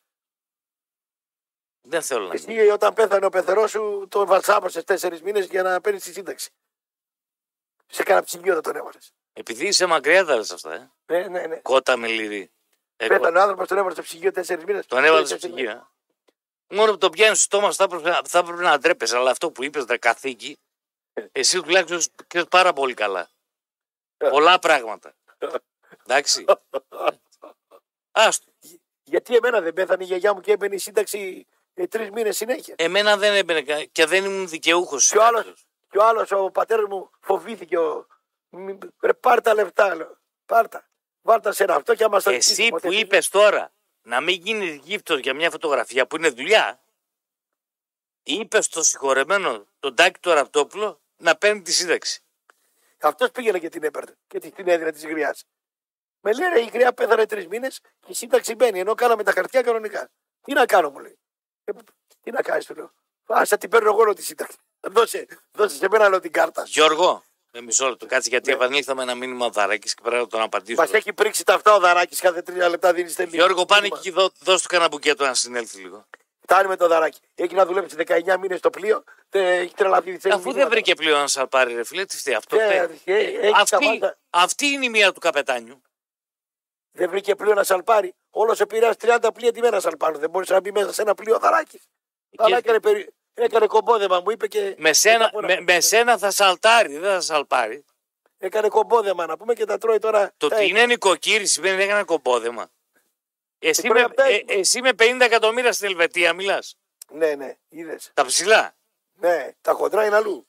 [SPEAKER 3] Δεν θέλω να
[SPEAKER 4] Εσύ
[SPEAKER 3] γίνει.
[SPEAKER 4] όταν πέθανε ο πεθερός σου τον βαλσάμωσες τέσσερις μήνες για να παίρνεις τη σύνταξη. Σε κανένα ψυγείο δεν τον έβαλες.
[SPEAKER 3] Επειδή είσαι μακριά τα λες αυτά, ε.
[SPEAKER 4] Ναι, ναι, ναι.
[SPEAKER 3] Κότα με λυρί. Ε,
[SPEAKER 4] Πέθανε ο άνθρωπος, τον έβαλε στο ψυγείο τέσσερις μήνες.
[SPEAKER 3] Τον έβαλε στο
[SPEAKER 4] Τέσσερις
[SPEAKER 3] ψυγείο. ε. Μόνο που το πιάνει στο στόμα σου θα έπρεπε, να- θα έπρεπε να ντρέπεσαι. Αλλά αυτό που είπε, καθήκη, εσύ τουλάχιστον ξέρει πάρα πολύ καλά. Πολλά πράγματα. Εντάξει. Άστο.
[SPEAKER 4] Γιατί εμένα δεν πέθανε η γιαγιά μου και έμπαινε η σύνταξη ε, τρεις μήνες συνέχεια.
[SPEAKER 3] Εμένα δεν έμπαινε κα- και δεν ήμουν δικαιούχο.
[SPEAKER 4] Και ο άλλος, και ο άλλος, ο πατέρας μου φοβήθηκε. Ο... μη- Ρε, πάρ' τα λεφτά, λέω. Πάρ' τα. Βάλ' τα σε ένα αυτό και άμα στα
[SPEAKER 3] Εσύ που είπε τώρα να μην γίνει γύφτος για μια φωτογραφία που είναι δουλειά, είπε στο συγχωρεμένο τον Τάκη του Ραπτόπουλο να παίρνει τη σύνταξη.
[SPEAKER 4] Αυτός πήγαινε και την έπαιρνε και την την έδινε της γριάς. Με λέει ρε, η γριά πέθανε τρεις μήνες και η σύνταξη μπαίνει ενώ κάναμε τα χαρτιά κανονικά. Τι να κάνω, μου λέει. Ε, τι να κάνεις, του λέω. Άσα την παίρνω εγώ όλο τη σύνταξη. Δώσε, δώσε σε μένα όλο την κάρτα.
[SPEAKER 3] Γιώργο, με μισό λεπτό, κάτσε γιατί
[SPEAKER 4] Ναι.
[SPEAKER 3] επανήλθαμε ένα μήνυμα ο Δαράκης και πρέπει να τον απαντήσουμε.
[SPEAKER 4] Μας έχει πρίξει τα αυτά ο Δαράκης κάθε τρία λεπτά δίνει τελείω.
[SPEAKER 3] Γιώργο, πάνε εκεί, δώ, δώσ' του κανένα μπουκέτο να συνέλθει λίγο.
[SPEAKER 4] Φτάνει με το δαράκι. Έχει να δουλέψει δεκαεννιά μήνες στο πλοίο. Έχει τρελαθεί.
[SPEAKER 3] Αφού δεν βρήκε πλοίο να σαλπάρει, ρε φίλε, τι φταίει αυτό.
[SPEAKER 4] Και,
[SPEAKER 3] αυτή, αυτή είναι η μία του καπετάνιου.
[SPEAKER 4] Δεν βρήκε πλοίο να σαλπάρει. Όλο ο Πειραιάς τριάντα πλοία τη μέρα σαλπάρουν. Δεν μπορούσε να μπει μέσα σε ένα πλοίο δαράκι. Και... Αλλά έκανε, περι... έκανε κομπόδεμα, μου είπε και.
[SPEAKER 3] Με σένα, με, με σένα θα σαλτάρει, δεν θα σαλπάρει.
[SPEAKER 4] Έκανε κομπόδεμα να πούμε και τα τρώει τώρα.
[SPEAKER 3] Το ότι είναι νοικοκύρη σημαίνει ότι έκανε κομπόδεμα. Εσύ με, ε, εσύ με πενήντα εκατομμύρια στην Ελβετία μιλάς.
[SPEAKER 4] Ναι, ναι, είδες.
[SPEAKER 3] Τα ψηλά.
[SPEAKER 4] Ναι, τα χοντρά είναι αλλού.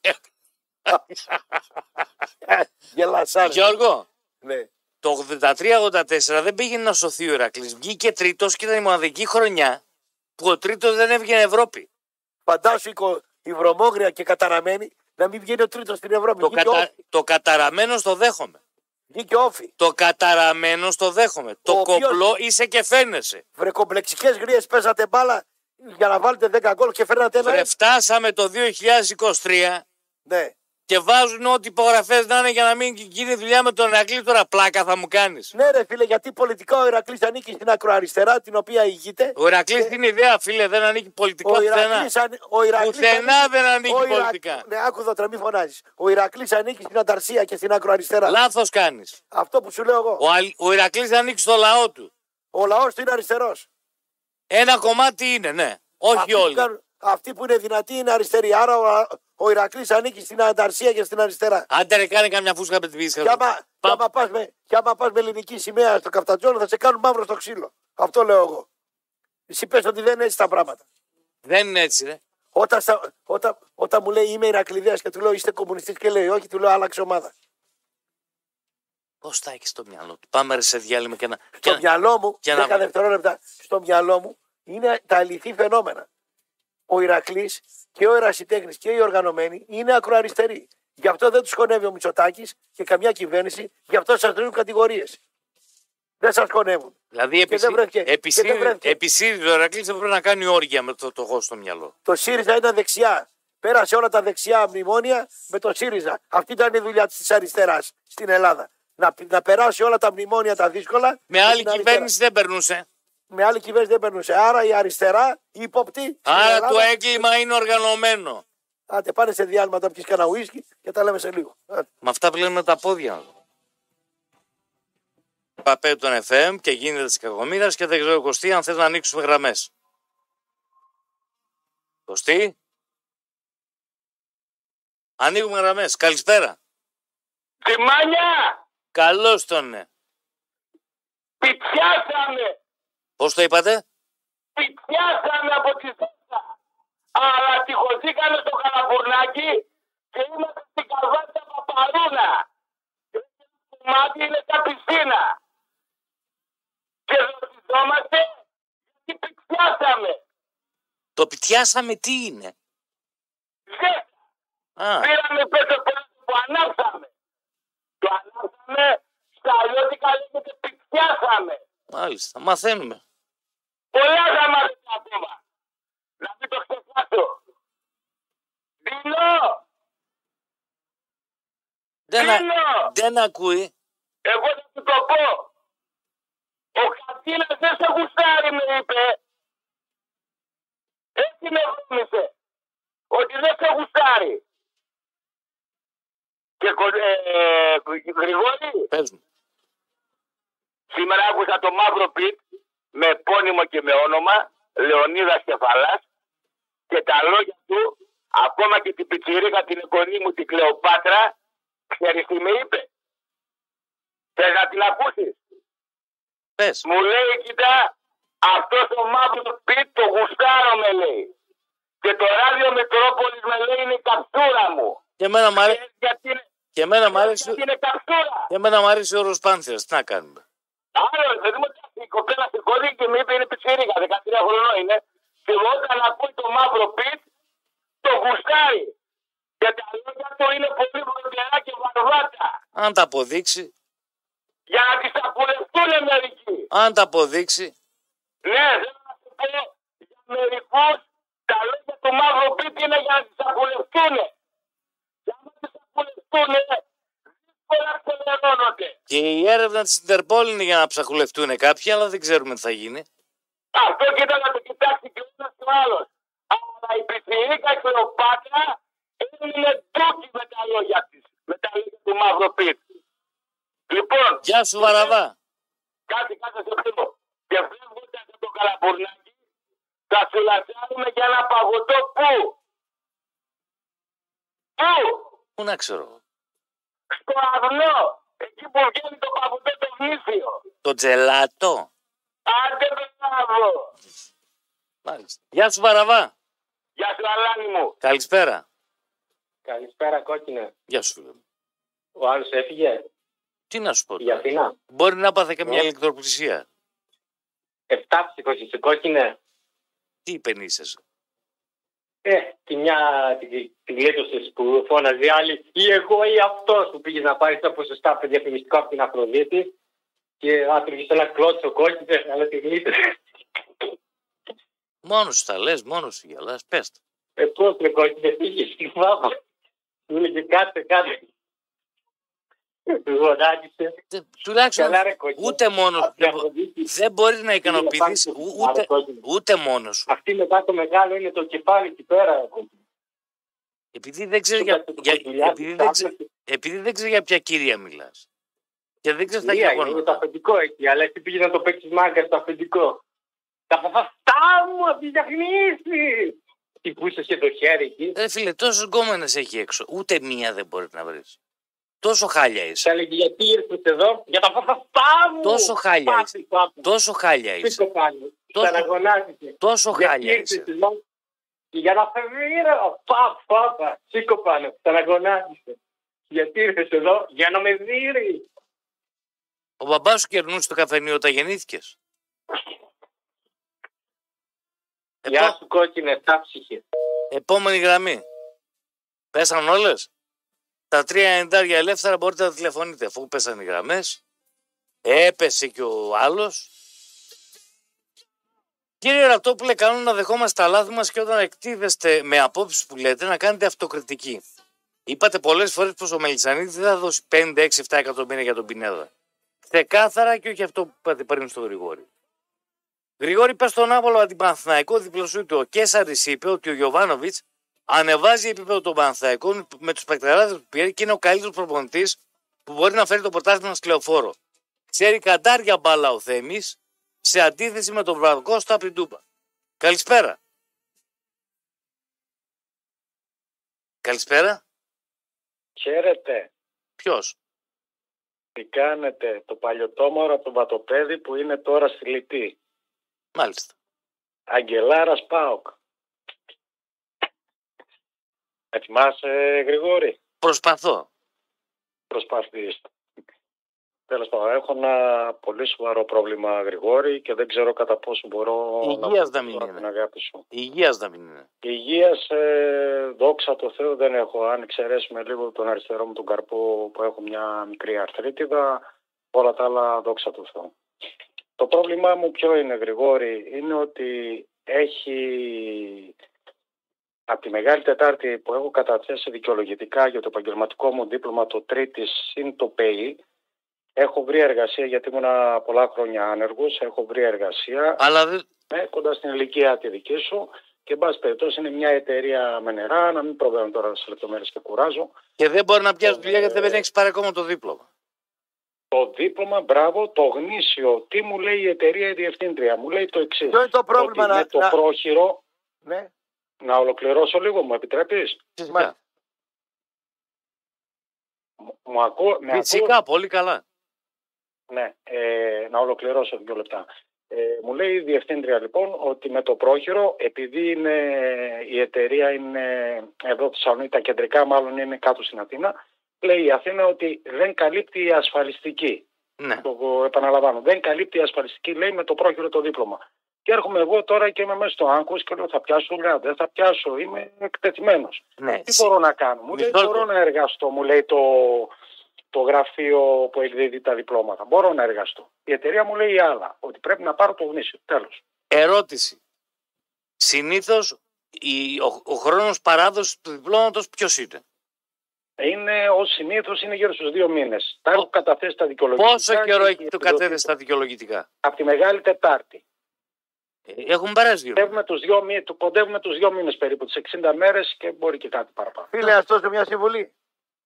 [SPEAKER 4] Γελασάρι.
[SPEAKER 3] Γιώργο,
[SPEAKER 4] ναι.
[SPEAKER 3] Το ογδόντα τρία ογδόντα τέσσερα δεν πήγαινε να σωθεί ο Ηρακλής. Βγήκε τρίτος και ήταν η μοναδική χρονιά που ο τρίτος δεν έβγαινε Ευρώπη.
[SPEAKER 4] Φαντάσου η βρωμόγρια και καταραμένη να μην βγαίνει ο τρίτος στην Ευρώπη.
[SPEAKER 3] Το, κατα... το καταραμένο το δέχομαι.
[SPEAKER 4] Βγήκε όφη.
[SPEAKER 3] Το καταραμένο το δέχομαι. Ο το οποίος... κομπλό είσαι και φαίνεσαι.
[SPEAKER 4] Βρεκομπλεξικές γρίες παίζατε μπάλα για να βάλετε δέκα γκολ και φέρνατε ένα.
[SPEAKER 3] Βρε, φτάσαμε το δύο χιλιάδες είκοσι τρία.
[SPEAKER 4] Ναι.
[SPEAKER 3] Και βάζουν ό,τι υπογραφές να είναι για να μην γίνει δουλειά με τον Ηρακλή. Τώρα πλάκα θα μου κάνεις.
[SPEAKER 4] Ναι, ρε φίλε, γιατί πολιτικά ο Ηρακλής ανήκει στην ακροαριστερά, την οποία ηγείται.
[SPEAKER 3] Ο Ηρακλής την ιδέα, φίλε, δεν ανήκει πολιτικά
[SPEAKER 4] ο
[SPEAKER 3] πουθενά.
[SPEAKER 4] Αν... Ο Ηρακλής
[SPEAKER 3] πουθενά
[SPEAKER 4] ανήκει...
[SPEAKER 3] δεν ανήκει
[SPEAKER 4] ο Ιρα...
[SPEAKER 3] πολιτικά.
[SPEAKER 4] Ναι, άκου εδώ, μην φωνάζεις. Ο Ηρακλής ανήκει στην ανταρσία και στην ακροαριστερά.
[SPEAKER 3] Λάθος κάνεις.
[SPEAKER 4] Αυτό που σου λέω εγώ.
[SPEAKER 3] Ο, Αλ... ο Ηρακλής ανήκει στο λαό του.
[SPEAKER 4] Ο λαός του είναι αριστερός.
[SPEAKER 3] Ένα κομμάτι είναι, ναι. Όχι
[SPEAKER 4] αυτοί
[SPEAKER 3] όλοι.
[SPEAKER 4] Που κάνουν... Αυτοί που είναι δυνατοί είναι αριστεροί. Άρα ο, ο Ηρακλής ανήκει στην ανταρσία και στην αριστερά.
[SPEAKER 3] Άντε ρε, κάνε καμιά φούσκα με τη βίσκα.
[SPEAKER 4] Και άμα, Πα... άμα πας με, με ελληνική σημαία στο Καφτατζόλο θα σε κάνουν μαύρο στο ξύλο. Αυτό λέω εγώ. Εσύ πες ότι δεν είναι έτσι τα πράγματα.
[SPEAKER 3] Δεν είναι έτσι, ρε.
[SPEAKER 4] Όταν, όταν, όταν μου λέει είμαι Ηρακλειδέας και του λέω είστε κομμουνιστής και λέει όχι, του λέω άλλαξε ομάδα.
[SPEAKER 3] Πώς τα έχεις στο μυαλό του. Πάμε ρε σε διάλειμμα και να.
[SPEAKER 4] Στο
[SPEAKER 3] και
[SPEAKER 4] μυαλό μου,
[SPEAKER 3] δέκα
[SPEAKER 4] να... δευτερόλεπτα, στο μυαλό μου είναι τα αληθή φαινόμενα. Ο Ηρακλής και ο ερασιτέχνης και οι οργανωμένοι είναι ακροαριστεροί. Γι' αυτό δεν τους χωνεύει ο Μητσοτάκης και καμιά κυβέρνηση, γι' αυτό σας δίνουν κατηγορίες. Δεν σας χωνεύουν.
[SPEAKER 3] Δηλαδή επί ΣΥΡΙΖΑ ο Ηρακλής δεν πρέπει να κάνει όργια με το, το εγώ στο μυαλό.
[SPEAKER 4] Το ΣΥΡΙΖΑ ήταν δεξιά. Πέρασε όλα τα δεξιά μνημόνια με το ΣΥΡΙΖΑ. Αυτή ήταν η δουλειά της αριστεράς στην Ελλάδα. Να, να περάσει όλα τα μνημόνια τα δύσκολα.
[SPEAKER 3] Με άλλη κυβέρνηση δεν περνούσε.
[SPEAKER 4] Με άλλη κυβέρνηση δεν περνούσε. Άρα η αριστερά, η υποπτή.
[SPEAKER 3] Άρα Ελλάδα, το έγκλημα είναι οργανωμένο.
[SPEAKER 4] Άντε πάνε σε διάλειμμα να πιεις κανένα ουίσκι και τα λέμε σε λίγο. Άντε.
[SPEAKER 3] Με αυτά πλένουμε τα πόδια. Παπέ τον εφ εμ και γίνεται της Κακομοίρας και δεν ξέρω Κωστή αν θες να ανοίξουμε γραμμές. Κωστή. Ανοίγουμε γραμμές. Καλησπέρα.
[SPEAKER 5] Τιμάνια.
[SPEAKER 3] Καλώς τον ναι.
[SPEAKER 5] Πιτιάσαμε.
[SPEAKER 3] Πώς το είπατε?
[SPEAKER 5] Πιτιάσαμε από τη Θέσσα. Αλλά τυχωθήκαμε στο Καλαμπουρνάκι και είμαστε στην Καρβάτια Παπαρούνα. Και το μάτι είναι τα πισίνα. Και ρωτιζόμαστε γιατί πιτιάσαμε.
[SPEAKER 3] Το πιτιάσαμε τι είναι?
[SPEAKER 5] Ζέστα.
[SPEAKER 3] Α.
[SPEAKER 5] Πήραμε πέτρο που ανάψαμε. Το ανάψαμε στα αλλιώτικα λέγεται πιτιάσαμε.
[SPEAKER 3] Μάλιστα, μαθαίνουμε.
[SPEAKER 5] Πολλά θα μάθετε ακόμα. Να μην το ξεχάσω. Δίνω.
[SPEAKER 3] Δεν, α... δεν ακούει.
[SPEAKER 5] Εγώ θα του το πω. Ο Κατίνας δεν σε γουστάρει με είπε. Έτσι με βόμισε. Ότι δεν σε γουστάρει. Και ε, Γρηγόρη.
[SPEAKER 3] Πες μου.
[SPEAKER 5] Σήμερα άκουσα το Μαύρο Πιτ με επώνυμο και με όνομα Λεωνίδας Κεφαλάς και τα λόγια του, ακόμα και την πιτσιρίκα την εγγονή μου την Κλεοπάτρα, ξέρεις τι με είπε? Θες να την ακούσεις?
[SPEAKER 3] Πες.
[SPEAKER 5] Μου λέει κοίτα, αυτός ο Μαύρο Πιτ το γουστάρω με λέει. Και το ράδιο Μετρόπολης με λέει είναι η καψούρα μου.
[SPEAKER 3] Και εμένα μ' αρέσει. Και εμένα μ' αρέσει.
[SPEAKER 5] Είναι καψούρα.
[SPEAKER 3] Και εμένα μ' αρέσει ο όρος Πάνθερας. Τι να κάνουμε.
[SPEAKER 5] Άλλο, παιδί μου, η κοπέλα στην κόρη και μου είπε είναι πιτσιρίκα, δεκατρία χρονών είναι. Και όταν ακούει το Μαύρο Πιτ, το γουστάρει. Και τα λόγια του είναι πολύ φροντιά και βαρβάτα.
[SPEAKER 3] Αν τα αποδείξει.
[SPEAKER 5] Για να τις απολευτούν μερικοί.
[SPEAKER 3] Αν τα αποδείξει.
[SPEAKER 5] Ναι, θέλω να σου πω για μερικούς τα λόγια του Μαύρου Πιτ είναι για να τις απολευτούν. Για να τις απολευτούν, δύσκολα ξελερώνονται.
[SPEAKER 3] Και η έρευνα της Ιντερπόλ είναι για να ψαχουλευτούν κάποιοι, αλλά δεν ξέρουμε τι θα γίνει.
[SPEAKER 5] Αυτό κοίτα να το κοιτάξει και όλος ο άλλος. Αλλά η πιτσιρίκα Κλεοπάτρα είναι τούκι με τα λόγια της. Με τα λόγια του Μαυροπίτ. Λοιπόν,
[SPEAKER 3] Γεια σου Βαραβά.
[SPEAKER 5] κάτι κάτω σε αυτό. Και φεύγοντας από το Καλαπουρνάκι, θα σου λατσάρουμε για ένα παγωτό πού. Πού.
[SPEAKER 3] Πού να ξέρω.
[SPEAKER 5] Στο αυλό. Εκεί που βγαίνει το παγωτό το γνήσιο.
[SPEAKER 3] Το τζελάτο.
[SPEAKER 5] Άντε μπράβο.
[SPEAKER 3] Μάλιστα. Γεια σου Βαραβά.
[SPEAKER 5] Γεια σου Αλάνη μου.
[SPEAKER 3] Καλησπέρα.
[SPEAKER 6] Καλησπέρα, κόκκινε.
[SPEAKER 3] Γεια σου φίλε μου.
[SPEAKER 6] Ο άλλος έφυγε
[SPEAKER 3] Τι να σου πω
[SPEAKER 6] για
[SPEAKER 3] τώρα.
[SPEAKER 6] Αθήνα.
[SPEAKER 3] Μπορεί να πάθει και μια
[SPEAKER 6] Ναι.
[SPEAKER 3] ηλεκτροπλησία.
[SPEAKER 6] Επτάψυχος είσαι, κόκκινε.
[SPEAKER 3] Τι υπενήσεσαι.
[SPEAKER 6] Ε, και μια την τη γλίτωσες που φώναζε η άλλη, ή εγώ ή αυτός που πήγες να πάρεις τα ποσοστά από διαφημιστικό από την Αφροδίτη και άτρωγες ένα κλώτσο κόκκινε, αλλά τη γλίτωσες.
[SPEAKER 3] Μόνος σου τα λες, μόνος σου γελάς. Πες το.
[SPEAKER 6] Ε, πώς ρε κόκκινε, πήγες στη φάβα. Μου έλεγε κάτσε, κάτσε. Γονάτισε.
[SPEAKER 3] Τε- Τουλάχιστον
[SPEAKER 6] Καλά ρε κόκκινε.
[SPEAKER 3] ούτε μόνος
[SPEAKER 6] Από
[SPEAKER 3] σου.
[SPEAKER 6] την
[SPEAKER 3] Δεν μπο-
[SPEAKER 6] Αφροδίτη.
[SPEAKER 3] Δεν μπορείς να ικανοποιηθείς
[SPEAKER 6] Πήγε να
[SPEAKER 3] ου-
[SPEAKER 6] πάρει
[SPEAKER 3] ούτε,
[SPEAKER 6] το κόκκινο.
[SPEAKER 3] ούτε μόνος σου.
[SPEAKER 6] Αυτή μετά το μεγάλο είναι το κεφάλι εκεί πέρα. κόκκινε.
[SPEAKER 3] Επειδή δεν ξέρεις
[SPEAKER 6] Σου
[SPEAKER 3] για,
[SPEAKER 6] κάτσε το
[SPEAKER 3] για-
[SPEAKER 6] κοντιλιάκι,
[SPEAKER 3] επειδή δεν ξε-
[SPEAKER 6] τάπλωσε.
[SPEAKER 3] επειδή δεν ξέρεις για ποια κυρία μιλάς. Και δεν ξέρεις τα
[SPEAKER 6] Μία είναι, είναι το
[SPEAKER 3] γεγονότα.
[SPEAKER 6] αφεντικό εκεί, αλλά εσύ πήγες να το παίξεις μάγκα στο αφεντικό. Τα παπαστά μου, απ' τη διαφημίσεις! Τι πούσες και το χέρι εκεί.
[SPEAKER 3] Ρε φίλε, τόσες γκόμενες έχει έξω. Ούτε μία δεν μπορεί να βρεις. Τόσο χάλια είσαι.
[SPEAKER 6] Σε έλεγε γιατί ήρθες εδώ, για τα παπαστά μου!
[SPEAKER 3] Τόσο χάλια
[SPEAKER 6] Πάτε,
[SPEAKER 3] είσαι.
[SPEAKER 6] πάτε.
[SPEAKER 3] Τόσο χάλια
[SPEAKER 6] Τι
[SPEAKER 3] είσαι.
[SPEAKER 6] το κάνει,
[SPEAKER 3] Τόσο-
[SPEAKER 6] στεναγωνάζεσαι.
[SPEAKER 3] Τόσο
[SPEAKER 6] Γιατί
[SPEAKER 3] χάλια
[SPEAKER 6] ήρθες
[SPEAKER 3] είσαι.
[SPEAKER 6] εδώ, και για να φεύγει, παπ, παπα, σήκω πάνω, στεναγωνάζεσαι. Γιατί ήρθες εδώ, για να με δει.
[SPEAKER 3] Ο μπαμπάς σου κερνούσε το καφενείο όταν γεννήθηκες.
[SPEAKER 6] Γεια
[SPEAKER 3] Επό-
[SPEAKER 6] σου κόκκινε, τάψυχε.
[SPEAKER 3] Επόμενη γραμμή. Πέσαν όλες. Τα τρία ενενήντα ελεύθερα μπορείτε να τηλεφωνείτε. Αφού πέσαν οι γραμμές. Έπεσε και ο άλλος. Κύριε Ραπτόπουλε, κάνουν να δεχόμαστε τα λάθη μας και όταν εκτίθεστε με απόψεις που λέτε να κάνετε αυτοκριτική. Είπατε πολλές φορές πως ο Μελισσανίδης δεν θα δώσει πέντε, έξι, επτά εκατομμύρια για τον Πινέδα. Ξεκάθαρα και όχι αυτό που είπατε πριν στο Γρηγόρη. Γρηγόρη, πες στον Άβολο αντιπαναθηναϊκό διπλωσού του. Ο Κέσαρης είπε ότι ο Γιοβάνοβιτς ανεβάζει επίπεδο των Παναθηναϊκών με τους παικταράδες που πήρε και είναι ο καλύτερος προπονητής που μπορεί να φέρει το πρωτάθλημα στη Λεωφόρο. Ξέρει καντάρια μπάλα ο Θέμης σε αντίθεση με τον Βραβκώστα από την Τούπα. Καλησπέρα. Καλησπέρα.
[SPEAKER 7] Χαίρετε.
[SPEAKER 3] Ποιος?
[SPEAKER 7] Τι κάνετε, το παλιωτόμορο από το Βατοπέδι που είναι τώρα στη Λιτή.
[SPEAKER 3] Μάλιστα.
[SPEAKER 7] Αγγελάρας ΠΑΟΚ. Με θυμάσαι, Γρηγόρη?
[SPEAKER 3] Προσπαθώ.
[SPEAKER 7] Προσπαθείς. Τέλος πάντων, έχω ένα πολύ σοβαρό πρόβλημα, Γρηγόρη, και δεν ξέρω κατά πόσο μπορώ
[SPEAKER 3] Υγείας
[SPEAKER 7] να
[SPEAKER 3] να μην
[SPEAKER 7] πω
[SPEAKER 3] είναι.
[SPEAKER 7] την αγάπη σου.
[SPEAKER 3] Υγείας να μην είναι.
[SPEAKER 7] Υγείας, ε, δόξα τω Θεώ, δεν έχω. Αν εξαιρέσουμε λίγο τον αριστερό μου τον καρπό που έχω μια μικρή αρθρίτιδα, όλα τα άλλα δόξα τω Θεώ. Το πρόβλημά μου ποιο είναι, Γρηγόρη? Είναι ότι έχει από τη Μεγάλη Τετάρτη που έχω καταθέσει δικαιολογητικά για το επαγγελματικό μου δίπλωμα, το τρίτη συν το ΠΕΗ, έχω βρει εργασία γιατί ήμουν πολλά χρόνια άνεργος, έχω βρει εργασία.
[SPEAKER 3] Αλλά δεν...
[SPEAKER 7] Ναι, κοντά στην ηλικία τη δική σου και εν πάση περιπτώσει είναι μια εταιρεία με νερά, να μην προβαίνω τώρα σε λεπτομέρειες και κουράζω.
[SPEAKER 3] Και δεν μπορεί να πιάσει δουλειά γιατί δεν έχει πάρει ακόμα το δίπλωμα.
[SPEAKER 7] Το δίπλωμα, μπράβο, το γνήσιο. Τι μου λέει η εταιρεία η διευθύντρια? Μου λέει το εξής.
[SPEAKER 4] Ποιο είναι το πρόβλημα
[SPEAKER 7] ότι
[SPEAKER 4] να...
[SPEAKER 7] με το
[SPEAKER 4] να-
[SPEAKER 7] πρόχειρο,
[SPEAKER 4] Ναι.
[SPEAKER 7] να ολοκληρώσω λίγο, μου επιτρέπεις?
[SPEAKER 3] Φυσικά.
[SPEAKER 7] Μου- Μου ακούω, με ακούς?
[SPEAKER 3] Φυσικά, πολύ καλά.
[SPEAKER 7] Ναι, ε, να ολοκληρώσω δύο λεπτά. Ε, μου λέει η διευθύντρια λοιπόν ότι με το πρόχειρο, επειδή είναι, η εταιρεία είναι εδώ στη Θεσσαλονίκη, τα κεντρικά μάλλον είναι κάτω στην Αθήνα, λέει η Αθήνα ότι δεν καλύπτει η ασφαλιστική.
[SPEAKER 3] Ναι.
[SPEAKER 7] Το επαναλαμβάνω, δεν καλύπτει η ασφαλιστική, λέει, με το πρόχειρο το δίπλωμα. Και έρχομαι εγώ τώρα και είμαι μέσα στο άγχος και λέω θα πιάσω δουλειά, δεν θα πιάσω, είμαι εκτεθειμένος.
[SPEAKER 3] Ναι.
[SPEAKER 7] Τι μπορώ να κάνω? Μου λέει
[SPEAKER 3] Μισό
[SPEAKER 7] μπορώ
[SPEAKER 3] λεπτό.
[SPEAKER 7] να εργαστώ, μου λέει το, το γραφείο που εκδίδει τα διπλώματα. Μπορώ να εργαστώ. Η εταιρεία μου λέει άλλα, ότι πρέπει να πάρω το γνήσιο. Τέλος.
[SPEAKER 3] Ερώτηση. Συνήθως η- ο, ο χρόνος παράδοσης του διπλώματος ποιος είναι?
[SPEAKER 7] Είναι ως συνήθως είναι γύρω στους δύο μήνες. Τα έχω καταθέσει τα δικαιολογητικά.
[SPEAKER 3] Πόσο καιρό
[SPEAKER 7] και
[SPEAKER 3] έχει το κατέθεσει στα δικαιολογητικά?
[SPEAKER 7] Από τη Μεγάλη Τετάρτη.
[SPEAKER 3] Ε, Έχουν περάσει δύο.
[SPEAKER 7] Κοντεύουμε τους δύο, μήνες- του κοντεύουμε τους δύο μήνες περίπου, τις εξήντα μέρες και μπορεί και κάτι παραπάνω.
[SPEAKER 4] Φίλε, ας δώσω μια συμβουλή.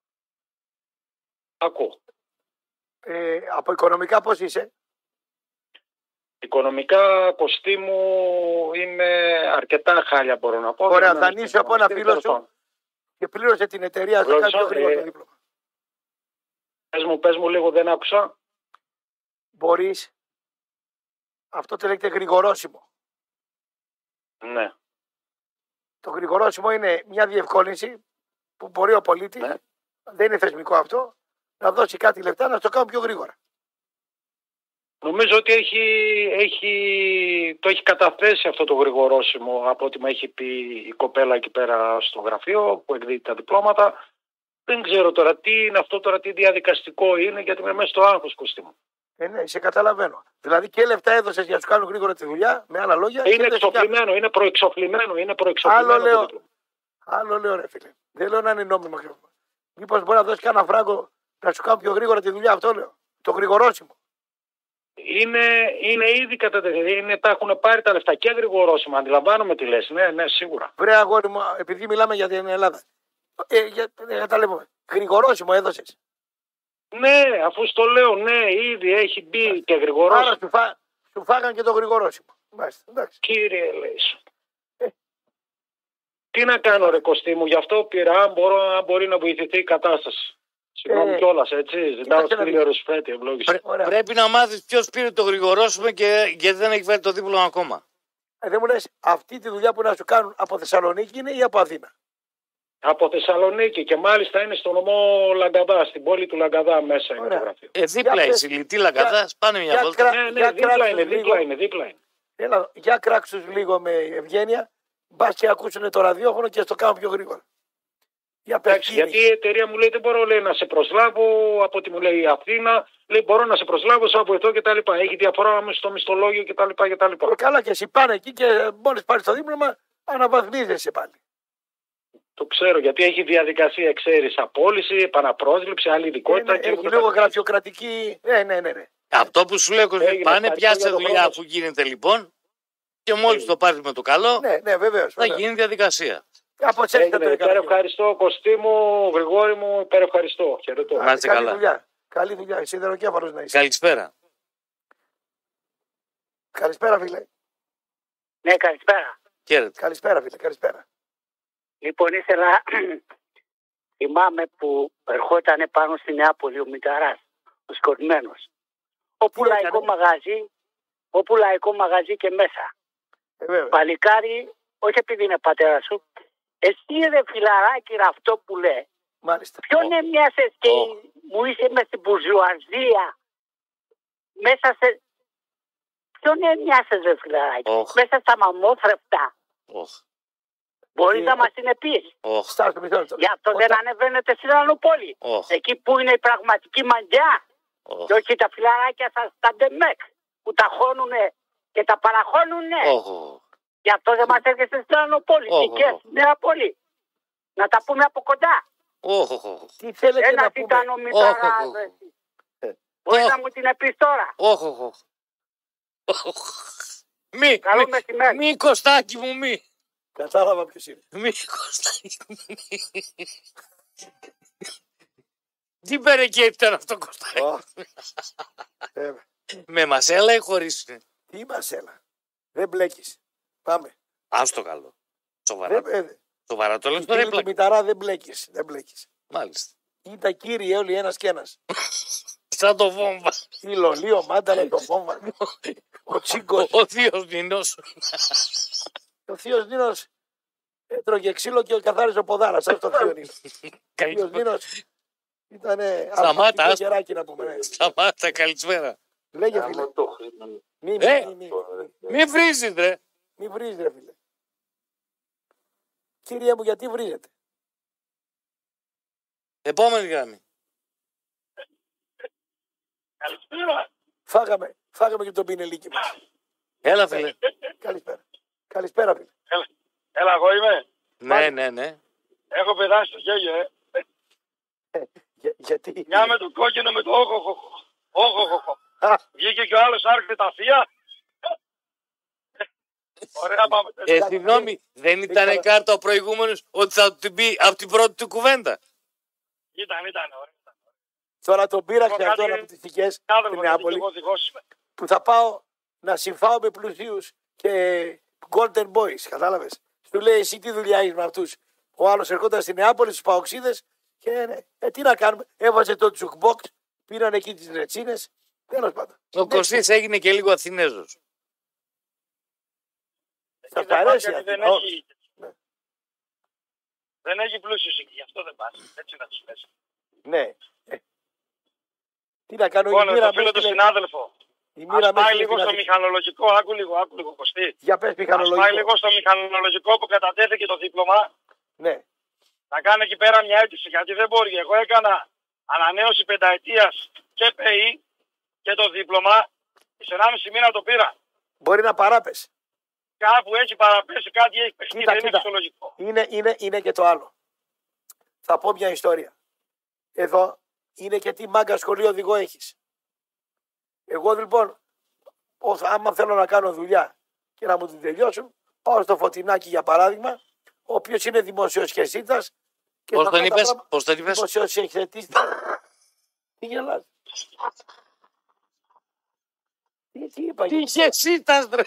[SPEAKER 7] Ακούω.
[SPEAKER 4] Ε, από οικονομικά πώς είσαι?
[SPEAKER 7] Οικονομικά, Κωστή μου, είναι αρκετά χάλια, μπορώ να πω.
[SPEAKER 4] Ωραία,
[SPEAKER 7] Δεν
[SPEAKER 4] δανείσω από ένα
[SPEAKER 7] είναι
[SPEAKER 4] φίλο σου
[SPEAKER 7] τέλος
[SPEAKER 4] και πλήρωσε την εταιρεία στο
[SPEAKER 7] Γλώσσα,
[SPEAKER 4] κάποιο γρήγορο
[SPEAKER 7] ε,
[SPEAKER 4] το δίπλωμα.
[SPEAKER 7] Πες μου, πες μου λίγο, δεν άκουσα.
[SPEAKER 4] Μπορείς, αυτό το λέγεται γρηγορόσημο.
[SPEAKER 7] Ναι.
[SPEAKER 4] Το γρηγορόσημο είναι μια διευκόλυνση που μπορεί ο πολίτης,
[SPEAKER 7] Ναι.
[SPEAKER 4] δεν είναι θεσμικό αυτό, να δώσει κάτι λεφτά να το κάνουν πιο γρήγορα.
[SPEAKER 7] Νομίζω ότι έχει, έχει, το έχει καταθέσει αυτό το γρηγορόσημο από ό,τι μου έχει πει η κοπέλα εκεί πέρα στο γραφείο που εκδίδει τα διπλώματα. Δεν ξέρω τώρα τι είναι αυτό τώρα, τι διαδικαστικό είναι, γιατί είμαι μέσα στο άγχος, Κωστή μου.
[SPEAKER 4] Ε, ναι, σε καταλαβαίνω. Δηλαδή και λεφτά έδωσε για να σου κάνουν γρήγορα τη δουλειά, με άλλα λόγια. και
[SPEAKER 7] Είναι
[SPEAKER 4] έδωσες και-
[SPEAKER 7] εξοπλισμένο, είναι προεξοπλισμένο, είναι προεξοπλισμένο.
[SPEAKER 4] Άλλο
[SPEAKER 7] το
[SPEAKER 4] λέω.
[SPEAKER 7] δίπλωμα.
[SPEAKER 4] Άλλο λέω, ρε φίλε. Δεν λέω να είναι νόμιμο χρήμα. Μήπως μπορεί να δώσει κανένα φράγκο να σου κάνουν πιο γρήγορα τη δουλειά, αυτό λέω. Το γρηγορόσημο.
[SPEAKER 7] Είναι, είναι ήδη κατατεθεί, είναι, τα έχουν πάρει τα λεφτά και γρηγορόσημα, αντιλαμβάνομαι τι λες, ναι, ναι, σίγουρα.
[SPEAKER 4] Βρε αγόρι μου, επειδή μιλάμε για την Ελλάδα. Ε, για, για τα λέμε. Γρηγορόσημο έδωσε.
[SPEAKER 7] Ναι, αφού στο λέω, ναι, ήδη έχει μπει και
[SPEAKER 4] Άρα
[SPEAKER 7] γρηγορόσημα.
[SPEAKER 4] σου, φά, σου φάγαν και το γρηγορόσημο. Μάλιστα, εντάξει.
[SPEAKER 7] Κύριε Λέης. Τι να κάνω ρε Κωστή μου, γι' αυτό πήρα, αν, μπορώ, αν μπορεί να βοηθηθεί η κατάσταση. Συγγνώμη
[SPEAKER 4] Ε,
[SPEAKER 7] κιόλας, έτσι, ζητάω
[SPEAKER 4] κοίταξε να
[SPEAKER 7] σπίτι
[SPEAKER 4] δεις.
[SPEAKER 7] ρουσφέτη, ευλόγηση.
[SPEAKER 4] Ωραία.
[SPEAKER 3] Πρέπει να μάθεις ποιος πήρε το γρηγορόσημο και γιατί δεν έχει φέρει το δίπλωμα ακόμα.
[SPEAKER 4] Ε, δεν μου λες, αυτή τη δουλειά που να σου κάνουν από Θεσσαλονίκη είναι ή από Αθήνα?
[SPEAKER 7] Από Θεσσαλονίκη και μάλιστα είναι στο νομό Λαγκαδά, στην πόλη του Λαγκαδά μέσα είναι
[SPEAKER 4] Ωραία.
[SPEAKER 7] το γραφείο.
[SPEAKER 3] Ε, δίπλα
[SPEAKER 4] Για
[SPEAKER 3] η
[SPEAKER 4] πες.
[SPEAKER 3] Συλλητή Λαγκαδάς, πάνε μια
[SPEAKER 4] για
[SPEAKER 3] βόλτα.
[SPEAKER 4] κρα-
[SPEAKER 7] Ναι, ναι,
[SPEAKER 4] για
[SPEAKER 7] δίπλα
[SPEAKER 4] κράξους
[SPEAKER 7] είναι, δίπλα
[SPEAKER 4] λίγο.
[SPEAKER 7] είναι, δίπλα είναι.
[SPEAKER 4] Έλα, για κράξου λίγο με ευγένεια. Μπα και ακούσουν το ραδιόφωνο και στο κάνουν πιο γρήγορα. Για πες,
[SPEAKER 7] Εντάξει,
[SPEAKER 4] κύριε.
[SPEAKER 7] γιατί η εταιρεία μου λέει δεν μπορώ λέει, να σε προσλάβω από ό,τι μου λέει η Αθήνα, λέει μπορώ να σε προσλάβω, σε βοηθώ κτλ. Έχει διαφορά με στο μισθολόγιο κτλ. κτλ.
[SPEAKER 4] Ε, καλά και εσύ πάνε εκεί και μόλις πάρεις το δίπλωμα αναβαθμίζεσαι πάλι.
[SPEAKER 7] Το ξέρω γιατί έχει διαδικασία εξαίρεση απόλυση, επαναπρόσληψη, άλλη
[SPEAKER 4] Ε,
[SPEAKER 7] ειδικότητα.
[SPEAKER 4] ναι,
[SPEAKER 7] και
[SPEAKER 4] έχει
[SPEAKER 7] ούτω
[SPEAKER 4] λίγο
[SPEAKER 7] καθεξής.
[SPEAKER 4] γραφειοκρατική. Ναι, ναι, ναι. ναι.
[SPEAKER 3] Αυτό που σου λέω, Κωστή,
[SPEAKER 7] Έγινε,
[SPEAKER 3] πάνε,
[SPEAKER 7] ευχαριστώ
[SPEAKER 3] πιάσε
[SPEAKER 7] για τον
[SPEAKER 3] δουλειά
[SPEAKER 7] χρόνο
[SPEAKER 3] αφού γίνεται λοιπόν και μόλις
[SPEAKER 7] Έγινε.
[SPEAKER 3] το πάρεις με το καλό
[SPEAKER 4] Ναι, ναι, βεβαίως.
[SPEAKER 3] θα
[SPEAKER 4] βεβαίως.
[SPEAKER 3] γίνει διαδικασία.
[SPEAKER 4] Από έτσι θα το
[SPEAKER 7] Έγινε,
[SPEAKER 4] έκανα.
[SPEAKER 7] υπερευχαριστώ Κωστή μου, Γρηγόρη μου, υπερευχαριστώ. Χαιρετώ.
[SPEAKER 3] Να είστε
[SPEAKER 4] Καλή
[SPEAKER 3] καλά.
[SPEAKER 4] δουλειά. Καλή δουλειά. Σιδεροκέφαλος να είσαι.
[SPEAKER 3] Καλησπέρα.
[SPEAKER 4] Καλησπέρα, φίλε.
[SPEAKER 1] Ναι, καλησπέρα.
[SPEAKER 3] Χαίρετε.
[SPEAKER 4] Καλησπέρα, φίλε. Καλησπέρα.
[SPEAKER 1] Λοιπόν, ήθελα. Θυμάμαι που ερχόταν πάνω στη Νεάπολη ο Μηταράς, ο σκοτεινμένος. Όπου
[SPEAKER 4] Τι
[SPEAKER 1] λαϊκό
[SPEAKER 4] έκανε?
[SPEAKER 1] μαγαζί, όπου λαϊκό μαγαζί και μέσα.
[SPEAKER 4] Ε, βέβαια.
[SPEAKER 1] Παλικάρι, όχι επειδή είναι πατέρα σου, εσύ ρε φιλαράκι ρε αυτό που λέει.
[SPEAKER 4] Μάλιστα.
[SPEAKER 1] Ποιον έμοιασες και
[SPEAKER 3] Ω.
[SPEAKER 1] μου είσαι με στην μπουρζουαζία. Μέσα σε. Ποιον έμοιασες ρε φιλαράκι.
[SPEAKER 3] Οχ.
[SPEAKER 1] Μέσα στα μαμόθρεφτα.
[SPEAKER 3] Οχ,
[SPEAKER 1] Μπορείς
[SPEAKER 4] Ε,
[SPEAKER 1] να μας την πεις.
[SPEAKER 3] οχ,
[SPEAKER 4] Στάσου μισό λεπτό.
[SPEAKER 1] Γι' αυτό
[SPEAKER 4] Όταν-
[SPEAKER 1] δεν ανεβαίνετε στην Ανοπόλη.
[SPEAKER 3] οχ,
[SPEAKER 1] Εκεί που είναι η πραγματική μαγιά.
[SPEAKER 3] οχ,
[SPEAKER 1] Και όχι τα φιλαράκια σας τα ντεμεκ που τα χώνουνε και τα παραχώνουνε.
[SPEAKER 3] οχ, οχ.
[SPEAKER 1] Γι' αυτό δεν μας έρχεστε στην Ανοπόλη.
[SPEAKER 3] Οχ,
[SPEAKER 1] Και
[SPEAKER 3] οχ.
[SPEAKER 1] στην Νεαπόλη. Να τα πούμε από κοντά.
[SPEAKER 3] Οχ, οχ, οχ.
[SPEAKER 4] Τι θέλετε να
[SPEAKER 1] Ένας
[SPEAKER 4] πούμε.
[SPEAKER 1] ήταν ο
[SPEAKER 3] Οχ, οχ,
[SPEAKER 1] Μηταράς.
[SPEAKER 3] οχ.
[SPEAKER 1] εσύ.
[SPEAKER 4] Ε.
[SPEAKER 1] Μπορείς
[SPEAKER 3] Οχ.
[SPEAKER 1] να μου την πεις τώρα.
[SPEAKER 3] Οχ, οχ, οχ. Οχ. Μη,
[SPEAKER 1] Καλό
[SPEAKER 3] μη,
[SPEAKER 1] μεσημέρι.
[SPEAKER 3] μη, Κωστάκι μου, μη.
[SPEAKER 4] Κατάλαβα ποιος είναι.
[SPEAKER 3] Μη, Κωστάκι μου, μη. Τι περαιτέρω ήταν αυτό, Κωστάκι.
[SPEAKER 4] Ω. Ε,
[SPEAKER 3] Με μασέλα ή χωρίς.
[SPEAKER 4] Τι μας έλα. Δεν μπλέκεις. Πάμε.
[SPEAKER 3] Ας το καλό. Σοβαρά.
[SPEAKER 4] Δεν, ε,
[SPEAKER 3] Σοβαρά το λες
[SPEAKER 4] η
[SPEAKER 3] τώρα
[SPEAKER 4] φίλη του
[SPEAKER 3] έπλακα.
[SPEAKER 4] Μηταρά δεν μπλέκεις. Δεν μπλέκεις.
[SPEAKER 3] Μάλιστα.
[SPEAKER 4] Ήταν κύριοι όλοι ένας και ένας.
[SPEAKER 3] Σαν το βόμβα.
[SPEAKER 4] Η Λολή, ο Μάνταλα, το Φόμβα, ο Τσίγκος.
[SPEAKER 3] Ο θείος Νινός.
[SPEAKER 4] Ο θείος Νίνος έτρωγε ξύλο και καθάριζε ο ποδάρας. Αυτό το θείο Νίνο. Ο θείος
[SPEAKER 3] Καλησπέρα.
[SPEAKER 4] Νίνος ήταν
[SPEAKER 3] Σταμάτα,
[SPEAKER 4] αλφαβητικό
[SPEAKER 3] άστο.
[SPEAKER 4] γεράκι να πούμε. ναι.
[SPEAKER 3] Σταμάτα, καλησπέρα.
[SPEAKER 4] Λέγε φίλε. Μη,
[SPEAKER 3] Ε.
[SPEAKER 4] μη, μη,
[SPEAKER 3] Μη βρίζεις, ρε.
[SPEAKER 4] μη βρίζεις ρε φίλε. Κύριε μου, γιατί βρίζετε.
[SPEAKER 3] Επόμενη γραμμή.
[SPEAKER 4] Φάγαμε, φάγαμε και τον πινελίκι μας.
[SPEAKER 3] Έλα, φίλε.
[SPEAKER 4] Καλησπέρα. Καλησπέρα φίλε.
[SPEAKER 6] Έλα, εγώ είμαι.
[SPEAKER 3] Ναι, ναι, ναι.
[SPEAKER 6] Έχω πετάσει το γέλιο, ε.
[SPEAKER 4] Για, γιατί.
[SPEAKER 6] Μια με το κόκκινο με το όχοχο. Όχοχο.
[SPEAKER 4] Α,
[SPEAKER 6] Βγήκε και ο άλλος άρχισε τα θεία.
[SPEAKER 8] Ωραία, πάμε.
[SPEAKER 3] Ε, συγγνώμη, δεν ήταν κάρτα ο προηγούμενος ότι θα την πει από την πρώτη του κουβέντα.
[SPEAKER 8] Ήταν, ήταν. Ωραία.
[SPEAKER 4] Τώρα τον πήραξε
[SPEAKER 8] Εγώ
[SPEAKER 4] αυτόν
[SPEAKER 8] κάτι-
[SPEAKER 4] από τις θηκές στη
[SPEAKER 8] Άδελφο, γιατί
[SPEAKER 4] Νεάπολη
[SPEAKER 8] εγώ δικός είμαι.
[SPEAKER 4] που θα πάω να συμφάω με πλουσίους και golden boys, κατάλαβες. Του λέει εσύ τι δουλειά έχεις με αυτούς. Ο άλλος ερχόταν στη Νεάπολη στους παοξίδες και ναι, ε, τι να κάνουμε. Έβαζε το τσουκμπόξ, πήραν εκεί τις ρετσίνες. Τέλος πάντων.
[SPEAKER 3] Ο Κωστής έγινε και λίγο Αθηνέζος.
[SPEAKER 4] Θα
[SPEAKER 8] Δεν
[SPEAKER 4] τα αρέσει
[SPEAKER 8] πας, γιατί
[SPEAKER 4] αυτή.
[SPEAKER 8] δεν
[SPEAKER 4] Ω,
[SPEAKER 8] έχει,
[SPEAKER 4] Ναι.
[SPEAKER 8] δεν έχει πλούσιους εκεί, γι' αυτό δεν πας. Έτσι να τους πες.
[SPEAKER 4] Ναι. Ε, Τι να κάνω, η
[SPEAKER 8] Λοιπόν,
[SPEAKER 4] μοίρα
[SPEAKER 8] το φίλο
[SPEAKER 4] με
[SPEAKER 8] του
[SPEAKER 4] έστειλε-
[SPEAKER 8] συνάδελφο.
[SPEAKER 4] η μοίρα
[SPEAKER 8] Ας
[SPEAKER 4] με
[SPEAKER 8] πάει
[SPEAKER 4] έστειλε
[SPEAKER 8] λίγο
[SPEAKER 4] την
[SPEAKER 8] στο
[SPEAKER 4] αδικία.
[SPEAKER 8] μηχανολογικό, άκου λίγο, άκου λίγο Κωστή.
[SPEAKER 4] Για πες
[SPEAKER 8] Ας πάει
[SPEAKER 4] μηχανολογικό.
[SPEAKER 8] λίγο στο μηχανολογικό που κατατέθηκε το δίπλωμα,
[SPEAKER 4] Ναι.
[SPEAKER 8] να κάνει εκεί πέρα μια αίτηση, γιατί δεν μπορεί. Εγώ έκανα ανανέωση πενταετίας και ΠΕΗ και το δίπλωμα, σε ενάμιση μήνα το πήρα.
[SPEAKER 4] Μπορεί να παράπεσε.
[SPEAKER 8] Κάπου έχει παραπέσει, κάτι έχει παιχτεί,
[SPEAKER 4] Κοίτα,
[SPEAKER 8] δεν είναι
[SPEAKER 4] κοίτα.
[SPEAKER 8] φυσιολογικό.
[SPEAKER 4] Είναι, είναι, είναι και το άλλο. Θα πω μια ιστορία. Εδώ είναι και τι μάγκα σχολείο οδηγό έχεις. Εγώ λοιπόν, ως- άμα θέλω να κάνω δουλειά και να μου την τελειώσουν, πάω στο Φωτεινάκι για παράδειγμα, ο οποίος είναι δημοσιοσχεσίτας και
[SPEAKER 3] Πώς
[SPEAKER 4] στα
[SPEAKER 3] τον
[SPEAKER 4] αυτά τα
[SPEAKER 3] είπες,
[SPEAKER 4] πράγματα-
[SPEAKER 3] πώς τον είπες.
[SPEAKER 4] δημοσιοσχεσίτης. Τι γελάς. Τι, τι είπα.
[SPEAKER 3] Τι χεσίτας, ρε.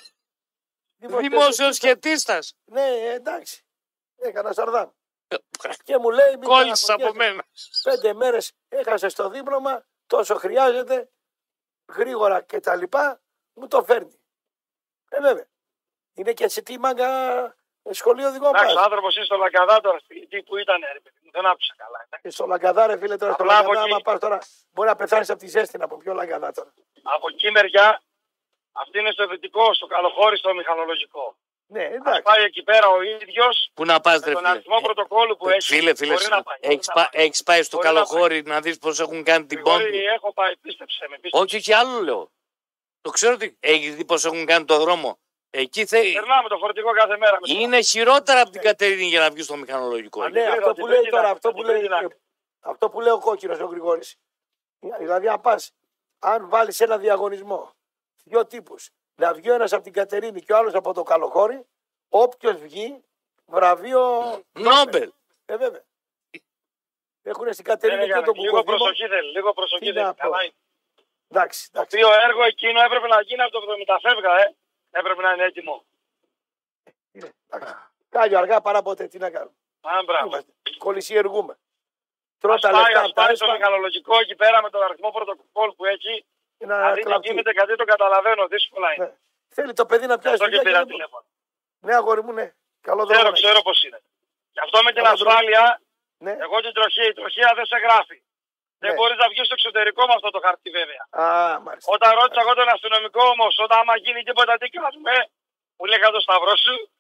[SPEAKER 3] Δημόσιος
[SPEAKER 4] Ναι, εντάξει. Έκανα σαρδάμ. Και μου λέει, μην
[SPEAKER 3] Κόλλησες από
[SPEAKER 4] παραπονιέσαι.
[SPEAKER 3] μένα.
[SPEAKER 4] Πέντε μέρες έχασε το δίπλωμα, τόσο χρειάζεται, γρήγορα και τα λοιπά, μου το φέρνει. Ε, βέβαια. Είναι και σε τι μάγκα σχολείο οδηγό
[SPEAKER 8] Εντάξει, ο
[SPEAKER 4] πας.
[SPEAKER 8] άνθρωπος είναι στο Λαγκαδά τώρα, τι που ήταν, ρε παιδί μου, δεν άκουσα καλά. εντάξει.
[SPEAKER 4] Και στο Λαγκαδά, ρε φίλε, τώρα στο
[SPEAKER 8] Απλά από
[SPEAKER 4] Λαγκαδά,
[SPEAKER 8] εκεί.
[SPEAKER 4] άμα πας τώρα, μπορεί να πεθάνεις από τη ζέστη από πιο Λαγκαδά τώρα.
[SPEAKER 8] Από εκεί μεριά, αυτή είναι στο δυτικό, στο καλοχώρι, στο μηχανολογικό.
[SPEAKER 4] Ναι,
[SPEAKER 8] Ας
[SPEAKER 4] εντάξει.
[SPEAKER 8] πάει εκεί πέρα ο ίδιος,
[SPEAKER 3] Πού να πας,
[SPEAKER 8] με
[SPEAKER 3] ρε
[SPEAKER 8] τον
[SPEAKER 3] φίλε.
[SPEAKER 8] αριθμό πρωτοκόλλου που
[SPEAKER 3] Ε,
[SPEAKER 8] έχει.
[SPEAKER 3] Φίλε, φίλε,
[SPEAKER 8] μπορεί να πάει.
[SPEAKER 3] έχεις,
[SPEAKER 8] μπορεί να
[SPEAKER 3] πά- έχεις πάει στο
[SPEAKER 8] Μπορεί να
[SPEAKER 3] καλοχώρι να δεις πώς έχουν κάνει την
[SPEAKER 8] Γρηγόρη,
[SPEAKER 3] πόμπη.
[SPEAKER 8] έχω πάει, πίστεψε με, πίστεψε.
[SPEAKER 3] Όχι, όχι άλλο λέω. Το ξέρω ότι έχεις δει πώς έχουν κάνει το δρόμο. Εκεί θε...
[SPEAKER 8] Περνάμε το φορτηγό κάθε μέρα. με το-
[SPEAKER 3] είναι χειρότερα από την Κατερίνη για να βγει στο μηχανολογικό.
[SPEAKER 4] Α,
[SPEAKER 3] εκεί.
[SPEAKER 4] ναι,
[SPEAKER 8] Την
[SPEAKER 4] αυτό
[SPEAKER 8] την
[SPEAKER 4] που λέει
[SPEAKER 8] Πρίγκινα,
[SPEAKER 4] τώρα, αυτό
[SPEAKER 8] την
[SPEAKER 4] που λέει,
[SPEAKER 8] Πρίγκινα.
[SPEAKER 4] ε, αυτό που λέει ο κόκκινος ο Γρηγόρης. Δηλαδή, αν πας, αν βάλεις ένα διαγωνισμό, δύο τύπους, να βγει ο ένας από την Κατερίνη και ο άλλος από το Καλοχώρι, όποιος βγει, βραβείο.
[SPEAKER 3] Νόμπελ.
[SPEAKER 4] Ε, βέβαια. Έχουν στην
[SPEAKER 8] Ε,
[SPEAKER 4] Κατερίνη
[SPEAKER 8] για
[SPEAKER 4] και
[SPEAKER 8] να-
[SPEAKER 4] τον
[SPEAKER 8] Λίγο
[SPEAKER 4] Κουκοδήμο.
[SPEAKER 8] προσοχή θέλει, λίγο προσοχή
[SPEAKER 4] Τι
[SPEAKER 8] θέλει.
[SPEAKER 4] να πω.
[SPEAKER 8] Καλά είναι.
[SPEAKER 4] Εντάξει,
[SPEAKER 8] Το
[SPEAKER 4] εντάξει.
[SPEAKER 8] οποίο έργο εκείνο έπρεπε να γίνει από το εβδομήντα φεύγα, ε. Έπρεπε να είναι έτοιμο.
[SPEAKER 4] Είναι, εντάξει. Κάλιο αργά παρά ποτέ, τι να κάνουμε.
[SPEAKER 8] Α, μπράβο.
[SPEAKER 4] Είμαστε. Κολυσιεργούμε. Τρώω
[SPEAKER 8] Ας
[SPEAKER 4] τα
[SPEAKER 8] πάει,
[SPEAKER 4] λεφτά
[SPEAKER 8] ας
[SPEAKER 4] από τα
[SPEAKER 8] πάει στο
[SPEAKER 4] έσπα
[SPEAKER 8] μηχανολογικό εκεί πέρα με τον αριθμό πρωτοκόλλου που έχει.
[SPEAKER 4] και να
[SPEAKER 8] Αν δει τι
[SPEAKER 4] κλαπτεί.
[SPEAKER 8] γίνεται, γιατί το καταλαβαίνω, δύσκολα είναι.
[SPEAKER 4] Ναι. Θέλει το παιδί να πιάσει
[SPEAKER 8] Αυτό και
[SPEAKER 4] δουλειά
[SPEAKER 8] πήρα
[SPEAKER 4] και δεν-
[SPEAKER 8] τηλέφωνο.
[SPEAKER 4] Ναι, αγόρι μου, ναι. Καλό δρόμο.
[SPEAKER 8] Ξέρω,
[SPEAKER 4] ναι.
[SPEAKER 8] ξέρω πώς είναι. Γι' αυτό με την
[SPEAKER 4] Καλό δρόμο.
[SPEAKER 8] ασφάλεια,
[SPEAKER 4] Ναι.
[SPEAKER 8] εγώ την τροχία, η τροχία δεν σε γράφει. Δεν
[SPEAKER 4] Ναι.
[SPEAKER 8] μπορείς να βγεις στο εξωτερικό με αυτό το χαρτί βέβαια.
[SPEAKER 4] Α, μάλιστα.
[SPEAKER 8] Όταν ρώτησα εγώ τον αστυνομικό όμως, όταν άμα γίνει τίποτα τι κάνουμε, μου λέει το σταυρό σου.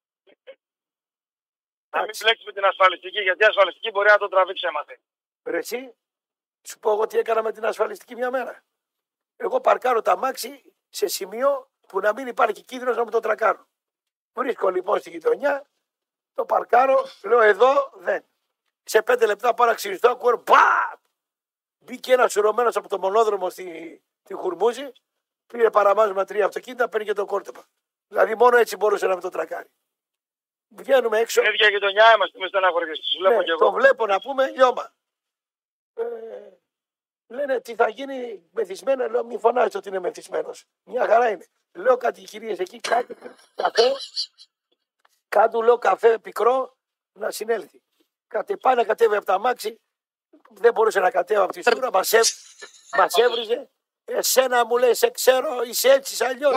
[SPEAKER 8] Να μην
[SPEAKER 4] Εντάξει.
[SPEAKER 8] μπλέξεις με την ασφαλιστική, γιατί η ασφαλιστική μπορεί να το τραβήξει έμαθε.
[SPEAKER 4] Ρε εσύ, σου πω εγώ τι έκανα με την ασφαλιστική μια μέρα. Εγώ παρκάρω τα μάξι σε σημείο που να μην υπάρχει κίνδυνος να μου το τρακάρουν. Βρίσκω λοιπόν στη γειτονιά, το παρκάρω, λέω εδώ δεν. Σε πέντε λεπτά πάω να ξυριστώ, ακούω παπ! Μπήκε ένα σουρωμένο από το μονόδρομο στη, στη Χουρμούζη, πήρε παραμάζωμα τρία αυτοκίνητα, παίρνει και το κόρτεπα. Δηλαδή μόνο έτσι μπορούσε να με το τρακάρει. Βγαίνουμε έξω.
[SPEAKER 8] Στην ίδια γειτονιά είμαστε, με στεναχωριές. Τους βλέπω
[SPEAKER 4] Ναι,
[SPEAKER 8] κι εγώ.
[SPEAKER 4] το βλέπω να πούμε λιώμα. Ε, λένε τι θα γίνει μεθυσμένο. Λέω μην φωνάζετε ότι είναι μεθυσμένος. Μια χαρά είναι. Λέω κάτι κυρίες εκεί, κάτι καφέ. Κάτω λέω καφέ πικρό να συνέλθει. Κατε, πάει να κατέβει από τα μάξι. Δεν μπορούσε να κατέβει από τη στούρα. Μας, έβ, μας έβριζε. Εσένα μου λέει σε ξέρω είσαι έτσι αλλιώς.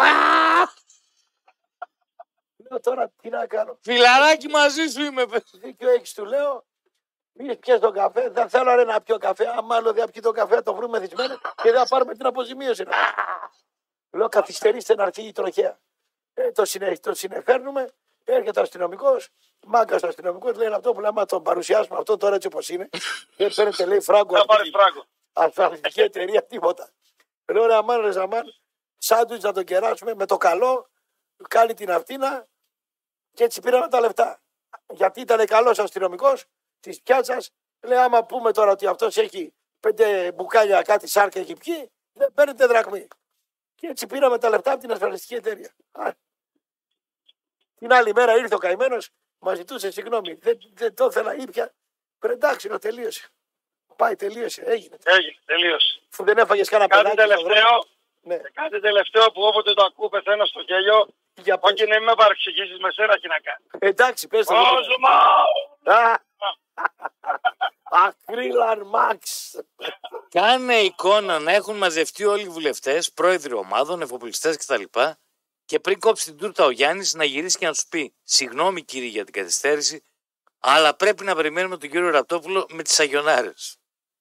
[SPEAKER 4] Λέω τώρα τι να κάνω.
[SPEAKER 3] Φιλαράκι μαζί σου είμαι. παι-
[SPEAKER 4] Δίκιο έχεις του λέω. Πήγες πιες τον καφέ. Δεν θέλω ρε, να πιω καφέ. Άμα άλλο δεν πιει τον καφέ, θα το βρούμε μεθυσμένο και δεν θα πάρουμε την αποζημίωση. Λέω καθυστερήστε να έρθει η τροχέα. Ε, το, συνε, το συνεφέρνουμε. Έρχεται ο αστυνομικό. Μάγκα ο αστυνομικό λέει αυτό που λέμε να τον παρουσιάσουμε αυτό τώρα έτσι όπω είναι. Δεν παίρνετε λέει φράγκο.
[SPEAKER 8] Θα
[SPEAKER 4] αυτή
[SPEAKER 8] πάρεις
[SPEAKER 4] η
[SPEAKER 8] φράγκο.
[SPEAKER 4] ασφαλιστική εταιρεία τίποτα. Λέω ρε αμάν ρε ζαμάν. Σάντουιτς να τον κεράσουμε με το καλό. Κάνει την αυτίνα και έτσι πήραμε τα λεφτά. Γιατί ήταν καλός αστυνομικός της πιάτσας. Λέει άμα πούμε τώρα ότι αυτός έχει πέντε μπουκάλια κάτι σάρκα έχει πιει, δεν παίρνετε δραχμή. Και έτσι πήραμε τα λεφτά από την ασφαλιστική εταιρεία. Α, Την άλλη μέρα ήρθε ο καημένος, μας ζητούσε συγγνώμη. Δεν, δεν το ήθελα, ήπια. Εντάξει, το τελείωσε. Πάει, τελείωσε, έγινε.
[SPEAKER 8] Έγινε, τελείωσε.
[SPEAKER 4] Αφού δεν έφαγες κανένα
[SPEAKER 8] Κάτι
[SPEAKER 4] παιδάκι. στον δρόμο.
[SPEAKER 8] τελευταίο,
[SPEAKER 4] Ναι.
[SPEAKER 8] κάτι τελευταίο που όποτε το ακούω πεθαίνω στο γέλιο.
[SPEAKER 4] Για πες.
[SPEAKER 8] Όχι να με παρεξηγήσεις με σένα και να κάνει.
[SPEAKER 4] Εντάξει, πες το.
[SPEAKER 8] Όζωμα!
[SPEAKER 4] Ακρίλαν Μαξ.
[SPEAKER 3] Κάνε εικόνα να έχουν μαζευτεί όλοι οι βουλευτές, πρόεδροι ομάδων, εφοπλιστές κτλ. Και πριν κόψει την τούρτα ο Γιάννης να γυρίσει και να του πει: συγγνώμη κύριε για την καθυστέρηση, αλλά πρέπει να περιμένουμε τον κύριο Ραπτόπουλο με τις αγιονάρες.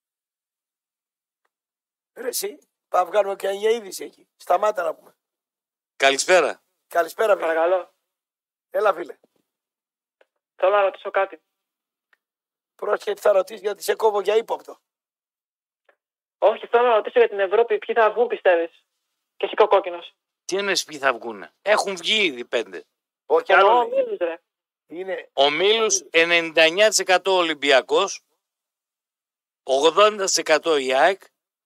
[SPEAKER 4] Ρε εσύ, πάμε να βγάλουμε και μια είδηση εκεί. Σταμάτα να πούμε.
[SPEAKER 3] Καλησπέρα.
[SPEAKER 4] Καλησπέρα, φίλε.
[SPEAKER 9] Παρακαλώ.
[SPEAKER 4] Έλα, φίλε.
[SPEAKER 9] Θέλω να ρωτήσω κάτι.
[SPEAKER 4] Πρόσχε τι θα ρωτήσει γιατί σε κόβω για ύποπτο.
[SPEAKER 9] Όχι, θέλω να ρωτήσω για την Ευρώπη. Ποιοι θα βγουν, πιστεύεις? Και εσύ κοκκόκκινος.
[SPEAKER 3] Τι εννοείς ποιοι θα βγούνε? Έχουν βγει ήδη πέντε.
[SPEAKER 4] Όχι,
[SPEAKER 9] Εννοώ
[SPEAKER 4] άλλο
[SPEAKER 9] ο
[SPEAKER 4] λέει.
[SPEAKER 9] Μίλους, ρε.
[SPEAKER 4] Είναι
[SPEAKER 3] Ο Μίλους ενενήντα εννέα τοις εκατό Ολυμπιακός, ογδόντα τοις εκατό η ΑΕΚ,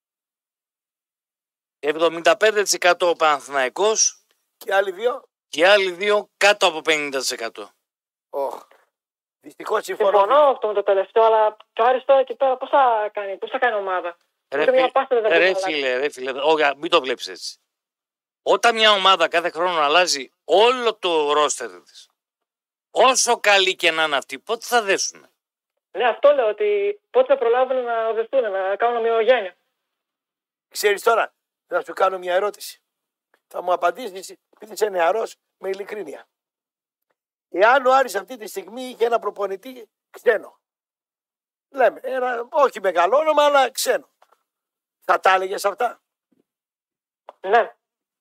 [SPEAKER 3] εβδομήντα πέντε τοις εκατό ο Παναθηναϊκός
[SPEAKER 4] και άλλοι δύο.
[SPEAKER 3] και οι άλλοι δύο κάτω από πενήντα τοις εκατό.
[SPEAKER 4] Oh. Δυστυχώς συμφωνώ.
[SPEAKER 9] Συμφωνώ αυτό με το τελευταίο, αλλά το Άρης τώρα εκεί πέρα πώς θα κάνει, πώς θα κάνει ομάδα.
[SPEAKER 3] Ρε,
[SPEAKER 9] Ούτε μια
[SPEAKER 3] φι-
[SPEAKER 9] πάστα δεν θα
[SPEAKER 3] ρε
[SPEAKER 9] μπορεί να αλλάξει.
[SPEAKER 3] φίλε, ρε φίλε, όχι, μην το βλέπεις έτσι. Όταν μια ομάδα κάθε χρόνο αλλάζει όλο το ρόστερ της, όσο καλή και να είναι αυτή, πότε θα δέσουν?
[SPEAKER 9] Ναι, αυτό λέω ότι πότε θα προλάβουν να οδευτούν, να κάνουν ομοιογένεια.
[SPEAKER 4] Ξέρεις τώρα, να σου κάνω μια ερώτηση. Θα μου απαντήσεις, επειδή είσαι νεαρός, με ειλικρίνεια. Εάν ο Άρης αυτή τη στιγμή είχε ένα προπονητή ξένο. Λέμε, ένα, όχι μεγάλο όνομα, αλλά ξένο. Θα τα έλεγες αυτά?
[SPEAKER 9] Ναι.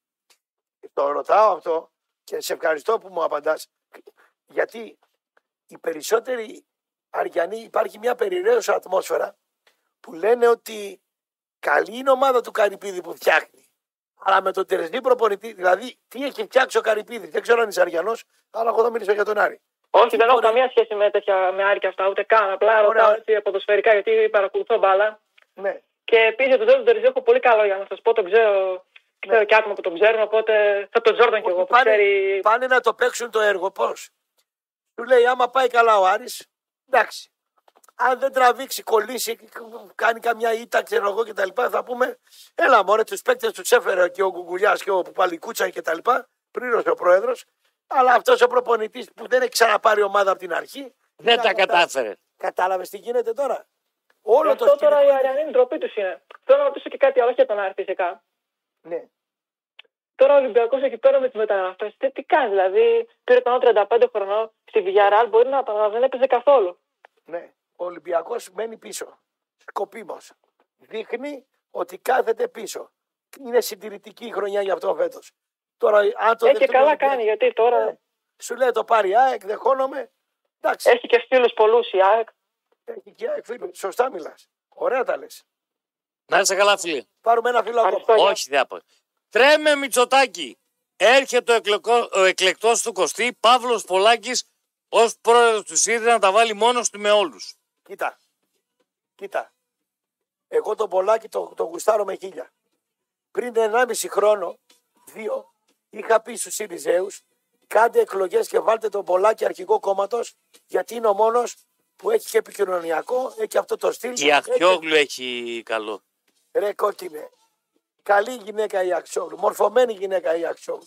[SPEAKER 4] Το ρωτάω αυτό και σε ευχαριστώ που μου απαντάς. Γιατί οι περισσότεροι Αριανοί υπάρχει μια περιραίωσα ατμόσφαιρα που λένε ότι καλή είναι η ομάδα του Καρυπίδη που φτιάχνει. Αλλά με τον Τερζή προπονητή, δηλαδή τι έχει φτιάξει ο Καρυπίδης. Δεν ξέρω αν είσαι Αριανός, αλλά εγώ θα μιλήσω για τον Άρη.
[SPEAKER 9] Όχι, δεν έχω
[SPEAKER 4] Ωραία.
[SPEAKER 9] καμία σχέση με τέτοια με Άρη και αυτά, ούτε καν. Απλά ρωτάω
[SPEAKER 4] Ωραία.
[SPEAKER 9] έτσι ποδοσφαιρικά γιατί παρακολουθώ μπάλα.
[SPEAKER 4] Ναι.
[SPEAKER 9] Και επίση για τον Τζόρνταν Τερζή έχω πολύ καλό για να σα πω, τον ξέρω. Ξέρω
[SPEAKER 4] Ναι.
[SPEAKER 9] και άτομα που τον ξέρουν, οπότε θα τον Τζόρνταν κι εγώ. Που
[SPEAKER 4] Πάνε,
[SPEAKER 9] ξέρει...
[SPEAKER 4] πάνε να το παίξουν το έργο. Πώς? Του λέει άμα πάει καλά ο Άρης, εντάξει. Αν δεν τραβήξει, κολλήσει, κάνει καμιά ήττα, ξέρω εγώ κτλ. Θα πούμε, έλα μωρέ, τους παίκτες τους έφερε και ο Γκουγκουλιάς και ο Παπαλικούτσα κτλ. Πλήρωσε ο πρόεδρος. Αλλά αυτός ο προπονητής που δεν έχει ξαναπάρει ομάδα από την αρχή.
[SPEAKER 3] Δεν
[SPEAKER 4] να
[SPEAKER 3] τα
[SPEAKER 4] κατα-
[SPEAKER 3] κατάφερε.
[SPEAKER 4] Κατάλαβες τι γίνεται τώρα? Όλο
[SPEAKER 9] Αυτό
[SPEAKER 4] το
[SPEAKER 9] τώρα η
[SPEAKER 4] σκηνικό-
[SPEAKER 9] Αριανή ντροπή του είναι. Θέλω να ρωτήσω και κάτι άλλο για τον Άρη φυσικά.
[SPEAKER 4] Ναι.
[SPEAKER 9] Τώρα ο Ολυμπιακός εκεί πέρα με τις μεταγραφές, τι, τι κάνει, δηλαδή πήρε τον τριάντα πέντε χρονών στη Villarreal, μπορεί να, να δεν έπαιζε καθόλου.
[SPEAKER 4] Ναι. Ο Ολυμπιακός μένει πίσω. Σκοπίμως. Δείχνει ότι κάθεται πίσω. Είναι συντηρητική η χρονιά για αυτό φέτος. Τώρα, αν το
[SPEAKER 9] Ε, και
[SPEAKER 4] δεχτούν
[SPEAKER 9] καλά
[SPEAKER 4] οι Ολυμπιακοί-
[SPEAKER 9] κάνει, γιατί τώρα
[SPEAKER 4] Ναι. Σου λέει το πάρει ΑΕΚ, δεχόνομαι. Εντάξει.
[SPEAKER 9] έχει και φίλους πολλούς η ΑΕΚ.
[SPEAKER 4] Έχει και ΑΕΚ φίλου. Σωστά μιλάς. Ωραία τα λες.
[SPEAKER 3] Να είσαι καλά, φίλε.
[SPEAKER 4] Πάρουμε ένα φίλο ακόμα.
[SPEAKER 9] Ευχαριστώ.
[SPEAKER 3] Όχι, δεν πω. Τρέμε Μητσοτάκη. Έρχεται ο, εκλεκό, ο εκλεκτός του Κωστή, Παύλος Πολάκης, ως πρόεδρος του ΣΥΡΙΖΑ να τα βάλει μόνος του με όλους.
[SPEAKER 4] Κοίτα. Κοίτα. Εγώ τον Πολάκη το, το γουστάρω με χίλια. Πριν ενάμιση χρόνο, δύο, είχα πει στους ΣΥΡΙΖΑΙΟΥΣ κάντε εκλογές και βάλτε τον Πολάκη αρχηγό κόμματος, γιατί είναι ο μόνος που έχει και επικοινωνιακό, έχει αυτό το στυλ.
[SPEAKER 3] Και η Αχιόγλου έχει καλό.
[SPEAKER 4] Ρε κόκκινε. Καλή γυναίκα η Αξιόγλου. Μορφωμένη γυναίκα η Αξιόγλου.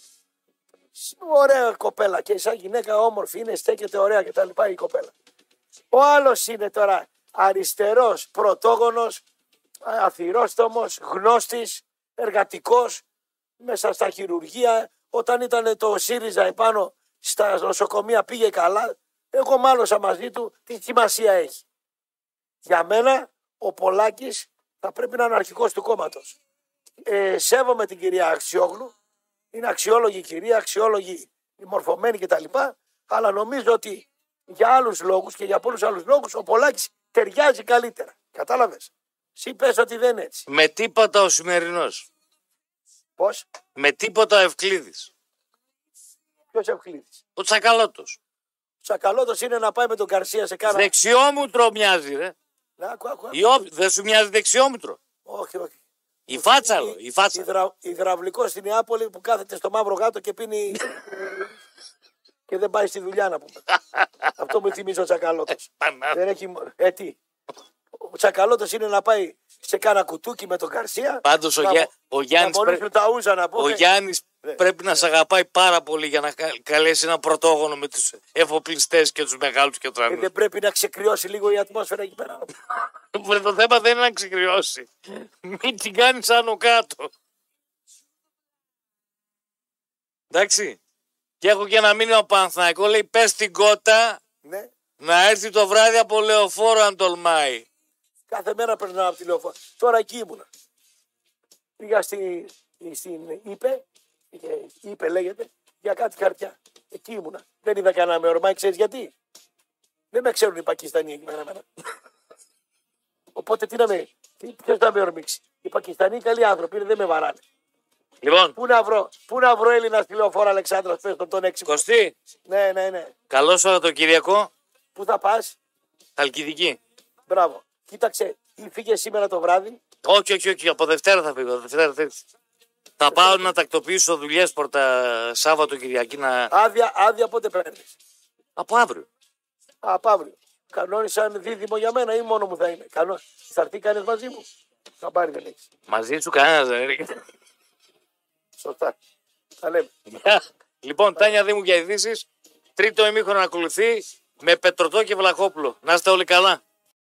[SPEAKER 4] Ωραία κοπέλα. Και σαν γυναίκα όμορφη είναι, στέκεται ωραία και τα λοιπά η κοπέλα. Ο άλλος είναι τώρα αριστερός, πρωτόγονος, αθυρόστομος, γνώστης, εργατικός, μέσα στα χειρουργεία. Όταν ήταν το ΣΥΡΙΖΑ επάνω στα νοσοκομεία πήγε καλά. Εγώ μάλωσα μαζί του, τι σημασία έχει. Για μένα ο Πολάκης θα πρέπει να είναι αρχικός του κόμματος. Ε, σέβομαι την κυρία Αξιόγλου, είναι αξιόλογη κυρία, αξιόλογη, μορφωμένη κτλ. Αλλά νομίζω ότι για άλλους λόγους και για πολλούς άλλους λόγους ο Πολάκης ταιριάζει καλύτερα. Κατάλαβες? Εσύ πες ότι δεν είναι έτσι.
[SPEAKER 3] Με τίποτα ο σημερινός.
[SPEAKER 4] Πώς?
[SPEAKER 3] Με τίποτα ο Ευκλήδης.
[SPEAKER 4] Ποιος Ευκλήδης?
[SPEAKER 3] Ο Τσακαλώτος.
[SPEAKER 4] Σακαλώτος είναι να πάει με τον Καρσία σε κάνα.
[SPEAKER 3] Δεξιόμουτρο μοιάζει, ρε.
[SPEAKER 4] Να, ακού, ακού, ακού.
[SPEAKER 3] Η όπ- Δεν σου μοιάζει δεξιόμουτρο.
[SPEAKER 4] Όχι, όχι.
[SPEAKER 3] Η φάτσαλο, η φάτσα.
[SPEAKER 4] Υδρα, υδραυλικό στην Νεάπολη που κάθεται στο μαύρο γάτο και πίνει. και δεν πάει στη δουλειά να πούμε. Αυτό μου θυμίζει ο Τσακαλώτος. Δεν έχει. Ε, τι. Ο Τσακαλώτος είναι να πάει σε κάνα κουτούκι με τον Γκαρσία.
[SPEAKER 3] Πάντως ο,
[SPEAKER 4] να,
[SPEAKER 3] Γιά... ο Γιάννης,
[SPEAKER 4] να
[SPEAKER 3] πρέ...
[SPEAKER 4] τα ούζα, να πούμε.
[SPEAKER 3] ο Γιάννης
[SPEAKER 4] ναι.
[SPEAKER 3] πρέπει να σε αγαπάει πάρα πολύ για να καλέσει ένα πρωτόγονο με τους εφοπλιστές και τους μεγάλους και τρανούς.
[SPEAKER 4] Ε, δεν πρέπει να ξεκριώσει λίγο η ατμόσφαιρα εκεί πέρα.
[SPEAKER 3] Το θέμα δεν είναι να ξεκριώσει. Μην την κάνεις άνω κάτω. Εντάξει. Και έχω και ένα μήνυμα Παναθηναϊκό. Λέει πες στην Κότα
[SPEAKER 4] ναι.
[SPEAKER 3] να έρθει το βράδυ από λεωφόρο αν τολμάει.
[SPEAKER 4] Κάθε μέρα περνάω από τη λεωφόρο. Τώρα εκεί ήμουνα. Πήγα στη, στην Ήπε, Ήπε λέγεται, για κάτι χαρτιά. Εκεί ήμουνα. Δεν είδα κανένα με ορμάει, ξέρεις γιατί. Δεν με ξέρουν οι Πακιστανοί εκεί μένα μένα. Οπότε τι να με, ποιος να με ορμήξει. Οι Πακιστανοί καλοί άνθρωποι, δεν με βαράνε.
[SPEAKER 3] Λοιπόν.
[SPEAKER 4] Πού να βρω, πού να βρω Έλληνα στη λεωφόρο Αλεξάνδρας, πες τον τον έξι.
[SPEAKER 3] Κωστή.
[SPEAKER 4] Ναι, ναι, ναι.
[SPEAKER 3] Καλό Σαββατοκύριακο.
[SPEAKER 4] Πού θα πας.
[SPEAKER 3] Χαλκιδική.
[SPEAKER 4] Μπράβο. Κοίταξε, φύγε σήμερα το βράδυ.
[SPEAKER 3] Όχι, όχι, όχι. Από Δευτέρα θα φύγω. Δευτέρα, θα... θα πάω να τακτοποιήσω δουλειές πορτα Σάββατο Κυριακή να.
[SPEAKER 4] Άδεια, άδεια πότε παίρνεις.
[SPEAKER 3] Από αύριο.
[SPEAKER 4] Α, από αύριο. Κανόνισαν δίδυμο για μένα ή μόνο μου θα είναι. Κανό... Θα έρθει κανείς μαζί μου. Θα πάρει δεν έχεις.
[SPEAKER 3] Μαζί σου κανένας δεν έρχεται.
[SPEAKER 4] Σωστά. Τα λέμε.
[SPEAKER 3] Λοιπόν, Τάνια Δήμου για ειδήσεις. Τρίτο ημίχρονο ακολουθεί με Πετρωτό και Βλαχόπουλο. Να είστε όλοι καλά.